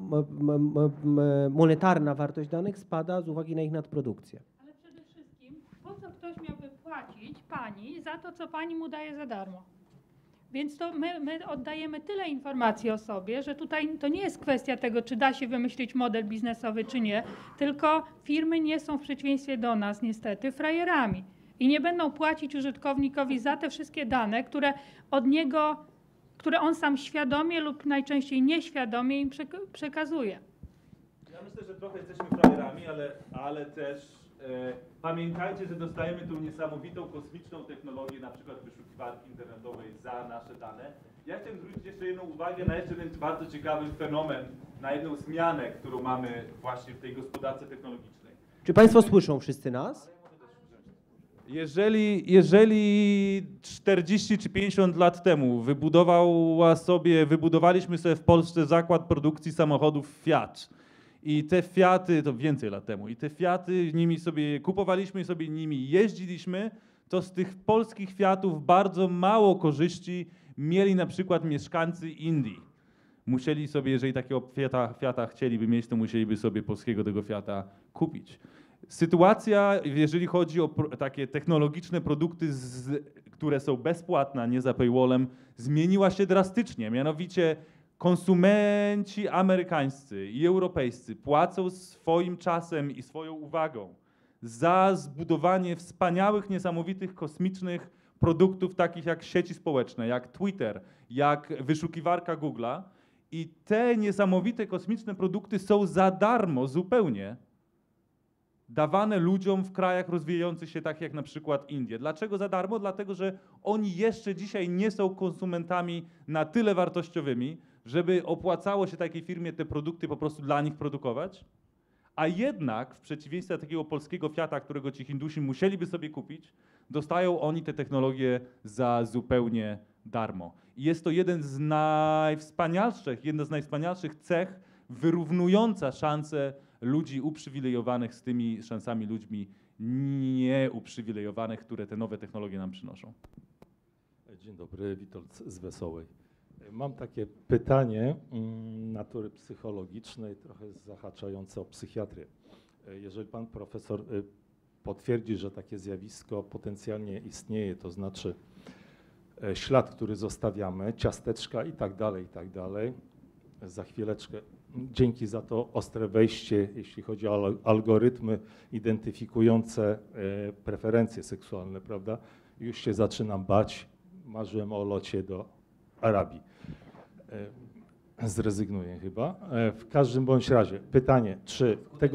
Speaker 1: monetarna wartość danych spada z uwagi na ich nadprodukcję.
Speaker 5: Po co ktoś miałby płacić pani za to, co pani mu daje za darmo? Więc to my oddajemy tyle informacji o sobie, że tutaj to nie jest kwestia tego, czy da się wymyślić model biznesowy, czy nie, tylko firmy nie są w przeciwieństwie do nas niestety frajerami i nie będą płacić użytkownikowi za te wszystkie dane, które od niego, które on sam świadomie lub najczęściej nieświadomie im przekazuje.
Speaker 4: Ja myślę, że trochę jesteśmy frajerami, ale też pamiętajcie, że dostajemy tą niesamowitą kosmiczną technologię, na przykład wyszukiwarki internetowej za nasze dane. Ja chciałem zwrócić jeszcze jedną uwagę na jeszcze jeden bardzo ciekawy fenomen, na jedną zmianę, którą mamy właśnie w tej gospodarce technologicznej.
Speaker 1: Czy Państwo słyszą wszyscy nas?
Speaker 4: Jeżeli 40 czy 50 lat temu wybudowaliśmy sobie w Polsce zakład produkcji samochodów Fiat, i te Fiaty, to więcej lat temu, i te Fiaty nimi sobie kupowaliśmy i sobie nimi jeździliśmy, to z tych polskich Fiatów bardzo mało korzyści mieli na przykład mieszkańcy Indii. Musieli sobie, jeżeli takiego Fiata chcieliby mieć, to musieliby sobie polskiego tego Fiata kupić. Sytuacja, jeżeli chodzi o takie technologiczne produkty, które są bezpłatne, nie za paywallem, zmieniła się drastycznie. Mianowicie konsumenci amerykańscy i europejscy płacą swoim czasem i swoją uwagą za zbudowanie wspaniałych, niesamowitych, kosmicznych produktów takich jak sieci społeczne, jak Twitter, jak wyszukiwarka Google'a. I te niesamowite, kosmiczne produkty są za darmo zupełnie dawane ludziom w krajach rozwijających się, takich jak na przykład Indie. Dlaczego za darmo? Dlatego, że oni jeszcze dzisiaj nie są konsumentami na tyle wartościowymi, żeby opłacało się takiej firmie te produkty po prostu dla nich produkować, a jednak w przeciwieństwie do takiego polskiego Fiata, którego ci Hindusi musieliby sobie kupić, dostają oni te technologie za zupełnie darmo. I jest to jedna z najwspanialszych cech wyrównująca szanse ludzi uprzywilejowanych z tymi szansami ludźmi nieuprzywilejowanych, które te nowe technologie nam przynoszą.
Speaker 14: Dzień dobry, Witold z Wesołej. Mam takie pytanie natury psychologicznej, trochę zahaczające o psychiatrię. Jeżeli pan profesor potwierdzi, że takie zjawisko potencjalnie istnieje, to znaczy ślad, który zostawiamy, ciasteczka i tak dalej, za chwileczkę. Dzięki za to ostre wejście, jeśli chodzi o algorytmy identyfikujące preferencje seksualne, prawda? Już się zaczynam bać, marzyłem o locie do Arabii. Zrezygnuję chyba. W każdym bądź razie pytanie, czy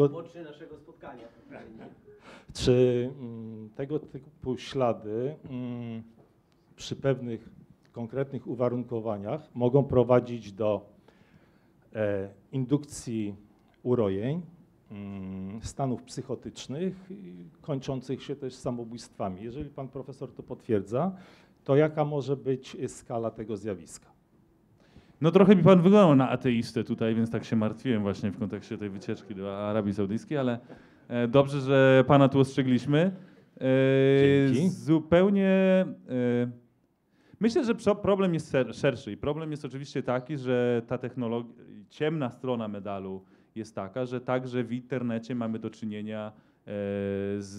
Speaker 14: tego typu ślady przy pewnych konkretnych uwarunkowaniach mogą prowadzić do indukcji urojeń, stanów psychotycznych, kończących się też samobójstwami. Jeżeli pan profesor to potwierdza, to jaka może być skala tego zjawiska?
Speaker 4: No trochę mi pan wyglądał na ateistę tutaj, więc tak się martwiłem właśnie w kontekście tej wycieczki do Arabii Saudyjskiej, ale Dobrze, że pana tu ostrzegliśmy.
Speaker 14: Dzięki.
Speaker 4: Zupełnie... Myślę, że problem jest szerszy i problem jest oczywiście taki, że ta technologia, ciemna strona medalu jest taka, że także w internecie mamy do czynienia z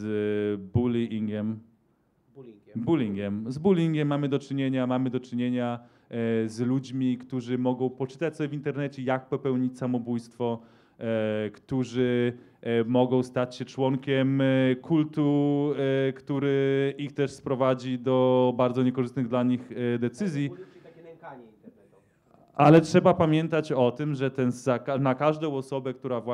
Speaker 4: bullyingiem mamy do czynienia z ludźmi, którzy mogą poczytać sobie w internecie, jak popełnić samobójstwo, którzy mogą stać się członkiem kultu, który ich też sprowadzi do bardzo niekorzystnych dla nich decyzji. Ale trzeba pamiętać o tym, że na każdą osobę,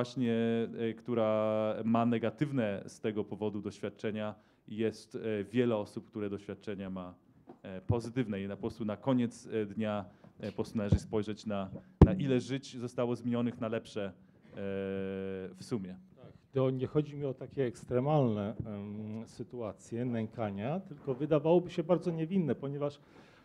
Speaker 4: która ma negatywne z tego powodu doświadczenia, jest wiele osób, które doświadczenia ma pozytywne i po prostu na koniec dnia po prostu należy spojrzeć na ile żyć zostało zmienionych na lepsze w sumie.
Speaker 14: To nie chodzi mi o takie ekstremalne sytuacje nękania, tylko wydawałoby się bardzo niewinne, ponieważ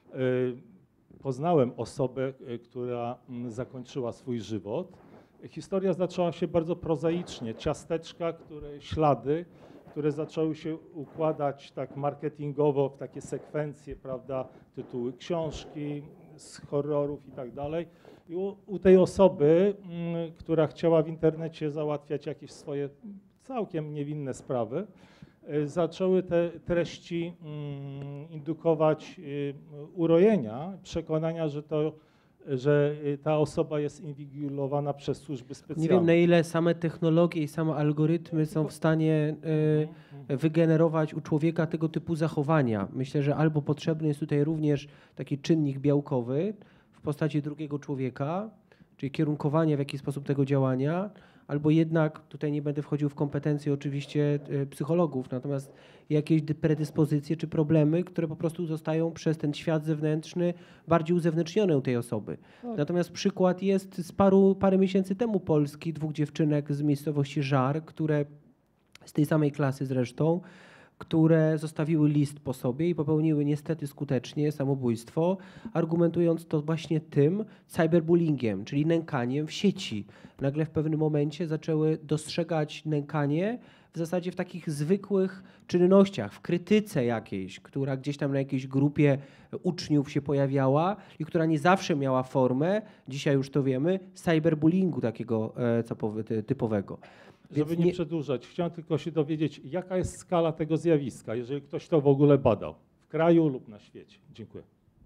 Speaker 14: poznałem osobę, która zakończyła swój żywot. Historia zaczęła się bardzo prozaicznie. Ciasteczka, ślady, które zaczęły się układać tak marketingowo w takie sekwencje, prawda, tytuły książki, z horrorów i tak dalej. I u tej osoby, która chciała w internecie załatwiać jakieś swoje całkiem niewinne sprawy, zaczęły te treści indukować urojenia, przekonania, że ta osoba jest inwigilowana przez służby specjalne.
Speaker 1: Nie wiem, na ile same technologie i same algorytmy są w stanie wygenerować u człowieka tego typu zachowania. Myślę, że albo potrzebny jest tutaj również taki czynnik białkowy w postaci drugiego człowieka, czyli kierunkowanie w jakiś sposób tego działania, albo jednak, tutaj nie będę wchodził w kompetencje oczywiście psychologów, natomiast jakieś predyspozycje czy problemy, które po prostu zostają przez ten świat zewnętrzny bardziej uzewnętrznione u tej osoby. Tak. Natomiast przykład jest z parę miesięcy temu Polski, 2 dziewczynek z miejscowości Żar, które z tej samej klasy zresztą, które zostawiły list po sobie i popełniły niestety skutecznie samobójstwo, argumentując to właśnie tym cyberbullyingiem, czyli nękaniem w sieci. Nagle w pewnym momencie zaczęły dostrzegać nękanie w zasadzie w takich zwykłych czynnościach, w krytyce jakiejś, która gdzieś tam na jakiejś grupie uczniów się pojawiała i która nie zawsze miała formę, dzisiaj już to wiemy, cyberbullyingu takiego typowego.
Speaker 14: Żeby nie przedłużać, chciałem tylko się dowiedzieć, jaka jest skala tego zjawiska, jeżeli ktoś to w ogóle badał, w kraju lub na świecie. Dziękuję.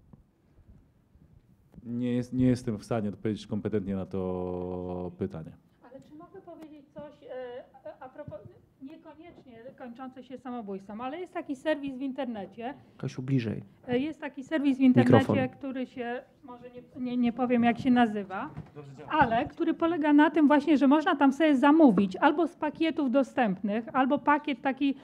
Speaker 4: Nie jestem w stanie odpowiedzieć kompetentnie na to pytanie.
Speaker 5: Ale czy mogę powiedzieć coś a propos, niekoniecznie kończące się samobójstwem, ale jest taki serwis w internecie.
Speaker 1: Kasiu, bliżej.
Speaker 5: Jest taki serwis w internecie,
Speaker 1: Mikrofon.
Speaker 5: który się, może nie powiem jak się nazywa, ale który polega na tym właśnie, że można tam sobie zamówić albo z pakietów dostępnych, albo pakiet taki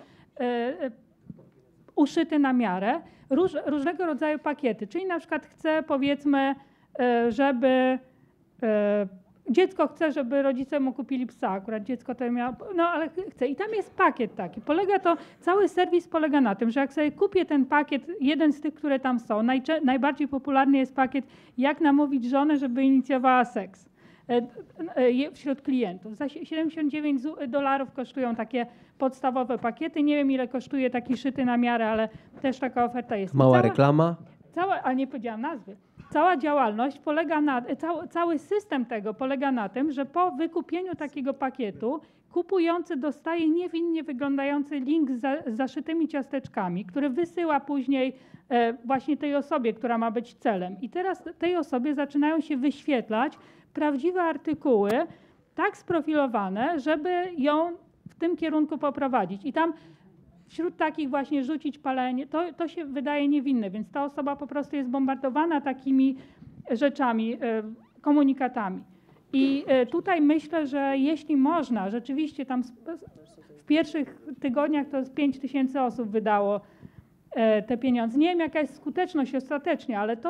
Speaker 5: uszyty na miarę, różnego rodzaju pakiety. Czyli na przykład chcę, powiedzmy, żeby dziecko chce, żeby rodzice mu kupili psa, akurat dziecko to miało, no ale chce. I tam jest pakiet taki. Cały serwis polega na tym, że jak sobie kupię ten pakiet, jeden z tych, które tam są, najbardziej popularny jest pakiet jak namówić żonę, żeby inicjowała seks wśród klientów. Za $79 kosztują takie podstawowe pakiety. Nie wiem, ile kosztuje taki szyty na miarę, ale też taka oferta jest.
Speaker 1: Mała reklama?
Speaker 5: Ale nie powiedziałam nazwy. Cała działalność polega cały system tego polega na tym, że po wykupieniu takiego pakietu kupujący dostaje niewinnie wyglądający link z zaszytymi ciasteczkami, który wysyła później właśnie tej osobie, która ma być celem. I teraz tej osobie zaczynają się wyświetlać prawdziwe artykuły, tak sprofilowane, żeby ją w tym kierunku poprowadzić. I tam wśród takich właśnie rzucić palenie, to się wydaje niewinne, więc ta osoba po prostu jest bombardowana takimi rzeczami, komunikatami. I tutaj myślę, że jeśli można, rzeczywiście tam w pierwszych tygodniach to 5000 osób wydało te pieniądze. Nie wiem, jaka jest skuteczność ostatecznie, ale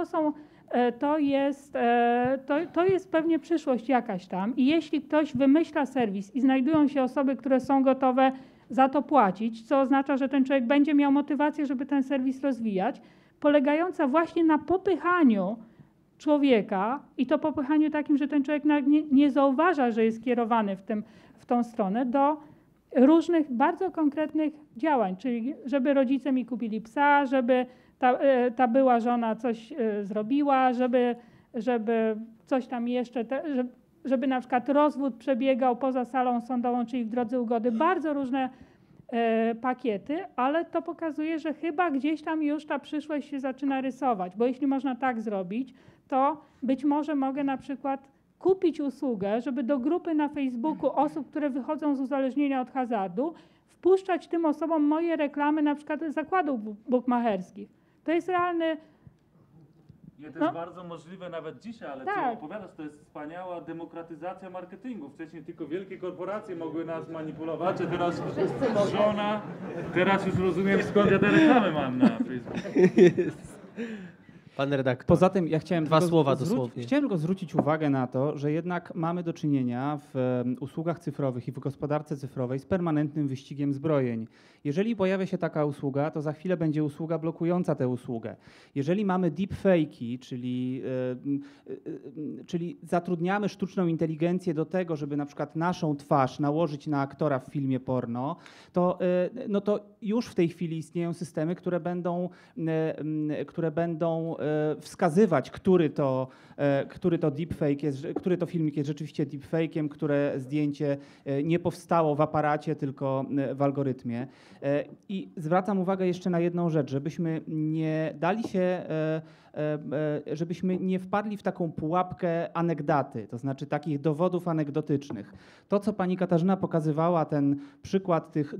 Speaker 5: to jest pewnie przyszłość jakaś tam. I jeśli ktoś wymyśla serwis i znajdują się osoby, które są gotowe za to płacić, co oznacza, że ten człowiek będzie miał motywację, żeby ten serwis rozwijać, polegająca właśnie na popychaniu człowieka i to popychaniu takim, że ten człowiek nie zauważa, że jest kierowany w tą stronę do różnych bardzo konkretnych działań, czyli żeby rodzice mi kupili psa, żeby ta była żona coś zrobiła, żeby coś tam jeszcze, żeby na przykład rozwód przebiegał poza salą sądową, czyli w drodze ugody. Bardzo różne pakiety, ale to pokazuje, że chyba gdzieś tam już ta przyszłość się zaczyna rysować, bo jeśli można tak zrobić, to być może mogę na przykład kupić usługę, żeby do grupy na Facebooku osób, które wychodzą z uzależnienia od hazardu, wpuszczać tym osobom moje reklamy na przykład zakładów bukmacherskich. To jest realny...
Speaker 4: Nie, to jest bardzo możliwe nawet dzisiaj, ale co opowiadasz, to jest wspaniała demokratyzacja marketingu. Wcześniej tylko wielkie korporacje mogły nas manipulować, a teraz żona, teraz już rozumiem, skąd ja te reklamy mam na Facebooku.
Speaker 15: Pan redaktor.
Speaker 8: Poza tym ja chciałem
Speaker 15: dwa słowa dosłownie.
Speaker 8: Chciałem tylko zwrócić uwagę na to, że jednak mamy do czynienia w usługach cyfrowych i w gospodarce cyfrowej z permanentnym wyścigiem zbrojeń. Jeżeli pojawia się taka usługa, to za chwilę będzie usługa blokująca tę usługę. Jeżeli mamy deepfake'i, czyli zatrudniamy sztuczną inteligencję do tego, żeby na przykład naszą twarz nałożyć na aktora w filmie porno, to już w tej chwili istnieją systemy, które będą wskazywać, który to deepfake jest, który to filmik jest rzeczywiście deepfake'iem, które zdjęcie nie powstało w aparacie, tylko w algorytmie. I zwracam uwagę jeszcze na jedną rzecz, żebyśmy nie dali się, żebyśmy nie wpadli w taką pułapkę anegdaty, to znaczy takich dowodów anegdotycznych. To, co pani Katarzyna pokazywała, ten przykład tych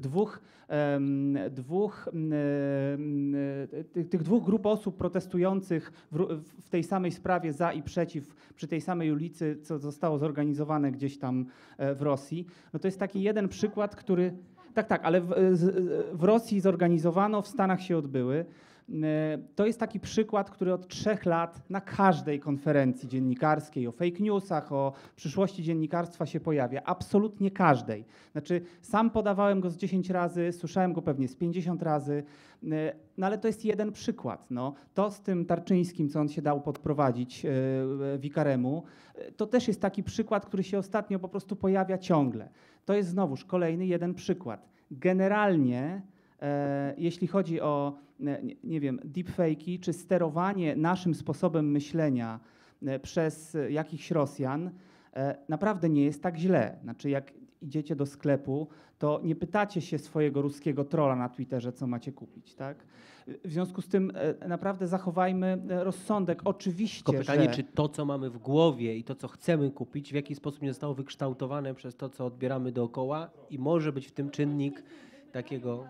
Speaker 8: dwóch grup osób protestujących w tej samej sprawie za i przeciw przy tej samej ulicy, co zostało zorganizowane gdzieś tam w Rosji, no to jest taki jeden przykład, który... Tak, ale w Rosji zorganizowano, w Stanach się odbyły. To jest taki przykład, który od 3 lat na każdej konferencji dziennikarskiej o fake newsach, o przyszłości dziennikarstwa się pojawia. Absolutnie każdej. Znaczy sam podawałem go z 10 razy, słyszałem go pewnie z 50 razy, no ale to jest jeden przykład. No. To z tym Tarczyńskim, co on się dał podprowadzić Wikaremu, to też jest taki przykład, który się ostatnio po prostu pojawia ciągle. To jest znowuż kolejny jeden przykład. Generalnie jeśli chodzi o, nie wiem, deepfake'i czy sterowanie naszym sposobem myślenia przez jakichś Rosjan, naprawdę nie jest tak źle. Znaczy, jak idziecie do sklepu, to nie pytacie się swojego ruskiego trolla na Twitterze, co macie kupić, tak? W związku z tym naprawdę zachowajmy rozsądek. Oczywiście,
Speaker 15: tylko pytanie, czy to, co mamy w głowie i to, co chcemy kupić, w jaki sposób nie zostało wykształtowane przez to, co odbieramy dookoła i może być w tym czynnik takiego...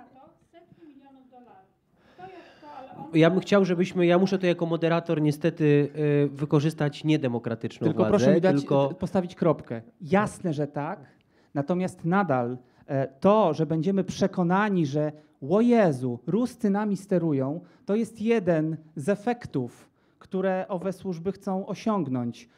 Speaker 15: Ja bym chciał, żebyśmy, ja muszę to jako moderator niestety wykorzystać niedemokratyczną
Speaker 8: tylko
Speaker 15: władzę.
Speaker 8: Proszę mi dać, postawić kropkę. Jasne, że tak, natomiast nadal to, że będziemy przekonani, że o Jezu, Ruscy nami sterują, to jest jeden z efektów, które owe służby chcą osiągnąć.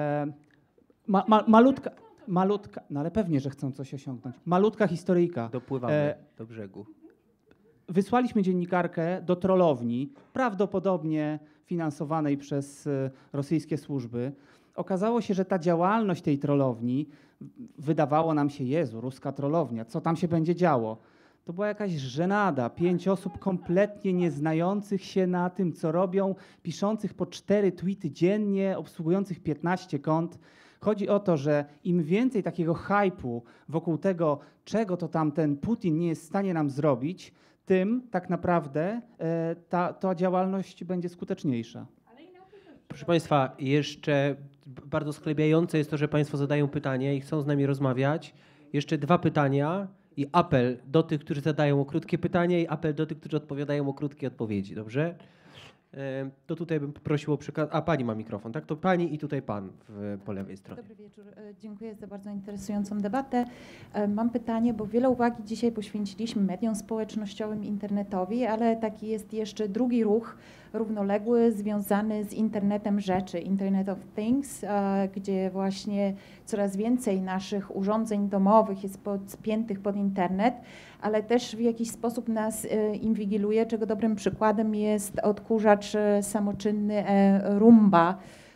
Speaker 8: Malutka, no ale pewnie, że chcą coś osiągnąć. Malutka historyjka.
Speaker 15: Dopływamy do brzegu.
Speaker 8: Wysłaliśmy dziennikarkę do trollowni, prawdopodobnie finansowanej przez rosyjskie służby. Okazało się, że ta działalność tej trollowni, wydawało nam się, Jezu, ruska trollownia, co tam się będzie działo? To była jakaś żenada. 5 osób kompletnie nieznających się na tym, co robią, piszących po 4 tweety dziennie, obsługujących 15 kont. Chodzi o to, że im więcej takiego hype'u wokół tego, czego to tam ten Putin nie jest w stanie nam zrobić, tym tak naprawdę ta działalność będzie skuteczniejsza.
Speaker 15: Proszę Państwa, jeszcze bardzo sklebiające jest to, że Państwo zadają pytanie i chcą z nami rozmawiać. Jeszcze 2 pytania i apel do tych, którzy zadają o krótkie pytanie i apel do tych, którzy odpowiadają o krótkie odpowiedzi, dobrze? To tutaj bym poprosił o przekaz... A, pani ma mikrofon, tak? To pani i tutaj pan po lewej stronie.
Speaker 16: Dobry wieczór. Dziękuję za bardzo interesującą debatę. Mam pytanie, bo wiele uwagi dzisiaj poświęciliśmy mediom społecznościowym, internetowi, ale taki jest jeszcze drugi ruch równoległy związany z internetem rzeczy, Internet of Things, gdzie właśnie coraz więcej naszych urządzeń domowych jest spiętych pod internet, ale też w jakiś sposób nas inwigiluje, czego dobrym przykładem jest odkurzacz samoczynny Roomba,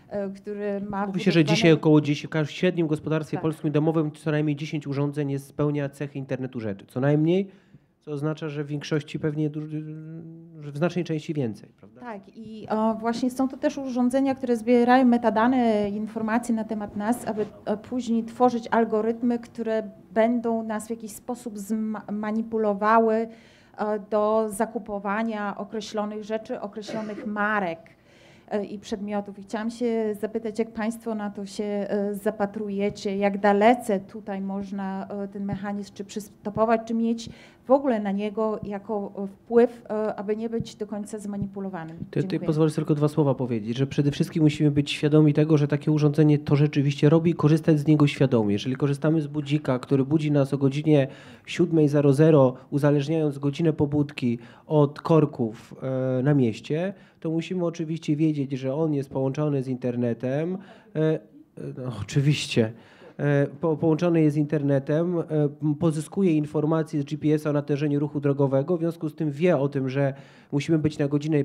Speaker 16: który ma...
Speaker 15: Mówi się, że dzisiaj około w średnim gospodarstwie
Speaker 16: Tak.
Speaker 15: polskim domowym co najmniej 10 urządzeń spełnia cechy internetu rzeczy. Co najmniej, co oznacza, że w większości pewnie, że w znacznej części więcej, prawda?
Speaker 16: Tak, i właśnie są to też urządzenia, które zbierają metadane, informacje na temat nas, aby później tworzyć algorytmy, które będą nas w jakiś sposób manipulowały do zakupowania określonych rzeczy, określonych marek i przedmiotów. I chciałam się zapytać, jak Państwo na to się zapatrujecie, jak dalece tutaj można ten mechanizm czy przystopować, czy mieć w ogóle na niego jako wpływ, aby nie być do końca zmanipulowanym.
Speaker 15: Ty pozwolę tylko 2 słowa powiedzieć, że przede wszystkim musimy być świadomi tego, że takie urządzenie to rzeczywiście robi i korzystać z niego świadomie. Jeżeli korzystamy z budzika, który budzi nas o godzinie 7:00, uzależniając godzinę pobudki od korków na mieście, to musimy oczywiście wiedzieć, że on jest połączony z internetem. No, oczywiście. Połączony jest z internetem, pozyskuje informacje z GPS-a o natężeniu ruchu drogowego, w związku z tym wie o tym, że musimy być na godzinę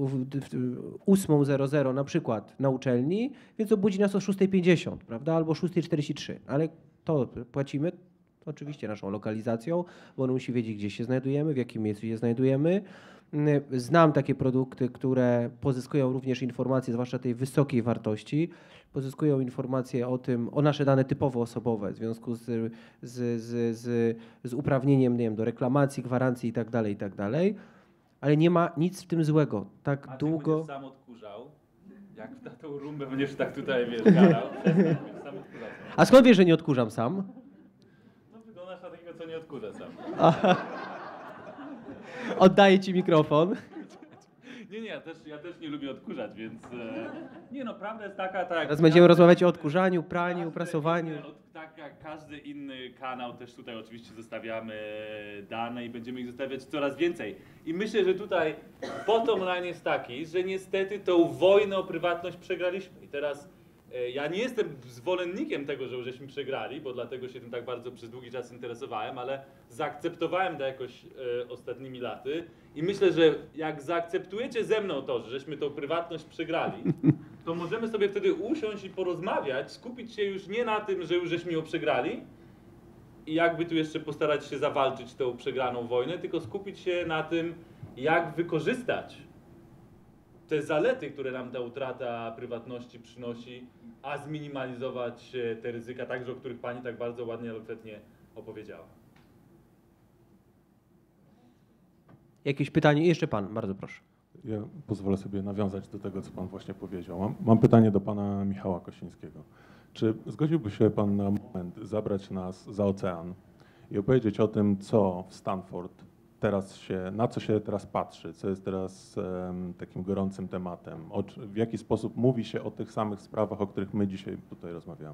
Speaker 15: 8:00 na przykład na uczelni, więc obudzi nas o 6:50, prawda, albo 6:43, ale to płacimy oczywiście naszą lokalizacją, bo on musi wiedzieć, gdzie się znajdujemy, w jakim miejscu się znajdujemy. Znam takie produkty, które pozyskują również informacje, zwłaszcza tej wysokiej wartości, pozyskują informacje o tym, o nasze dane typowo osobowe w związku z uprawnieniem, nie wiem, do reklamacji, gwarancji itd., ale nie ma nic w tym złego. Tak
Speaker 4: A
Speaker 15: długo...
Speaker 4: Będziesz sam odkurzał, jak na tą rumbę będziesz tak tutaj, wiesz, gadał, sam odkurzał.
Speaker 15: A skąd wiesz, że nie odkurzam sam?
Speaker 4: No wyglądasz na takiego, co nie odkurza sam.
Speaker 15: Oddaję ci mikrofon.
Speaker 4: Nie, ja też nie lubię odkurzać, więc nie no, prawda jest taka, tak.
Speaker 15: Teraz będziemy rozmawiać o odkurzaniu, praniu, prasowaniu.
Speaker 4: Tak jak każdy inny kanał, też tutaj oczywiście zostawiamy dane i będziemy ich zostawiać coraz więcej. I myślę, że tutaj bottom line jest taki, że niestety tą wojnę o prywatność przegraliśmy. I teraz ja nie jestem zwolennikiem tego, że żeśmy przegrali, bo dlatego się tym tak bardzo przez długi czas interesowałem, ale zaakceptowałem to jakoś ostatnimi laty i myślę, że jak zaakceptujecie ze mną to, że żeśmy tą prywatność przegrali, to możemy sobie wtedy usiąść i porozmawiać, skupić się już nie na tym, że już żeśmy ją przegrali i jakby tu jeszcze postarać się zawalczyć tą przegraną wojnę, tylko skupić się na tym, jak wykorzystać te zalety, które nam ta utrata prywatności przynosi, a zminimalizować te ryzyka, także o których Pani tak bardzo ładnie, elokwentnie opowiedziała.
Speaker 15: Jakieś pytanie? Jeszcze Pan, bardzo proszę.
Speaker 14: Ja pozwolę sobie nawiązać do tego, co Pan właśnie powiedział. Mam pytanie do Pana Michała Kosińskiego. Czy zgodziłby się Pan na moment zabrać nas za ocean i opowiedzieć o tym, co w Stanford na co się teraz patrzy, co jest teraz takim gorącym tematem, w jaki sposób mówi się o tych samych sprawach, o których my dzisiaj tutaj rozmawiamy?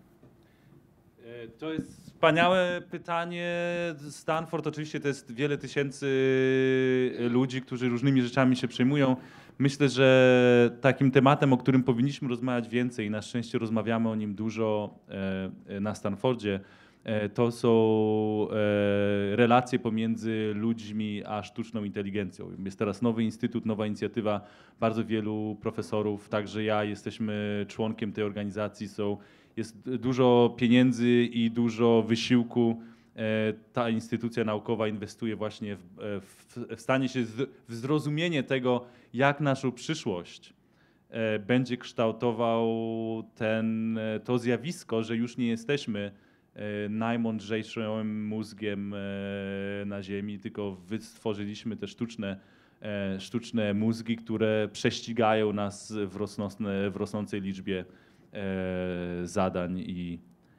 Speaker 4: To jest wspaniałe pytanie. Stanford oczywiście to jest wiele tysięcy ludzi, którzy różnymi rzeczami się przejmują. Myślę, że takim tematem, o którym powinniśmy rozmawiać więcej i na szczęście rozmawiamy o nim dużo na Stanfordzie, to są relacje pomiędzy ludźmi a sztuczną inteligencją. Jest teraz nowy instytut, nowa inicjatywa, bardzo wielu profesorów, także ja jesteśmy członkiem tej organizacji, jest dużo pieniędzy i dużo wysiłku. Ta instytucja naukowa inwestuje właśnie w stanie się w zrozumienie tego, jak naszą przyszłość będzie kształtował to zjawisko, że już nie jesteśmy najmądrzejszym mózgiem na Ziemi, tylko stworzyliśmy te sztuczne mózgi, które prześcigają nas w rosnącej liczbie zadań i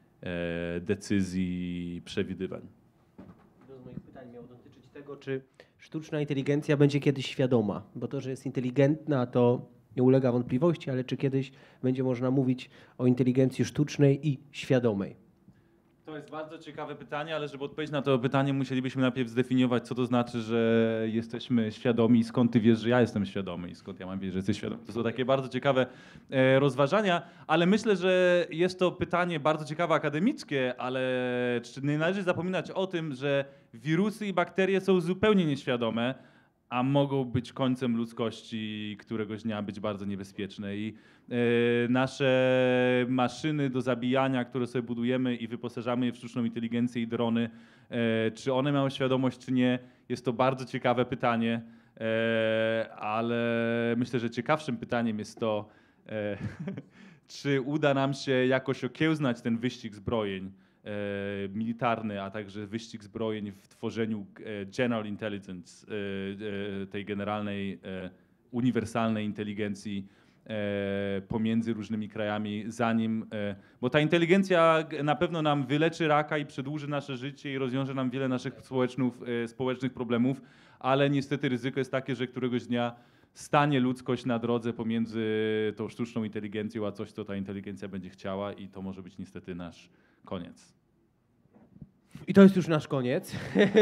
Speaker 4: decyzji, przewidywań.
Speaker 15: Jedno z moich pytań miało dotyczyć tego, czy sztuczna inteligencja będzie kiedyś świadoma, bo to, że jest inteligentna, to nie ulega wątpliwości, ale czy kiedyś będzie można mówić o inteligencji sztucznej i świadomej?
Speaker 4: To jest bardzo ciekawe pytanie, ale żeby odpowiedzieć na to pytanie, musielibyśmy najpierw zdefiniować, co to znaczy, że jesteśmy świadomi i skąd ty wiesz, że ja jestem świadomy i skąd ja mam wiedzieć, że jesteś świadomy. To są takie bardzo ciekawe rozważania, ale myślę, że jest to pytanie bardzo ciekawe akademickie, ale nie należy zapominać o tym, że wirusy i bakterie są zupełnie nieświadome, a mogą być końcem ludzkości któregoś dnia, być bardzo niebezpieczne. I nasze maszyny do zabijania, które sobie budujemy i wyposażamy je w sztuczną inteligencję i drony, czy one mają świadomość, czy nie, jest to bardzo ciekawe pytanie, ale myślę, że ciekawszym pytaniem jest to, czy uda nam się jakoś okiełznać ten wyścig zbrojeń militarny, a także wyścig zbrojeń w tworzeniu general intelligence, tej generalnej, uniwersalnej inteligencji pomiędzy różnymi krajami, zanim, bo ta inteligencja na pewno nam wyleczy raka i przedłuży nasze życie i rozwiąże nam wiele naszych społecznych problemów, ale niestety ryzyko jest takie, że któregoś dnia stanie ludzkość na drodze pomiędzy tą sztuczną inteligencją, a coś, co ta inteligencja będzie chciała, i to może być niestety nasz koniec.
Speaker 15: I to jest już nasz koniec.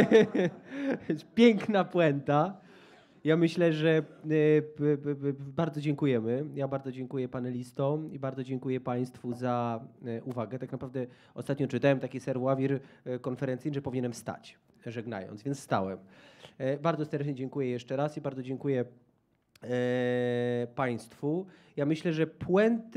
Speaker 15: Piękna puenta. Ja myślę, że bardzo dziękujemy. Ja bardzo dziękuję panelistom i bardzo dziękuję Państwu za uwagę. Tak naprawdę ostatnio czytałem taki serwawir konferencyjny, że powinienem stać, żegnając, więc stałem. Bardzo serdecznie dziękuję jeszcze raz i bardzo dziękuję Państwu. Ja myślę, że puent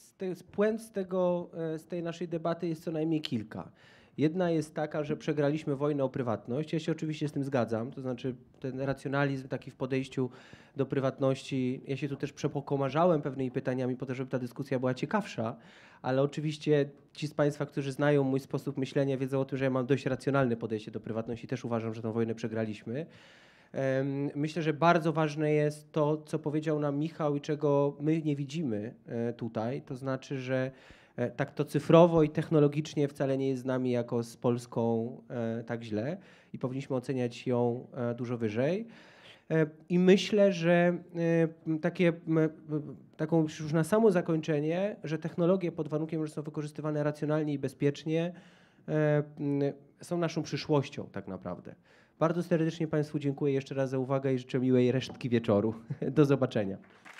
Speaker 15: z tej naszej debaty jest co najmniej kilka. Jedna jest taka, że przegraliśmy wojnę o prywatność. Ja się oczywiście z tym zgadzam, to znaczy ten racjonalizm taki w podejściu do prywatności. Ja się tu też przepokomarzałem pewnymi pytaniami po to, żeby ta dyskusja była ciekawsza, ale oczywiście ci z Państwa, którzy znają mój sposób myślenia, wiedzą o tym, że ja mam dość racjonalne podejście do prywatności. Też uważam, że tę wojnę przegraliśmy. Myślę, że bardzo ważne jest to, co powiedział nam Michał i czego my nie widzimy tutaj, to znaczy, że tak to cyfrowo i technologicznie wcale nie jest z nami jako z Polską tak źle i powinniśmy oceniać ją dużo wyżej. I myślę, że taką już na samo zakończenie, że technologie pod warunkiem, że są wykorzystywane racjonalnie i bezpiecznie, są naszą przyszłością tak naprawdę. Bardzo serdecznie Państwu dziękuję jeszcze raz za uwagę i życzę miłej resztki wieczoru. Do zobaczenia.